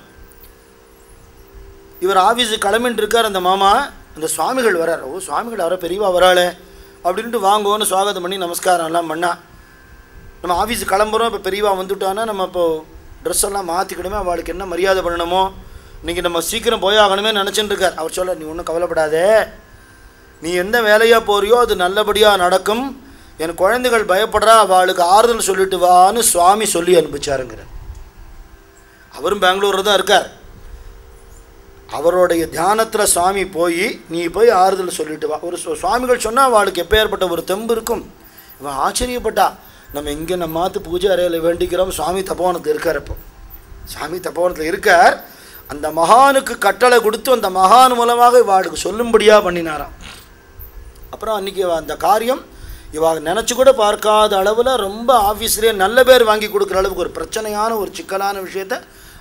Speaker 1: இவர் ஆஃபீஸுக்கு கிளம்பின்னு இருக்கார். அந்த மாமா அந்த சுவாமிகள் வரார். ஓ சுவாமிகள் வர பெரியவா வராளே அப்படின்ட்டு வாங்குவோன்னு சுவாகதம் பண்ணி நமஸ்காரம் எல்லாம் பண்ணா. நம்ம ஆஃபீஸுக்கு கிளம்புறோம், இப்போ பெரியவா வந்துட்டான்னா நம்ம இப்போது ட்ரெஸ் எல்லாம் மாற்றிக்கணுமே, அவளுக்கு என்ன மரியாதை பண்ணணுமோ, இன்றைக்கி நம்ம சீக்கிரம் போயாகணுமே நினச்சிட்டு இருக்கார். அவர் சொல்ல, நீ ஒன்றும் கவலைப்படாதே, நீ எந்த வேலையாக போறியோ அது நல்லபடியாக நடக்கும், என் குழந்தைகள் பயப்படுறா, அவளுக்கு ஆறுதல் சொல்லிட்டு வான்னு சுவாமி சொல்லி அனுப்பிச்சாருங்கிற. அவரும் பெங்களூரில் தான் இருக்கார். அவருடைய தியானத்தில் சுவாமி போய் நீ போய் ஆறுதல் சொல்லிட்டு வா. ஒரு சுவாமிகள் சொன்னால் அவளுக்கு எப்பேற்பட்ட ஒரு தெம்பு இருக்கும். இவன் ஆச்சரியப்பட்டா. நம்ம இங்கே நம்ம மாற்று பூஜை அறையில் வேண்டிக்கிறோம், சுவாமி தபோவனத்தில் இருக்கார். இப்போ சுவாமி தபோவனத்தில் இருக்கார். அந்த மகானுக்கு கட்டளை கொடுத்து அந்த மகான் மூலமாக இவாளுக்கு சொல்லும்படியாக பண்ணினாராம். அப்புறம் அன்றைக்கி அந்த காரியம் இவாள் நினச்சி கூட பார்க்காத அளவில் ரொம்ப ஆஃபீஸ்லேயே நல்ல பேர் வாங்கி கொடுக்குற அளவுக்கு ஒரு பிரச்சனையான ஒரு சிக்கலான விஷயத்தை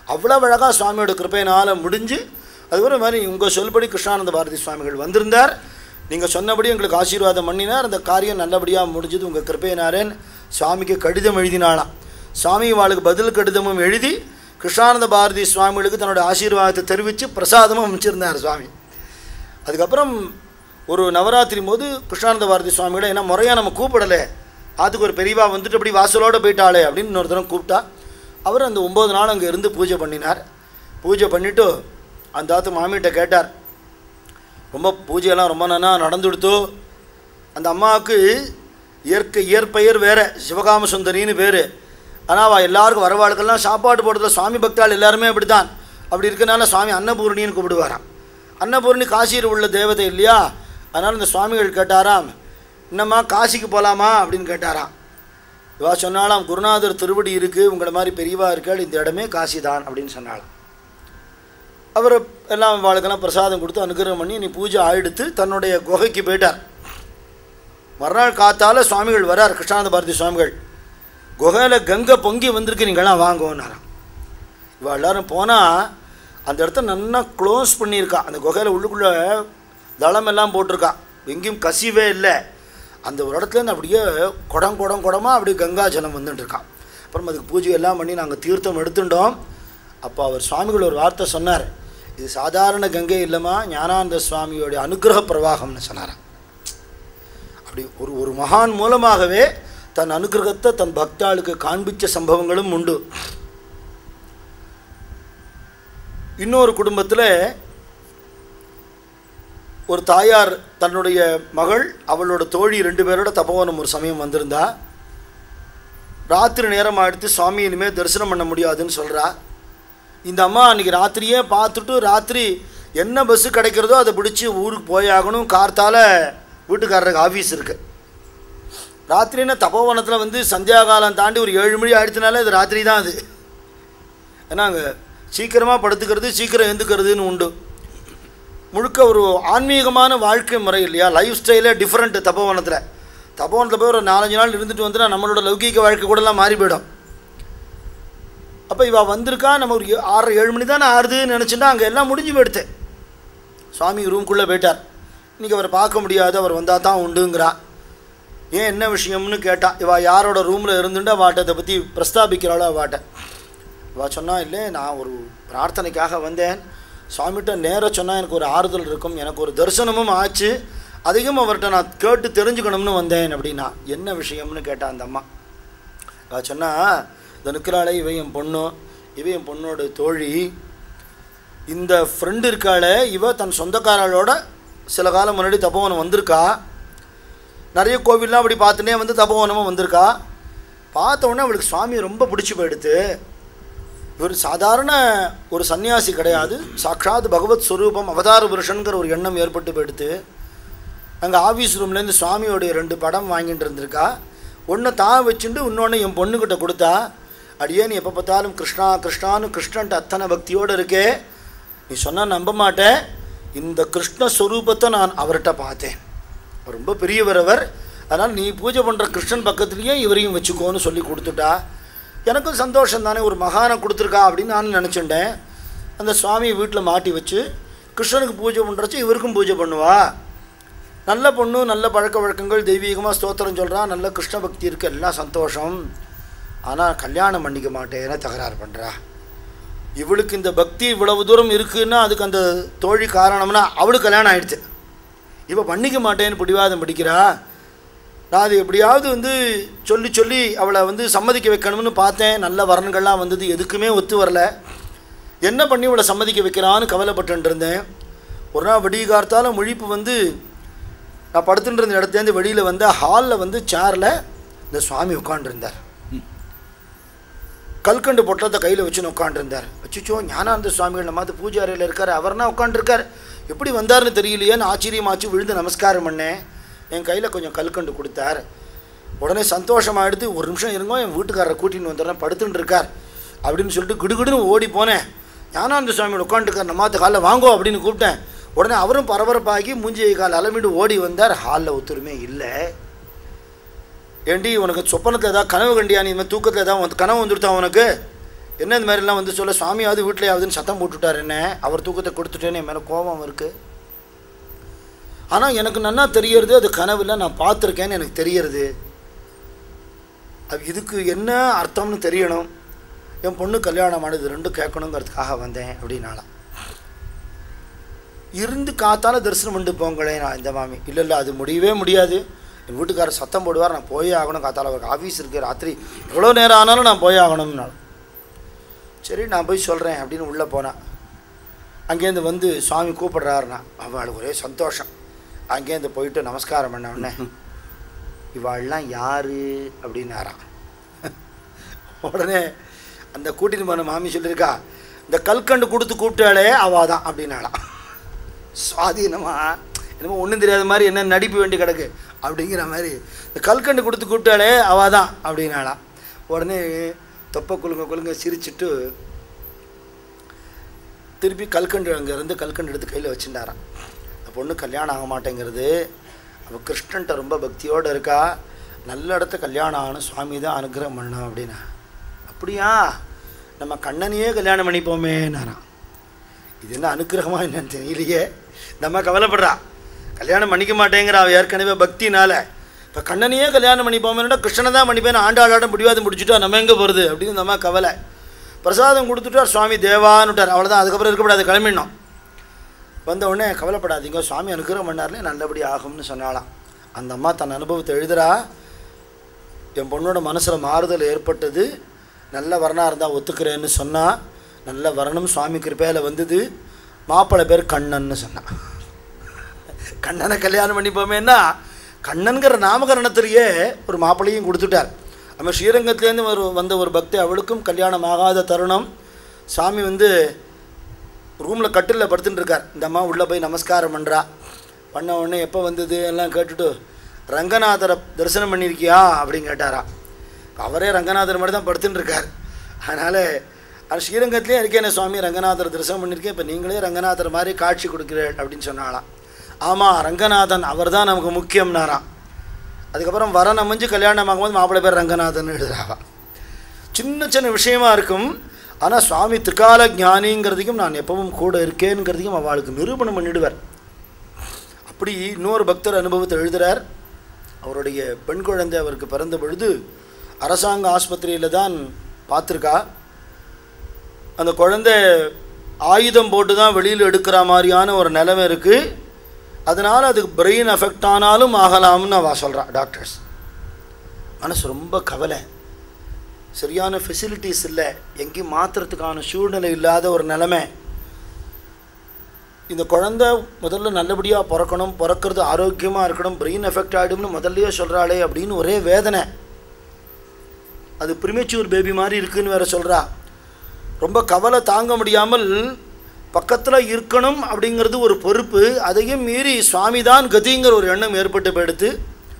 Speaker 1: அவ்வளோ அழகாக சுவாமியோட கிருப்பையினால் முடிஞ்சு அதுக்கப்புறம் மாதிரி உங்கள் சொல்படி கிருஷ்ணானந்த பாரதி சுவாமிகள் வந்திருந்தார், நீங்கள் சொன்னபடி எங்களுக்கு ஆசீர்வாதம் பண்ணினார், அந்த காரியம் நல்லபடியாக முடிஞ்சது உங்கள் கிருப்பையினாரேன் சுவாமிக்கு கடிதம் எழுதினாலாம். சுவாமி வாழ்க்கை பதில் கடிதமும் எழுதி கிருஷ்ணானந்த பாரதி சுவாமிகளுக்கு தன்னோட ஆசீர்வாதத்தை தெரிவித்து பிரசாதமும் அமைச்சிருந்தார் சுவாமி. அதுக்கப்புறம் ஒரு நவராத்திரி போது கிருஷ்ணானந்த பாரதி சுவாமிகளை ஏன்னா முறையாக நம்ம கூப்பிடலை, அதுக்கு ஒரு பெரியவா வந்துட்டு அப்படி வாசலோடு போயிட்டாளே அப்படின்னு இன்னொரு தரம் கூப்பிட்டா. அவர் அந்த 9 நாள் அங்கே இருந்து பூஜை பண்ணினார். பூஜை பண்ணிவிட்டு அந்த ஆத்து மாமிகிட்ட கேட்டார், ரொம்ப பூஜையெல்லாம் ரொம்ப நல்லா நடந்துடுத்தோ. அந்த அம்மாவுக்கு இயற்பெயர் வேறு, சிவகாம சுந்தரின்னு பேர். ஆனால் அவள் எல்லாருக்கும் வரவாளுக்கெல்லாம் சாப்பாடு போடுறதுல சுவாமி பக்தாள் எல்லாருமே அப்படி தான். அப்படி இருக்கனால சுவாமி அன்னபூர்ணின்னு கூப்பிடுவாராம். அன்னபூர்ணி காசியில் உள்ள தேவதை இல்லையா, அதனால் இந்த சுவாமிகள் கேட்டாராம், என்னம்மா காசிக்கு போகலாமா அப்படின்னு கேட்டாராம். இவா சொன்னாலாம், குருநாதர் திருவடி இருக்குது, உங்களை மாதிரி பெரியவா இருக்காள், இந்த இடமே காசி தான் அப்படின்னு சொன்னாலாம். அவர் எல்லாம் வாழ்க்கெல்லாம் பிரசாதம் கொடுத்து அனுகிரகம் பண்ணி நீ பூஜை ஆயிடுத்து தன்னுடைய குகைக்கு போயிட்டார். மறுநாள் காத்தால் சுவாமிகள் வரார், கிருஷ்ணானந்த பாரதி சுவாமிகள். குகையில் கங்கை பொங்கி வந்திருக்கு, நீங்கள்லாம் வாங்குவோன்னாராம். இவள் எல்லோரும் போனால் அந்த இடத்த நல்லா க்ளோஸ் பண்ணியிருக்கா. அந்த குகையில் உள்ளுக்குள்ளே தளமெல்லாம் போட்டிருக்கா, எங்கேயும் கசிவே இல்லை. அந்த ஒரு இடத்துலேருந்து அப்படியே குடமாக அப்படியே கங்கா ஜலம் வந்துட்டுருக்கான். அப்புறம் அதுக்கு பூஜை எல்லாம் பண்ணி நாங்கள் தீர்த்தம் எடுத்துட்டோம். அப்போ அவர் சுவாமிகள் ஒரு வார்த்தை சொன்னார், இது சாதாரண கங்கை இல்லைம்மா, ஞானானந்த சுவாமியோடைய அனுகிரக பிரவாகம்னு சொன்னாராம். அப்படி ஒரு மகான் மூலமாகவே தன் அனுகிரகத்தை தன் பக்தாளுக்கு காண்பித்த சம்பவங்களும் உண்டு. இன்னொரு குடும்பத்தில் ஒரு தாயார் தன்னுடைய மகள் அவளோட தோழி 2 பேரோட தபோவனம் ஒரு சமயம் வந்திருந்தா. ராத்திரி நேரம் ஆகிடுத்து, சுவாமி இனிமேல் தரிசனம் பண்ண முடியாதுன்னு சொல்கிறா. இந்த அம்மா அன்றைக்கி ராத்திரியே பார்த்துட்டு ராத்திரி என்ன பஸ்ஸு கிடைக்கிறதோ அதை பிடிச்சி ஊருக்கு போயாகணும். கார்த்தால் வீட்டுக்காரருக்கு ஆஃபீஸ் இருக்குது. ராத்திரின்னா தபோவனத்தில் வந்து சந்தியா காலம் தாண்டி ஒரு 7 மணி ஆகிடுச்சுனால இது ராத்திரி தான். அது ஏன்னா அங்கே சீக்கிரமாக படுத்துக்கிறது சீக்கிரம் எழுந்துக்கிறதுன்னு உண்டு. முழுக்க ஒரு ஆன்மீகமான வாழ்க்கை முறை இல்லையா, லைஃப் ஸ்டைலே டிஃப்ரெண்ட்டு. தபோவனத்தில் போய் ஒரு 4-5 நாள் இருந்துட்டு வந்துன்னா நம்மளோட லௌகீக வாழ்க்கை கூடலாம் மாறி போயிடும். அப்போ இவள் வந்திருக்கா, நம்ம ஒரு 6-7 மணி தானே ஆறுதுன்னு நினச்சிட்டா அங்கே எல்லாம் முடிஞ்சு போயிடுத்து. சுவாமி ரூம்குள்ளே போயிட்டார். இன்றைக்கி அவரை பார்க்க முடியாது, அவர் வந்தால் தான் உண்டுங்கிறா. ஏன் என்ன விஷயம்னு கேட்டா. இவள் யாரோட ரூமில் இருந்துட்டு அவாட்ட அதை பற்றி பிரஸ்தாபிக்கிறாளோ அவாட்ட. இவள் சொன்னால், இல்லை நான் ஒரு பிரார்த்தனைக்காக வந்தேன், சுவாமிகிட்ட நேராக சொன்னால் எனக்கு ஒரு ஆறுதல் இருக்கும், எனக்கு ஒரு தரிசனமும் ஆச்சு, அதிகம் அவர்கிட்ட நான் கேட்டு தெரிஞ்சுக்கணும்னு வந்தேன் அப்படின்னா. என்ன விஷயம்னு கேட்டான் அந்த அம்மா. இவள் சொன்னால், இந்த நிற்கிறாளே இவ என் பொண்ணு, இவ என் பொண்ணோட தோழி, இந்த ஃப்ரெண்டு இருக்காளே இவ தன் சொந்தக்காரர்களோட சில காலம் முன்னாடி தபோவனம் வந்திருக்கா. நிறைய கோவில்லாம் அப்படி பார்த்துனே வந்து தபோவனமும் வந்திருக்கா. பார்த்த உடனே அவளுக்கு சுவாமி ரொம்ப பிடிச்சி போயிடுத்து. இவர் சாதாரண ஒரு சன்னியாசி கிடையாது, சாட்சாத் பகவத் ஸ்வரூபம் அவதார புருஷனுங்கிற ஒரு எண்ணம் ஏற்பட்டு போயிடுத்து. அங்கே ஆஃபீஸ் ரூம்லேருந்து சுவாமியோடைய 2 படம் வாங்கிட்டு இருந்திருக்கா. ஒன்று தான் வச்சுட்டு இன்னொன்று என் பொண்ணுக்கிட்ட கொடுத்தா. அடியே நீ எப்போ பார்த்தாலும் கிருஷ்ணா கிருஷ்ணான்னு கிருஷ்ணன்ட்டு அத்தனை பக்தியோடு இருக்கே, நீ சொன்னால் நம்ப மாட்டேன், இந்த கிருஷ்ணஸ்வரூபத்தை நான் அவர்கிட்ட பார்த்தேன், ரொம்ப பெரியவர் அவர், அதனால் நீ பூஜை பண்ணுற கிருஷ்ணன் பக்கத்துலேயே இவரையும் வச்சுக்கோன்னு சொல்லி கொடுத்துட்டா. எனக்கும் சந்தோஷம் தானே, ஒரு மகானை கொடுத்துருக்கா அப்படின்னு நான் நினச்சிட்டேன். அந்த சுவாமியை வீட்டில் மாட்டி வச்சு கிருஷ்ணனுக்கு பூஜை பண்ணுறச்சு இவருக்கும் பூஜை பண்ணுவா. நல்ல பொண்ணு, நல்ல பழக்க வழக்கங்கள், தெய்வீகமாக ஸ்தோத்திரம் சொல்கிறான், நல்ல கிருஷ்ண பக்தி இருக்குது, எல்லாம் சந்தோஷம். ஆனால் கல்யாணம் பண்ணிக்க மாட்டேன்னு தகராறு பண்ணுறா. இவளுக்கு இந்த பக்தி இவ்வளவு தூரம் இருக்குன்னா அதுக்கு அந்த தோழி காரணம்னா அவளுக்கு கல்யாணம் ஆகிடுச்சு. இவ பண்ணிக்க மாட்டேன்னு பிடிவாதம் பிடிக்கிறா. நான் அது எப்படியாவது வந்து சொல்லி அவளை வந்து சம்மதிக்க வைக்கணும்னு பார்த்தேன். நல்ல வரன்கள்லாம் வந்தது, எதுக்குமே ஒத்து வரல. என்ன பண்ணி இவளை சம்மதிக்க வைக்கிறான்னு கவலைப்பட்டு இருந்தேன். ஒரு நாள் விடிகார்த்தால முழிப்பு வந்து நான் படுத்துட்டு இருந்த இடத்துலேருந்து வெளியில் வந்து ஹாலில் வந்து சேரில் இந்த சுவாமி உட்காண்டிருந்தார். கல்கண்டு பொட்டலத்தை கையில் வச்சுன்னு உட்காண்டிருந்தார். அச்சுச்சோ, ஞானானந்த சுவாமிகள் நம்ம அது பூஜை அறையில் இருக்கார், அவர்னா உட்காண்டிருக்கார், எப்படி வந்தார்னு தெரியலையேன்னு ஆச்சரியமாச்சு. விழுந்து நமஸ்காரம் பண்ணேன். என் கையில் கொஞ்சம் கல்கண்டு கொடுத்தார். உடனே சந்தோஷமாக எடுத்து, ஒரு நிமிஷம் இருங்கோ, என் வீட்டுக்காரரை கூட்டின்னு வந்துடுறேன், படுத்துட்டு இருக்கார் அப்படின்னு சொல்லிட்டு கிடுகிடுன்னு ஓடி போனேன். ஞானானந்த சுவாமியோட உட்காந்துருக்கார், நம்மாத்த காலில் வாங்கோ அப்படின்னு கூப்பிட்டேன். உடனே அவரும் பரபரப்பாகி மூஞ்சியை கால் அலமிட்டு ஓடி வந்தார். ஹாலில் ஒத்துருமே இல்லை. ஏண்டி உனக்கு சொப்பனத்தில் ஏதாவது கனவு கண்டியா, நீ இந்த தூக்கத்தில் ஏதாவது கனவு வந்துடுத்தா உனக்கு, என்ன இந்த மாதிரிலாம் வந்து சொல்ல, சுவாமியாவது வீட்டிலையாவதுன்னு சத்தம் போட்டுவிட்டார், என்ன அவர் தூக்கத்தை கொடுத்துட்டேன்னு என் மேலே கோபம் இருக்குது. ஆனால் எனக்கு நன்னா தெரியறது அது கனவில் நான் பார்த்துருக்கேன்னு எனக்கு தெரியறது. அது இதுக்கு என்ன அர்த்தம்னு தெரியணும். என் பொண்ணு கல்யாணம் ஆனது ரெண்டும் கேட்கணுங்கிறதுக்காக வந்தேன் அப்படின்னாலாம். இருந்து காத்தால தரிசனம் பண்ணிட்டு போங்களேன். நான் இந்த மாமி இல்லை இல்லை அது முடியவே முடியாது, என் வீட்டுக்காரர் சத்தம் போடுவார், நான் போயே ஆகணும், காத்தால அவருக்கு ஆஃபீஸ் இருக்குது, ராத்திரி எவ்வளோ நேரம் ஆனாலும் நான் போயே ஆகணும்னாலும். சரி நான் போய் சொல்கிறேன் அப்படின்னு உள்ளே போனான். அங்கேருந்து வந்து சுவாமி கூப்பிடுறாருண்ணா. அவளுக்கு ஒரே சந்தோஷம். அங்கேருந்து போயிட்டு நமஸ்காரம் பண்ண உடனே, இவாள்லாம் யார் அப்படின்னாரான். உடனே அந்த கூட்டின்னு போன மாமி சொல்லியிருக்கா, இந்த கல்கண்டு கொடுத்து கூப்பிட்டாலே அவள் தான் அப்படின்னாலாம். சுவாதீனமா என்னமோ ஒன்றும் தெரியாத மாதிரி என்ன நடிப்பு வேண்டி கிடக்கு அப்படிங்கிற மாதிரி, இந்த கல்கண்டு கொடுத்து கூப்பிட்டாலே அவள் தான் அப்படின்னாலாம். உடனே தொப்பை குலுங்க சிரிச்சுட்டு திருப்பி கல்கண்டு அங்கேருந்து கல்கண்டு எடுத்து கையில் வச்சுட்டாரான். அந்த பொண்ணு கல்யாணம் ஆக மாட்டேங்கிறது, அவள் கிருஷ்ணன்ட்ட ரொம்ப பக்தியோடு இருக்கா, நல்ல இடத்த கல்யாணம் ஆகணும், சுவாமி தான் அனுகிரகம் பண்ணணும் அப்படின்னா. அப்படியா, நம்ம கண்ணனையே கல்யாணம் பண்ணிப்போமேனாரான். இது என்ன அனுகிரகமாக என்னன்னு தெரியலையே. நம்ம கவலைப்படுறா, கல்யாணம் பண்ணிக்க மாட்டேங்கிற அவள் ஏற்கனவே பக்தினால. இப்போ கண்ணனையே கல்யாணம் பண்ணிப்போமேனா கிருஷ்ணனை தான் பண்ணிப்பேன், ஆண்டாளாட்டம் முடிவாதம் முடிச்சுட்டா நம்ம எங்கே போகிறது அப்படின்னு நம்ம கவலை. பிரசாதம் கொடுத்துட்டார், சுவாமி தேவான்னுட்டார், அவ்வளோதான். அதுக்கப்புறம் இருக்கக்கூடாது, கிளம்பிடணும். வந்த உடனே கவலைப்படாதீங்க, சுவாமி அனுகிரகம் பண்ணார்லே நல்லபடி ஆகும்னு சொன்னாலாம். அந்த அம்மா தன் அனுபவத்தை எழுதுகிறா. என் பொண்ணோட மனசில் மாறுதல் ஏற்பட்டது, நல்ல வரனாக இருந்தால் ஒத்துக்கிறேன்னு சொன்னால், நல்ல வரணும் சுவாமி கிருப்பையில் வந்தது. மாப்பிள்ளை பேர் கண்ணன்னு சொன்னான். கண்ணனை கல்யாணம் பண்ணிப்போமேன்னா கண்ணன்கிற நாமகரணத்திலேயே ஒரு மாப்பிள்ளையும் கொடுத்துட்டார். நம்ம ஸ்ரீரங்கத்துலேருந்து வந்த ஒரு பக்தி, அவளுக்கும் கல்யாணம் ஆகாத தருணம். சாமி வந்து ரூமில் கட்டிலில் படுத்துட்டு இருக்கார். இந்த அம்மா உள்ளே போய் நமஸ்காரம் பண்ணுறா. பண்ண உடனே எப்போ வந்தது எல்லாம் கேட்டுட்டு, ரங்கநாதரை தரிசனம் பண்ணியிருக்கியா அப்படின்னு கேட்டாரா. அவரே ரங்கநாதர் மாதிரி தான் படுத்துட்டு இருக்கார். அதனால் அது ஸ்ரீரங்கத்துலேயே இருக்கேன் சுவாமி, ரங்கநாதர் தரிசனம் பண்ணியிருக்கேன், இப்போ நீங்களே ரங்கநாதர் மாதிரி காட்சி கொடுக்குறேன் அப்படின்னு சொன்னாலாம். ஆமாம், ரங்கநாதன் அவர் தான் நமக்கு முக்கியம்னாராம். அதுக்கப்புறம் வரன் அமைஞ்சு கல்யாணம் ஆகும்போது மாப்பிள்ளை பேர் ரங்கநாதன் எழுதுறாவா. சின்ன சின்ன விஷயமா இருக்கும், ஆனால் சுவாமி திரிகால ஞானிங்கிறதையும் நான் எப்பவும் கூட இருக்கேங்கிறதையும் அவளுக்கு நிரூபணம் பண்ணிடுவார். அப்படி இன்னொரு பக்தர் அனுபவத்தை எழுதுகிறார். அவருடைய பெண் குழந்தை அவருக்கு பிறந்த பொழுது அரசாங்க ஆஸ்பத்திரியில் தான் பார்த்துருக்கா. அந்த குழந்தை ஆயுதம் போட்டு தான் வெளியில் எடுக்கிற மாதிரியான ஒரு நிலைமை இருக்குது. அதனால் அதுக்கு பிரெயின் அஃபெக்ட் ஆனாலும் ஆகலாம்னு அவள் சொல்கிறா. டாக்டர்ஸ் மனசு ரொம்ப கவலை, சரியான ஃபெசிலிட்டிஸ் இல்லை, எங்கேயும் மாற்றுறதுக்கான சூழ்நிலை இல்லாத ஒரு நிலைமை. இந்த குழந்தை முதல்ல நல்லபடியாக பிறக்கணும், பிறக்கிறது ஆரோக்கியமாக இருக்கணும், பிரெயின் எஃபெக்ட் ஆகிடும்னு முதல்லையே சொல்கிறாளே அப்படின்னு ஒரே வேதனை. அது ப்ரிமெச்சூர் பேபி மாதிரி இருக்குதுன்னு வேறு சொல்கிறா. ரொம்ப கவலை தாங்க முடியாமல் பக்கத்தில் இருக்கணும் அப்படிங்கிறது ஒரு பொறுப்பு, அதையும் மீறி சுவாமி தான் கதிங்கிற ஒரு எண்ணம் ஏற்பட்டு போயிடுத்து.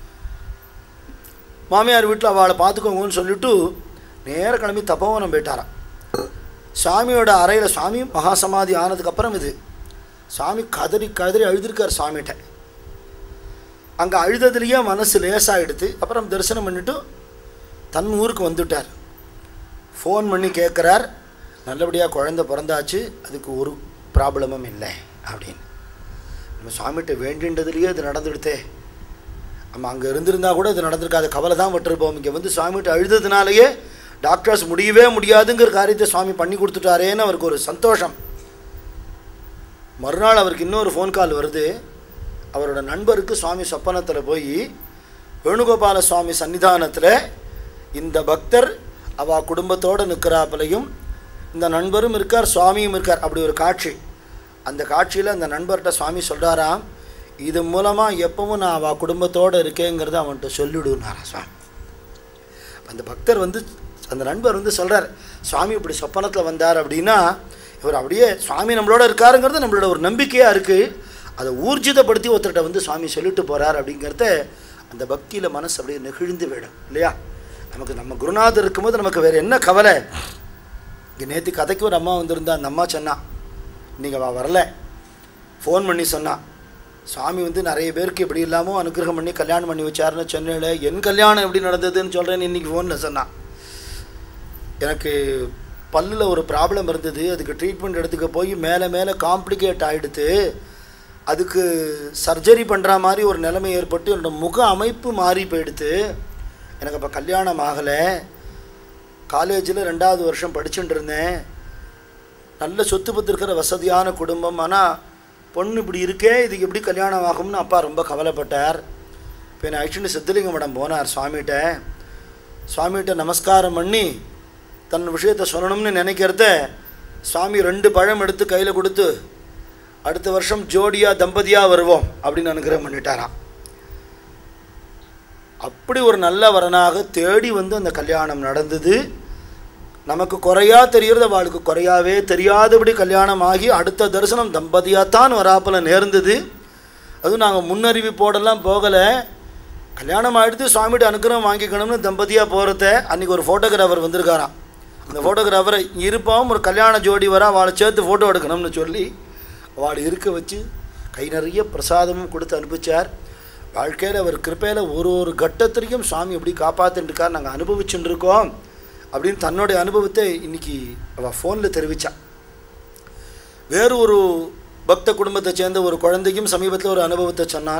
Speaker 1: மாமியார் வீட்டில் அவளை பார்த்துக்கோங்கன்னு சொல்லிவிட்டு நேர கிளம்பி தப்போவனம் போயிட்டாராம். சுவாமியோட அறையில், சுவாமி மகாசமாதி ஆனதுக்கப்புறம் இது சுவாமி கதறி கதறி அழுதுருக்கார் சுவாமிகிட்ட. அங்கே அழுததுலேயே மனசு லேசாகிடுது. அப்புறம் தரிசனம் பண்ணிவிட்டு தன் ஊருக்கு வந்துவிட்டார். ஃபோன் பண்ணி கேட்குறார், நல்லபடியாக குழந்தை பிறந்தாச்சு, அதுக்கு ஒரு ப்ராப்ளமும் இல்லை அப்படின்னு. நம்ம சுவாமிகிட்ட வேண்டின்றதுலேயே இது நடந்துடுத்தே. நம்ம அங்கே இருந்திருந்தால் கூட இது நடந்திருக்காது, கவலை தான் விட்டுருப்போம். இங்கே வந்து சுவாமிகிட்ட அழுததுனாலேயே டாக்டர்ஸ் முடியவே முடியாதுங்கிற காரியத்தை சுவாமி பண்ணி கொடுத்துட்டாரேன்னு அவருக்கு ஒரு சந்தோஷம். மறுநாள் அவருக்கு இன்னொரு ஃபோன் கால் வருது. அவரோட நண்பருக்கு சுவாமி சொப்பனத்தில் போய் வேணுகோபால சுவாமி சன்னிதானத்தில் இந்த பக்தர் அவள் குடும்பத்தோடு நிற்கிறாப்பிலையும் இந்த நண்பரும் இருக்கார், சுவாமியும் இருக்கார், அப்படி ஒரு காட்சி. அந்த காட்சியில் அந்த நண்பர்கிட்ட சுவாமி சொல்கிறாராம், இது மூலமாக எப்பவும் நான் அவள் குடும்பத்தோடு இருக்கேங்கிறத அவன்கிட்ட சொல்லிவிடுனாரா சுவாமி. அந்த பக்தர் வந்து, அந்த நண்பர் வந்து சொல்கிறார், சுவாமி இப்படி சொப்பனத்தில் வந்தார் அப்படின்னா இவர் அப்படியே சுவாமி நம்மளோட இருக்காருங்கிறது நம்மளோட ஒரு நம்பிக்கையாக இருக்குது. அதை ஊர்ஜிதப்படுத்தி ஒருத்தர்கிட்ட வந்து சுவாமி சொல்லிட்டு போகிறார் அப்படிங்கிறத அந்த பக்தியில் மனசு அப்படியே நெகிழ்ந்து விடும் இல்லையா. நமக்கு நம்ம குருநாதர் இருக்கும்போது நமக்கு வேறு என்ன கவலை. இங்கே நேற்று கதைக்கு ஒரு அம்மா வந்திருந்தா. அந்த அம்மா சொன்னா, நீங்கள் வரல, ஃபோன் பண்ணி சொன்னா, சுவாமி வந்து நிறைய பேருக்கு எப்படி இல்லாமல் அனுகிரகம் பண்ணி கல்யாணம் பண்ணி வச்சாருன்னு சொன்னேன். என் கல்யாணம் எப்படி நடந்ததுன்னு சொல்கிறேன்னு இன்றைக்கி ஃபோனில் சொன்னான். எனக்கு பல்லில் ஒரு ப்ராப்ளம் இருந்தது. அதுக்கு ட்ரீட்மெண்ட் எடுத்துக்க போய் மேலே மேலே காம்ப்ளிகேட் ஆகிடுது. அதுக்கு சர்ஜரி பண்ணுற மாதிரி ஒரு நிலைமை ஏற்பட்டு என்னோடய முக அமைப்பு மாறி போயிடுது. எனக்கு அப்போ கல்யாணம் ஆகலை. காலேஜில் 2வது வருஷம் படிச்சுட்டு இருந்தேன். நல்ல சொத்து பத்து இருக்கிற வசதியான குடும்பம். ஆனால் பொண்ணு இப்படி இருக்கே, இதுக்கு எப்படி கல்யாணம் ஆகும்னு அப்பா ரொம்ப கவலைப்பட்டார். இப்போ என்னை அழிச்சுட்டு சித்தலிங்க மடம் போனார் சுவாமிகிட்ட நமஸ்காரம் பண்ணி தன் விஷயத்தை சொல்லணும்னு நினைக்கிறத சுவாமி 2 பழம் எடுத்து கையில் கொடுத்து அடுத்த வருஷம் ஜோடியாக தம்பதியாக வருவோம் அப்படின்னு அனுகிரகம் பண்ணிட்டாராம். அப்படி ஒரு நல்ல வரனாக தேடி வந்து அந்த கல்யாணம் நடந்தது. நமக்கு குறையா தெரிகிறது, அவளுக்கு குறையாவே தெரியாதபடி கல்யாணம் ஆகி அடுத்த தரிசனம் தம்பதியாகத்தான் வராப்பில் நேர்ந்தது. அதுவும் நாங்கள் முன்னறிவிப்போடெல்லாம் போகலை. கல்யாணம் ஆகிடுத்து சுவாமிகிட்ட அனுகிரகம் வாங்கிக்கணும்னு தம்பதியாக போகிறத அன்றைக்கி ஒரு ஃபோட்டோகிராஃபர் வந்திருக்காராம். அந்த ஃபோட்டோகிராஃபரை இருப்பாவும் ஒரு கல்யாண ஜோடி வர அவளை சேர்த்து ஃபோட்டோ எடுக்கணும்னு சொல்லி அவளை இருக்க வச்சு கை நிறைய பிரசாதமும் கொடுத்து அனுப்பிச்சார். வாழ்க்கையில் அவர் கிருப்பையில் ஒரு கட்டத்திலையும் சுவாமி எப்படி காப்பாற்றிட்டுருக்கார், நாங்கள் அனுபவிச்சுட்டு இருக்கோம் அப்படின்னு தன்னுடைய அனுபவத்தை இன்றைக்கி அவள் ஃபோனில் தெரிவித்தான். வேறு ஒரு பக்த குடும்பத்தை சேர்ந்த ஒரு குழந்தைக்கும் சமீபத்தில் ஒரு அனுபவத்தை சொன்னான்.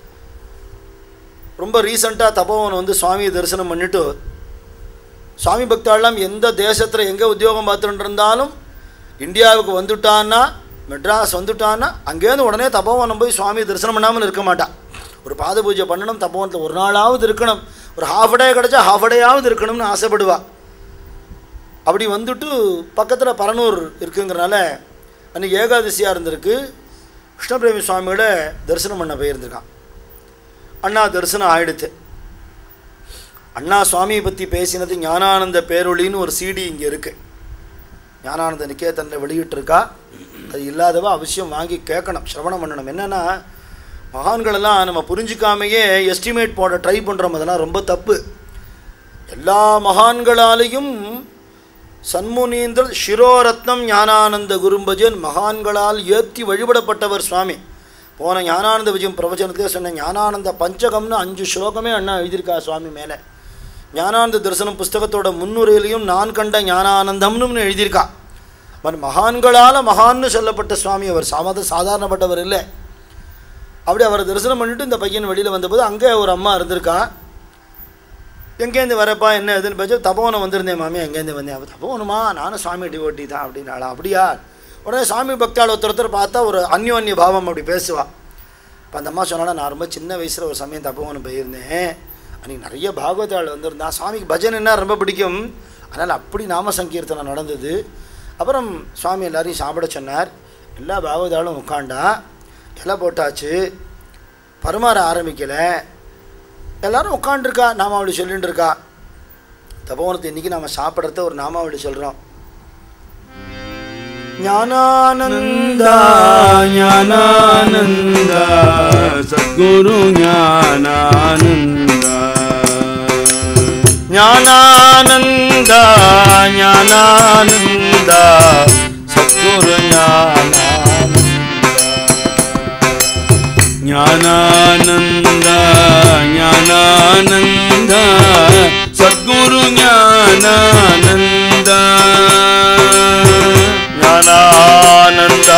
Speaker 1: ரொம்ப ரீசண்டாக தபோவன் வந்து சுவாமியை தரிசனம் பண்ணிவிட்டு சுவாமி பக்தாலாம் எந்த தேசத்தில் எங்கே உத்தியோகம் பார்த்துட்டு இருந்தாலும் இந்தியாவுக்கு வந்துட்டான்னா, மெட்ராஸ் வந்துட்டான்னா அங்கேருந்து உடனே தபோவனம் போய் சுவாமியை தரிசனம் பண்ணாமல் இருக்க மாட்டான். ஒரு பாத பூஜை பண்ணணும், தபோவனத்தில் ஒரு நாளாவது இருக்கணும், ஒரு ஹாஃப் டே கிடச்சா ஹாஃப் டேயாவது இருக்கணும்னு ஆசைப்படுவா. அப்படி வந்துட்டு பக்கத்தில் பரனூர் இருக்குங்கிறனால அன்றைக்கி ஏகாதசியாக இருந்திருக்கு. கிருஷ்ணபிரேமி சுவாமியோட தரிசனம் பண்ண போயிருந்திருக்கான். அண்ணா தரிசனம் ஆகிடுத்து. அண்ணா சுவாமியை பற்றி பேசினது ஞானானந்த பேரொழின்னு ஒரு CD இங்கே இருக்குது. ஞானானந்த நிகேதனில் வெளியிட்டிருக்கா. அது இல்லாதவா அவசியம் வாங்கி கேட்கணும், சிரவணம் பண்ணணும். என்னென்னா மகான்களெல்லாம் நம்ம புரிஞ்சிக்காமையே எஸ்டிமேட் போட ட்ரை பண்ணுறோம். அதெல்லாம் ரொம்ப தப்பு. எல்லா மகான்களாலேயும் சன்முனீந்திர சிரோரத்னம் ஞானானந்த குரும்பஜன் மகான்களால் ஏற்றி வழிபடப்பட்டவர் சுவாமி. போன ஞானானந்த விஜயம் பிரவச்சனத்திலே சொன்ன ஞானானந்த பஞ்சகம்னு 5 ஸ்லோகமே அண்ணா எழுதியிருக்கா சுவாமி மேலே. ஞானானந்த தரிசனம் புஸ்தகத்தோட முன்னுரையிலையும் நான் கண்ட ஞானானந்தம்னு எழுதியிருக்கா. மகான்களால் மகான்னு சொல்லப்பட்ட சுவாமி. அவர் சாதாரணப்பட்டவர் இல்லை. அப்படி அவரை தரிசனம் பண்ணிவிட்டு இந்த பையன் வெளியில் வந்தபோது அங்கே ஒரு அம்மா இருந்திருக்கா. எங்கேருந்து வரப்பா என்ன எதுன்னு பேச்சு, தபோவனம் வந்திருந்தேன் மாமி. எங்கேருந்து வந்தேன்? தபோவனமா? நானும் சுவாமி டிவோட்டி தான் அப்படின்னாளா? அப்படியா? உடனே சாமி பக்தாள் ஒருத்தர் பார்த்தா ஒரு அந்யோன்ய பாவம் அப்படி பேசுவா. இப்போ அந்த அம்மா சொன்னாலும் நான் ரொம்ப சின்ன வயசில் ஒரு சமயம் தபோவனம் போயிருந்தேன். அன்றைக்கி நிறைய பாகவதாள் வந்திருந்தான். சாமிக்கு பஜன் என்ன ரொம்ப பிடிக்கும், அதனால் அப்படி நாம சங்கீர்த்தனம் நடந்தது. அப்புறம் சுவாமி எல்லாரையும் சாப்பிட சொன்னார். எல்லா பாகவதாளும் உட்காண்டா, இலை போட்டாச்சு, பரிமாற ஆரம்பிக்கலை. எல்லோரும் உட்காண்டிருக்கா, நாமாவளி சொல்லிட்டு இருக்கா. தபோவனத்தை இன்றைக்கி நாம் சாப்பிட்றத ஒரு நாமாவளி சொல்கிறோம். ஞானானந்தா
Speaker 2: ஞானானந்தா சத்குரு ஞானானந்தா ஞானானந்தா ஞானானந்தா சத்குரு ஞானானந்தா ஞானானந்தா சத்குரு ஞானானந்தா ஞானானந்தா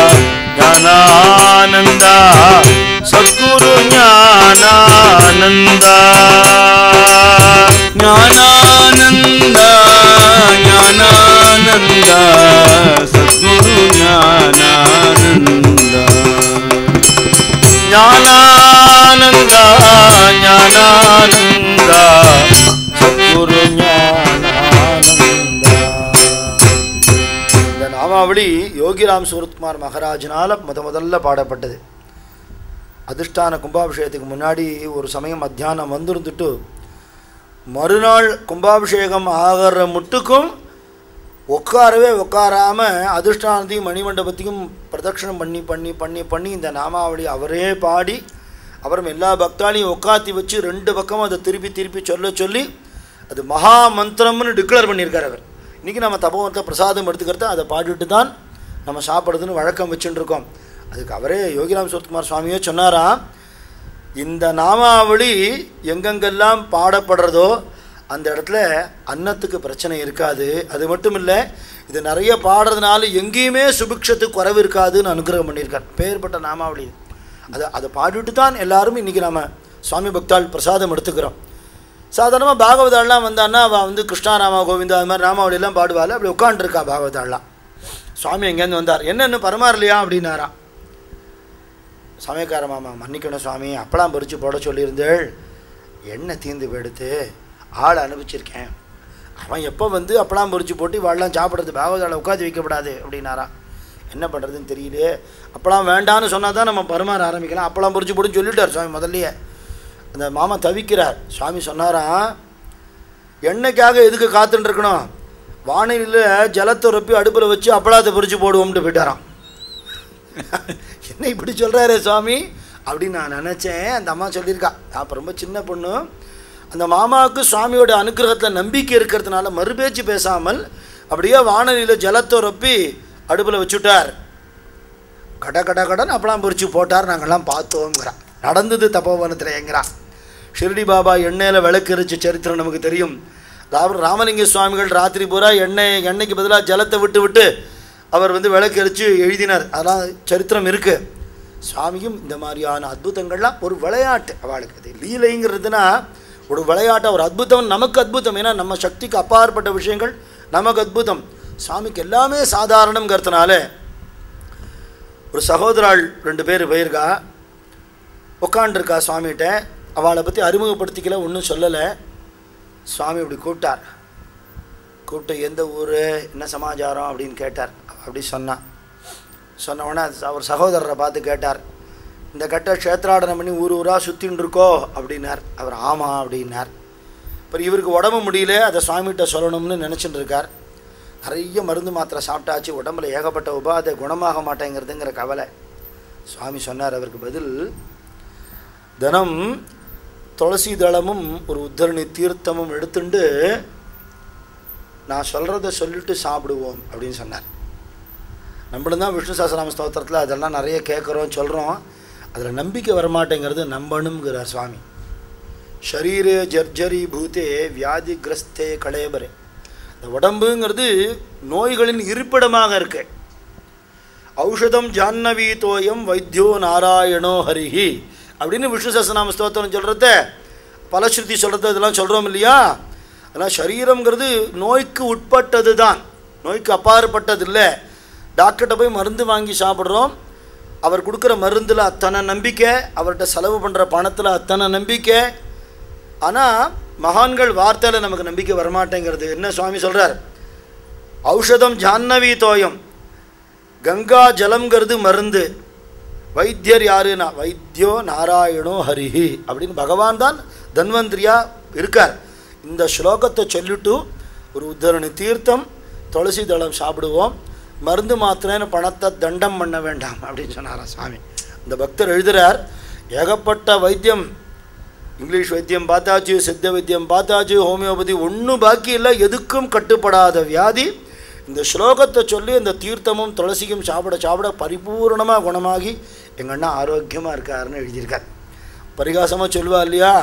Speaker 2: ஞானானந்தா சத்குரு ஞானானந்தா ஞானானந்தா ஞானானந்தா சத்குரு ஞானானந்தா ஞானானந்தா ஞானானந்தா சத்குரு ஞானானந்தா.
Speaker 1: இந்த நாமாவளி யோகிராம் சூரத்குமார் மகாராஜனால் முதல்ல பாடப்பட்டது. அதிஷ்டான கும்பாபிஷேகத்துக்கு முன்னாடி ஒரு சமயம் மத்தியானம் வந்துருந்துட்டு மறுநாள் கும்பாபிஷேகம் ஆகிற முட்டுக்கும் உட்காராமல் அதிஷ்டானத்தையும் மணிமண்டபத்தையும் பிரதட்சணம் பண்ணி பண்ணி பண்ணி பண்ணி இந்த நாமாவளி அவரே பாடி, அப்புறம் எல்லா பக்தாலையும் உட்காத்தி வச்சு 2 பக்கமும் அதை திருப்பி திருப்பி சொல்லி அது மகா மந்திரம்னு டிக்ளேர் பண்ணியிருக்கார் அவர். இன்றைக்கி நம்ம தபோவனத்தை பிரசாதம் எடுத்துக்கிறத அதை பாடிட்டு தான் நம்ம சாப்பிட்றதுன்னு வழக்கம் வச்சுட்டுருக்கோம். அதுக்கு அவரே யோகிராம் சூரத்குமார் சுவாமியே சொன்னாராம், இந்த நாமாவளி எங்கெங்கெல்லாம் பாடப்படுறதோ அந்த இடத்துல அன்னத்துக்கு பிரச்சனை இருக்காது. அது மட்டும் இல்லை, இது நிறைய பாடுறதுனால எங்கேயுமே சுபிக்ஷத்துக்கு குறைவு இருக்காதுன்னு அனுகிரகம் பண்ணியிருக்கார். பேர்பட்ட நாமாவளி அதை பாடிட்டு தான் எல்லாரும் இன்றைக்கி நம்ம சுவாமி பக்தாள் பிரசாதம் எடுத்துக்கிறோம். சாதாரணமாக பாகவதாள்லாம் வந்தான்னா அவள் வந்து கிருஷ்ணாராமா கோவிந்தா அது மாதிரி நாமாவளியெல்லாம் பாடுவாள். அப்படி உட்காண்ட்ருக்கா பாகவதாள்லாம். சுவாமி எங்கேருந்து வந்தார், என்ன பரமாறலையா அப்படின்னாராம். சமயக்கார மாமா, மன்னிக்கணும் சுவாமி, அப்பெல்லாம் பறித்து போட சொல்லியிருந்தேள், எண்ணெய் தீர்ந்து போயிடுத்து, ஆளை அனுப்பிச்சிருக்கேன். அவன் எப்போ வந்து அப்பெல்லாம் பொறிச்சு போட்டு வாழலாம் சாப்பிட்றது, பாகவதாளை உட்காந்து வைக்கப்படாது அப்படின்னாராம். என்ன பண்ணுறதுன்னு தெரியலையே, அப்பெல்லாம் வேண்டான்னு சொன்னால் தான் நம்ம பரிமாற ஆரம்பிக்கலாம். அப்பெல்லாம் பொறிச்சு போட்டுன்னு சொல்லிட்டார் சுவாமி முதல்லையே. அந்த மாமா தவிக்கிறார். சுவாமி சொன்னாராம், எண்ணெய்க்காக எதுக்கு காத்துட்டு இருக்கணும், வானிலையில் ஜலத்தை ரொப்பி அடுப்பில் வச்சு அப்பளாத்தை பொறிச்சு போடுவோம்ட்டு போயிட்டாராம். என்ன இப்படி சொல்கிறாரே சுவாமி அப்படின்னு நான் நினச்சேன். அந்த அம்மா சொல்லியிருக்கா, அப்போ ரொம்ப சின்ன பொண்ணு. அந்த மாமாவுக்கு சுவாமியோட அனுகிரகத்தில் நம்பிக்கை இருக்கிறதுனால மறுபேச்சு பேசாமல் அப்படியே வானலியில் ஜலத்தை ரொப்பி அடுப்பில் வச்சுட்டார். கடன் அப்பெல்லாம் பொறிச்சு போட்டார். நாங்கள்லாம் பார்த்தோங்கிறா. நடந்தது தப்போவனத்தில் எங்கிறா. ஷிரடி பாபா எண்ணெயில் விளக்கரிச்ச சரித்திரம் நமக்கு தெரியும். ராமலிங்க சுவாமிகள் ராத்திரி பூரா எண்ணெய்க்கு பதிலாக ஜலத்தை விட்டு அவர் வந்து விளக்கரிச்சு எழுதினார். அதெல்லாம் சரித்திரம் இருக்குது. சுவாமியும் இந்த மாதிரியான அற்புதங்கள்லாம் ஒரு விளையாட்டு அவளுக்கு. அது லீலைங்கிறதுனா ஒரு விளையாட்டு, ஒரு அற்புதம் நமக்கு அற்புதம். ஏன்னா நம்ம சக்திக்கு அப்பாற்பட்ட விஷயங்கள் நமக்கு அற்புதம். சுவாமிக்கு எல்லாமே சாதாரணங்கிறதுனால ஒரு சகோதராள் 2 பேர் போயிருக்கா, உட்காண்டிருக்கா சுவாமிகிட்ட. அவளை பற்றி அறிமுகப்படுத்திக்கல, ஒன்றும் சொல்லலை. சுவாமி இப்படி கூப்பிட்டு எந்த ஊர் என்ன சமாச்சாரம் அப்படின்னு கேட்டார். அப்படி சொன்ன உடனே அவர் சகோதரரை பார்த்து கேட்டார், இந்த கட்ட க்ஷேத்ராடனம் பண்ணி ஊராக சுற்றின்னு இருக்கோ அப்படின்னார். அவர் ஆமாம் அப்படின்னார். அப்புறம் இவருக்கு உடம்பு முடியல, அதை சுவாமிகிட்ட சொல்லணும்னு நினச்சிட்டு இருக்கார். நிறைய மருந்து மாத்திரை சாப்பிட்டாச்சு, உடம்புல ஏகப்பட்ட உபாதை குணமாக மாட்டேங்கிறதுங்கிற கவலை. சுவாமி சொன்னார் அவருக்கு பதில், தினம் துளசி தளமும் ஒரு உத்தரணி தீர்த்தமும் எடுத்துட்டு நான் சொல்கிறத சொல்லிட்டு சாப்பிடுவோம் அப்படின்னு சொன்னார். நம்மளும் தான் விஷ்ணு சஹஸ்ரநாம ஸ்தோத்திரத்தில் அதெல்லாம் நிறைய கேட்குறோம் சொல்கிறோம், அதில் நம்பிக்கை வரமாட்டேங்கிறது நம்பணுங்கிறார் சுவாமி. ஷரீரே ஜர்ஜரி பூத்தே வியாதிகிரஸ்தே கலேபரே. இந்த உடம்புங்கிறது நோய்களின் இருப்பிடமாக இருக்கு. ஔஷதம் ஜான்னவி தோயம் வைத்தியோ நாராயணோ ஹரிஹி அப்படின்னு விஷ்ணு சஹஸ்ரநாம ஸ்தோத்திரம் சொல்கிறத, பலஸ்ருதி சொல்கிறது இதெல்லாம் சொல்கிறோம் இல்லையா. அதனால் சரீரங்கிறது நோய்க்கு உட்பட்டது தான், நோய்க்கு அப்பாற்பட்டது இல்லை. டாக்டர்கிட்ட போய் மருந்து வாங்கி சாப்பிட்றோம், அவர் கொடுக்குற மருந்தில் அத்தனை நம்பிக்கை, அவர்கிட்ட செலவு பண்ணுற பணத்தில் அத்தனை நம்பிக்கை. ஆனால் மகான்கள் வார்த்தையில் நமக்கு நம்பிக்கை வரமாட்டேங்கிறது. என்ன சுவாமி சொல்கிறார், ஔஷதம் ஜான்னவி தோயம், கங்கா ஜலம்ங்கிறது மருந்து, வைத்தியர் யாருன்னா வைத்தியோ நாராயணோ ஹரிஹி அப்படின்னு பகவான் தான் தன்வந்திரியாக இருக்கார். இந்த ஸ்லோகத்தை சொல்லிட்டு ஒரு உத்தரணி தீர்த்தம் துளசி தளம் சாப்பிடுவோம், மருந்து மாத்திரன்னு பணத்தை தண்டம் பண்ண வேண்டாம் அப்படின்னு சொன்னாரா சுவாமி. இந்த பக்தர் எழுதுகிறார், ஏகப்பட்ட வைத்தியம், இங்கிலீஷ் வைத்தியம் பார்த்தாச்சு, சித்த வைத்தியம் பார்த்தாச்சு, ஹோமியோபதி, ஒன்றும் பாக்கி இல்லை, எதுக்கும் கட்டுப்படாத வியாதி இந்த ஸ்லோகத்தை சொல்லி இந்த தீர்த்தமும் துளசியும் சாப்பிட பரிபூர்ணமாக குணமாகி எங்கள் அண்ணா ஆரோக்கியமாக இருக்காருன்னு எழுதியிருக்கார். பரிகாசமாக சொல்லுவா இல்லையா,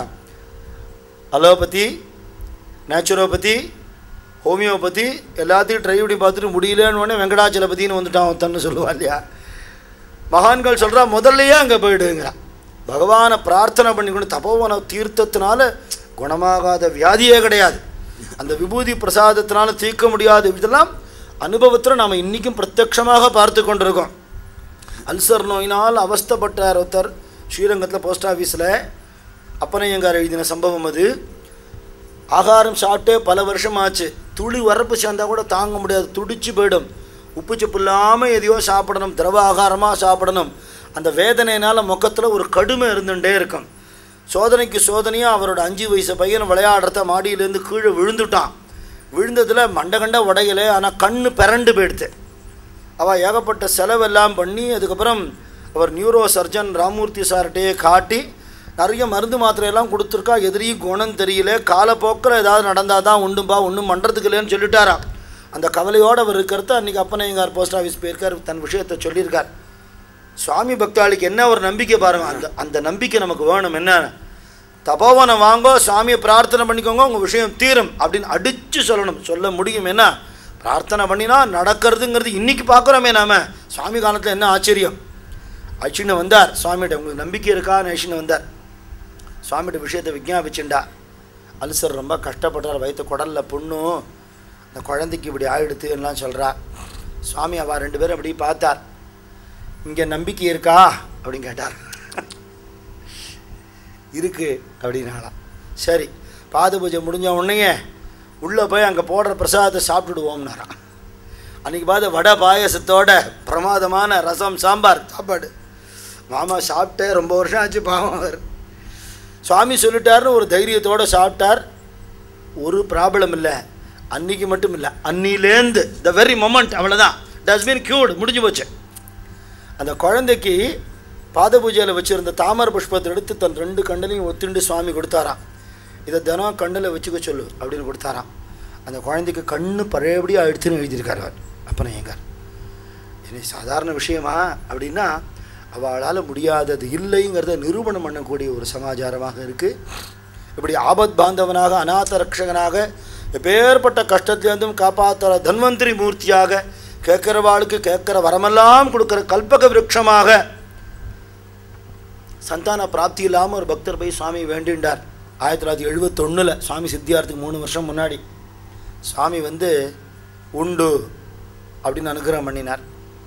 Speaker 1: அலோபதி, நேச்சுரோபதி, ஹோமியோபதி எல்லாத்தையும் ட்ரை பண்ணி பார்த்துட்டு முடியலன்னு உடனே வெங்கடாச்சலபதினு வந்துட்டான் ஒருத்தன்னு சொல்லுவா இல்லையா. மகான்கள் சொல்கிறா முதல்லையே அங்கே போயிடுங்கிறா. பகவானை பிரார்த்தனை பண்ணிக்கணும். தபோவன தீர்த்தத்தினால குணமாகாத வியாதியே கிடையாது, அந்த விபூதி பிரசாதத்தினால தீர்க்க முடியாது. இதெல்லாம் அனுபவத்தில் நாம் இன்றைக்கும் பிரத்யட்சமாக பார்த்து கொண்டிருக்கோம். அல்சர் நோயினால் அவஸ்தைப்பட்டார் ஒருத்தர் ஸ்ரீரங்கத்தில் போஸ்ட் ஆஃபீஸில். அப்பனையங்கார் எழுதின சம்பவம் அது. ஆகாரம் சாப்பிட்டே பல வருஷம் ஆச்சு, துளி வரப்பு சேர்ந்தால் கூட தாங்க முடியாது, துடிச்சு போயிடும். உப்பு சப்பு இல்லாமல் எதையோ சாப்பிடணும், திரவ ஆகாரமாக சாப்பிடணும். அந்த வேதனையினால் முகத்தில் ஒரு கடுமை இருந்துகிட்டே இருக்கும். சோதனைக்கு சோதனையாக அவரோட 5 வயசு பையன் விளையாடுறத மாடியிலேருந்து கீழே விழுந்துட்டான். விழுந்ததில் மண்டகண்ட உடையலை, ஆனால் கண்ணு பிறண்டு போயிடுது. அவள் ஏகப்பட்ட செலவெல்லாம் பண்ணி அதுக்கப்புறம் அவர் நியூரோ சர்ஜன் ராமூர்த்தி சார்கிட்டே காட்டி நிறைய மருந்து மாத்திரையெல்லாம் கொடுத்துருக்கா. எதிரியும் குணம் தெரியல, காலப்போக்கில் ஏதாவது நடந்தால் தான் உண்டும்பா, ஒன்றும் பண்ணுறதுக்கு இல்லைன்னு சொல்லிட்டாராம். அந்த கவலையோடு அவர் இருக்கிறத அன்றைக்கி அப்பனையங்கார் போஸ்ட் ஆஃபீஸ் போயிருக்கார், தன் விஷயத்தை சொல்லியிருக்கார். சுவாமி பக்தாளுக்கு என்ன ஒரு நம்பிக்கை பாருங்கள், அந்த நம்பிக்கை நமக்கு வேணும். என்ன தபோவனம் வாங்கோ, சாமியை பிரார்த்தனை பண்ணிக்கோங்க, உங்கள் விஷயம் தீரும் அப்படின்னு அடித்து சொல்லணும். சொல்ல முடியும். என்ன பிரார்த்தனை பண்ணினா நடக்கிறதுங்கிறது இன்றைக்கி பார்க்குறோமே நாம். சுவாமி காலத்தில் என்ன ஆச்சரியம். அழிச்சின்னு வந்தார் சுவாமிகிட்ட. உங்களுக்கு நம்பிக்கை இருக்கான்னு அழிச்சின்னு வந்தார். சுவாமிகிட்ட விஷயத்தை விஞ்ஞாபிச்சுண்டா. அல்சர் ரொம்ப கஷ்டப்பட்டார், வயிற்று குடலில் புண்ணும், இந்த குழந்தைக்கு இப்படி ஆகிடுத்து எல்லாம் சொல்கிறா. சுவாமி அவள் 2 பேரும் அப்படி பார்த்தார். இங்கே நம்பிக்கை இருக்கா அப்படின்னு கேட்டார். இருக்குது அப்படின்னாலாம். சரி, பாத பூஜை முடிஞ்ச உடனே உள்ளே போய் அங்கே போடுற பிரசாதத்தை சாப்பிட்டுடுவோம்னாரான். அன்றைக்கி பார்த்து வடை பாயசத்தோட பிரமாதமான ரசம் சாம்பார் சாப்பாடு. மாமா சாப்பிட்டே ரொம்ப வருஷம் ஆச்சு பாவம். அவர் சுவாமி சொல்லிட்டாருன்னு ஒரு தைரியத்தோடு சாப்பிட்டார். ஒரு ப்ராப்ளம் இல்லை. அன்றைக்கி மட்டும் இல்லை, அன்னிலேருந்து த வெரி மொமெண்ட் அவ்வளோதான். டஸ் பீன் க்யூர்டு, முடிஞ்சு போச்சு. அந்த குழந்தைக்கு பாத பூஜையில் வச்சுருந்த தாமரை புஷ்பத்தை எடுத்து தன் 2 கண்ணிலையும் ஒத்துண்டு சுவாமி கொடுத்தாராம். இதை தினம் கண்ணில் வச்சுக்க சொல்லு அப்படின்னு கொடுத்தாராம். அந்த குழந்தைக்கு கண்ணு பழையபடி ஆயிடுச்சுன்னு எழுதியிருக்கார் அவர். அப்போ எங்கார் இனி சாதாரண விஷயமா அப்படின்னா அவளால் முடியாதது இல்லைங்கிறத நிரூபணம் பண்ணக்கூடிய ஒரு சமாச்சாரமாக இருக்குது. இப்படி ஆபத் பாந்தவனாக, அநாத ரக்ஷகனாக, எப்பேற்பட்ட கஷ்டத்திலிருந்தும் காப்பாற்றுற தன்வந்திரி மூர்த்தியாக, கேட்குறவாளுக்கு கேட்குற வரமெல்லாம் கொடுக்குற கல்பக விருட்சமாக, சந்தான பிராப்தி இல்லாமல் ஒரு பக்தர் போய் சுவாமி வேண்டின்றார். 1971 சுவாமி சித்தியார்த்துக்கு 3 வருஷம் முன்னாடி சுவாமி உண்டு அப்படின்னு அனுகிரகம் பண்ணினார்.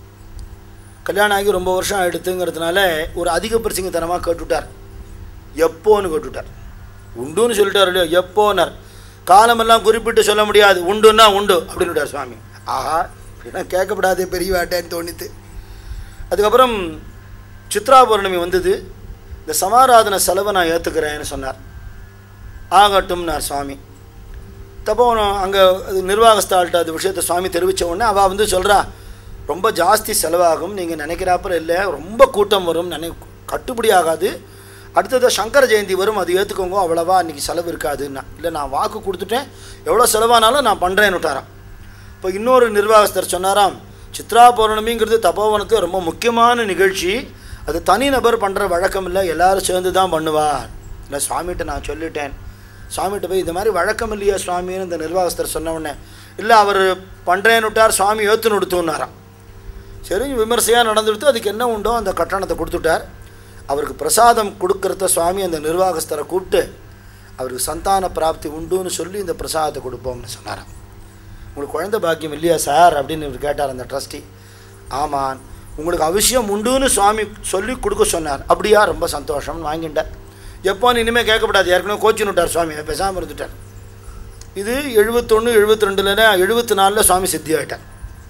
Speaker 1: கல்யாணம் ஆகி ரொம்ப வருஷம் ஆகிடுத்துங்கிறதுனால ஒரு அதிக பிரசிங்கத்தனமாக கேட்டுவிட்டார். எப்போன்னு கேட்டுவிட்டார். உண்டுன்னு சொல்லிட்டார் இல்லையோ, எப்போனார். காலமெல்லாம் குறிப்பிட்டு சொல்ல முடியாது, உண்டுன்னா உண்டு அப்படின்னு விட்டார் சுவாமி. ஆஹா, அப்படின்னா கேட்கப்படாதே பெரியவாட்டேன்னு தோணித்து. அதுக்கப்புறம் சித்ரா பௌர்ணமி வந்தது. இந்த சமாராதனை செலவை நான் ஏற்றுக்கிறேன்னு சொன்னார். ஆகட்டும்னார் சுவாமி. தப்போ அங்கே நிர்வாகஸ்தால்கிட்ட அது விஷயத்தை சுவாமி தெரிவித்த உடனே அவள் சொல்கிறா, ரொம்ப ஜாஸ்தி செலவாகும், நீங்கள் நினைக்கிறாப்புல இல்லை, ரொம்ப கூட்டம் வரும், கட்டுப்படி ஆகாது, அடுத்தது சங்கர ஜெயந்தி வரும், அது ஏற்றுக்கோங்க, அவ்வளோவா அன்றைக்கி செலவு இருக்காதுன்னா. இல்லை, நான் வாக்கு கொடுத்துட்டேன், எவ்வளோ செலவானாலும் நான் பண்ணுறேன்னு விட்டாராம். இப்போ இன்னொரு நிர்வாகஸ்தர் சொன்னாராம், சித்ரா பௌர்ணமிங்கிறது தபோவனத்துக்கு ரொம்ப முக்கியமான நிகழ்ச்சி, அது தனிநபர் பண்ணுற வழக்கம் இல்லை, எல்லோரும் சேர்ந்து தான் பண்ணுவார். இல்லை, சுவாமிகிட்ட நான் சொல்லிட்டேன். சுவாமிகிட்ட போய் இந்த மாதிரி வழக்கம் இல்லையா சுவாமின்னு இந்த நிர்வாகஸ்தர் சொன்ன உடனே, இல்லை அவர் பண்ணுறேன்னு விட்டார், சுவாமி ஏற்றுன்னு கொடுத்துன்னாராம். சரி, விமர்சையாக நடந்துடுத்து, அதுக்கு என்ன உண்டோ அந்த கட்டணத்தை கொடுத்துட்டார். அவருக்கு பிரசாதம் கொடுக்கறத சுவாமி அந்த நிர்வாகஸ்தரை கூப்பிட்டு அவருக்கு சந்தான பிராப்தி உண்டுன்னு சொல்லி இந்த பிரசாதத்தை கொடுப்போம்னு சொன்னாராம். உங்களுக்கு குழந்தை பாக்கியம் இல்லையா சார் அப்படின்னு இவர் கேட்டார் அந்த ட்ரஸ்டி. ஆமாம், உங்களுக்கு அவசியம் உண்டுன்னு சுவாமி சொல்லி கொடுக்க சொன்னார். அப்படியா, ரொம்ப சந்தோஷம்னு வாங்கிட்டார். எப்போன்னு இனிமேல் கேட்கப்படாது, ஏற்கனவே கோச்சின்னு விட்டார் சுவாமி, பேசாமல் இருந்துட்டார். இது 71, 72, 74 சுவாமி சித்தி ஆகிட்டார்.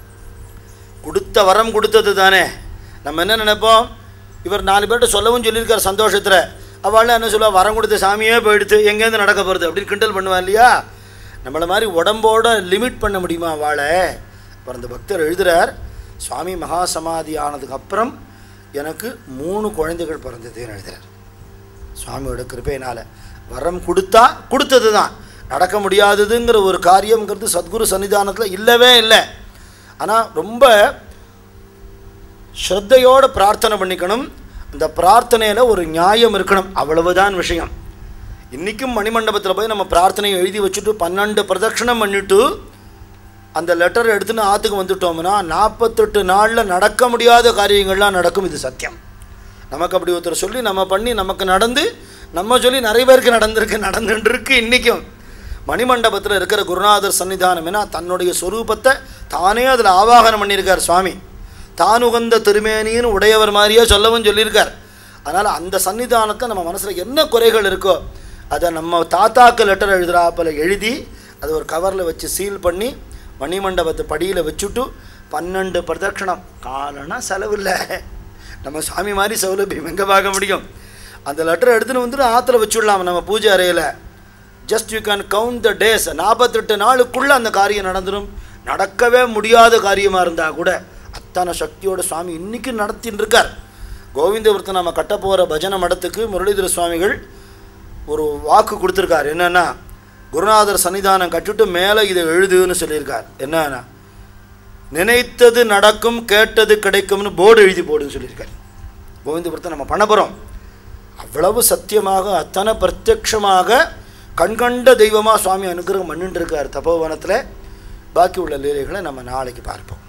Speaker 1: கொடுத்த வரம் கொடுத்தது தானே. நம்ம என்ன நினைப்போம், இவர் 4 பேர்கிட்ட சொல்லவும் சொல்லியிருக்கார் சந்தோஷத்தில், அவள் என்ன சொல்லுவா, வரம் கொடுத்த சாமியே போயிடுத்து, எங்கேருந்து நடக்க போகிறது அப்படின்னு கிண்டல் பண்ணுவா இல்லையா. நம்மளை மாதிரி உடம்போட லிமிட் பண்ண முடியுமா அவளை. அப்புறம் அந்த பக்தர் எழுதுகிறார், சுவாமி மகா சமாதி ஆனதுக்கப்புறம் எனக்கு 3 குழந்தைகள் பிறந்ததுன்னு எழுதுகிறார். சுவாமியோட கிருபையினால் வரம் கொடுத்தா கொடுத்தது தான், நடக்க முடியாததுங்கிற ஒரு காரியங்கிறது சத்குரு சன்னிதானத்தில் இல்லவே இல்லை. ஆனால் ரொம்ப ஸ்ரத்தையோடு பிரார்த்தனை பண்ணிக்கணும். அந்த பிரார்த்தனையில் ஒரு நியாயம் இருக்கணும், அவ்வளவுதான் விஷயம். இன்றைக்கும் மணிமண்டபத்தில் போய் நம்ம பிரார்த்தனையை எழுதி வச்சுட்டு 12 பிரதட்சணம் பண்ணிவிட்டு அந்த லெட்டர் எடுத்துன்னு ஆற்றுக்கு வந்துட்டோம்னா 48 நாளில் நடக்க முடியாத காரியங்கள்லாம் நடக்கும். இது சத்தியம். நமக்கு அப்படி ஒருத்தர் சொல்லி நம்ம பண்ணி நமக்கு நடந்து, நம்ம சொல்லி நிறைய பேருக்கு நடந்துருக்கு. இன்றைக்கும் மணிமண்டபத்தில் இருக்கிற குருநாதர் சன்னிதானம் என தன்னுடைய ஸ்வரூபத்தை தானே அதில் ஆவாகனம் பண்ணியிருக்கார் சுவாமி. தான் உகந்த திருமேனின்னு உடையவர் மாதிரியே சொல்லவும் சொல்லியிருக்கார். அதனால் அந்த சன்னிதானத்தை நம்ம மனசில் என்ன குறைகள் இருக்கோ அதை நம்ம தாத்தாக்கு லெட்டர் எழுதுகிறாப்பில் எழுதி அதை ஒரு கவரில் வச்சு சீல் பண்ணி மணிமண்டபத்தை படியில் வச்சுட்டு 12 பிரதட்சணம். காலம்னா செலவில்லை, நம்ம சாமி மாதிரி சௌலபியம் எங்கே பார்க்க முடியும். அந்த லெட்டரை எடுத்துன்னு வந்துட்டு ஆற்றுல வச்சுடலாம் நம்ம பூஜை அறையில். Just you can count the days. 48 நாளுக்குள்ளே அந்த காரியம் நடந்துடும். நடக்கவே முடியாத காரியமாக இருந்தால் கூட அத்தனை சக்தியோட சுவாமி இன்றைக்கி நடத்தின்னு இருக்கார். கோவிந்தபுரத்தை நம்ம கட்ட போகிற பஜனை மடத்துக்கு முரளிதர சுவாமிகள் ஒரு வாக்கு கொடுத்துருக்கார். என்னென்னா, குருநாதர் சன்னிதானம் கட்டிட்டு மேலே இதை எழுதுன்னு சொல்லியிருக்கார். என்னன்னா, நினைத்தது நடக்கும், கேட்டது கிடைக்கும்னு போர்டு எழுதி போடுன்னு சொல்லியிருக்கார். கோவிந்தபுரத்தை நம்ம பண்ண போகிறோம். அவ்வளவு சத்தியமாக அத்தனை பிரத்யக்ஷமாக கண்கண்ட தெய்வமாக சுவாமி அனுகிரகம் பண்ணிட்டு இருக்கார் தபோவனத்தில். பாக்கி உள்ள லீலைகளை நம்ம நாளைக்கு பார்ப்போம்.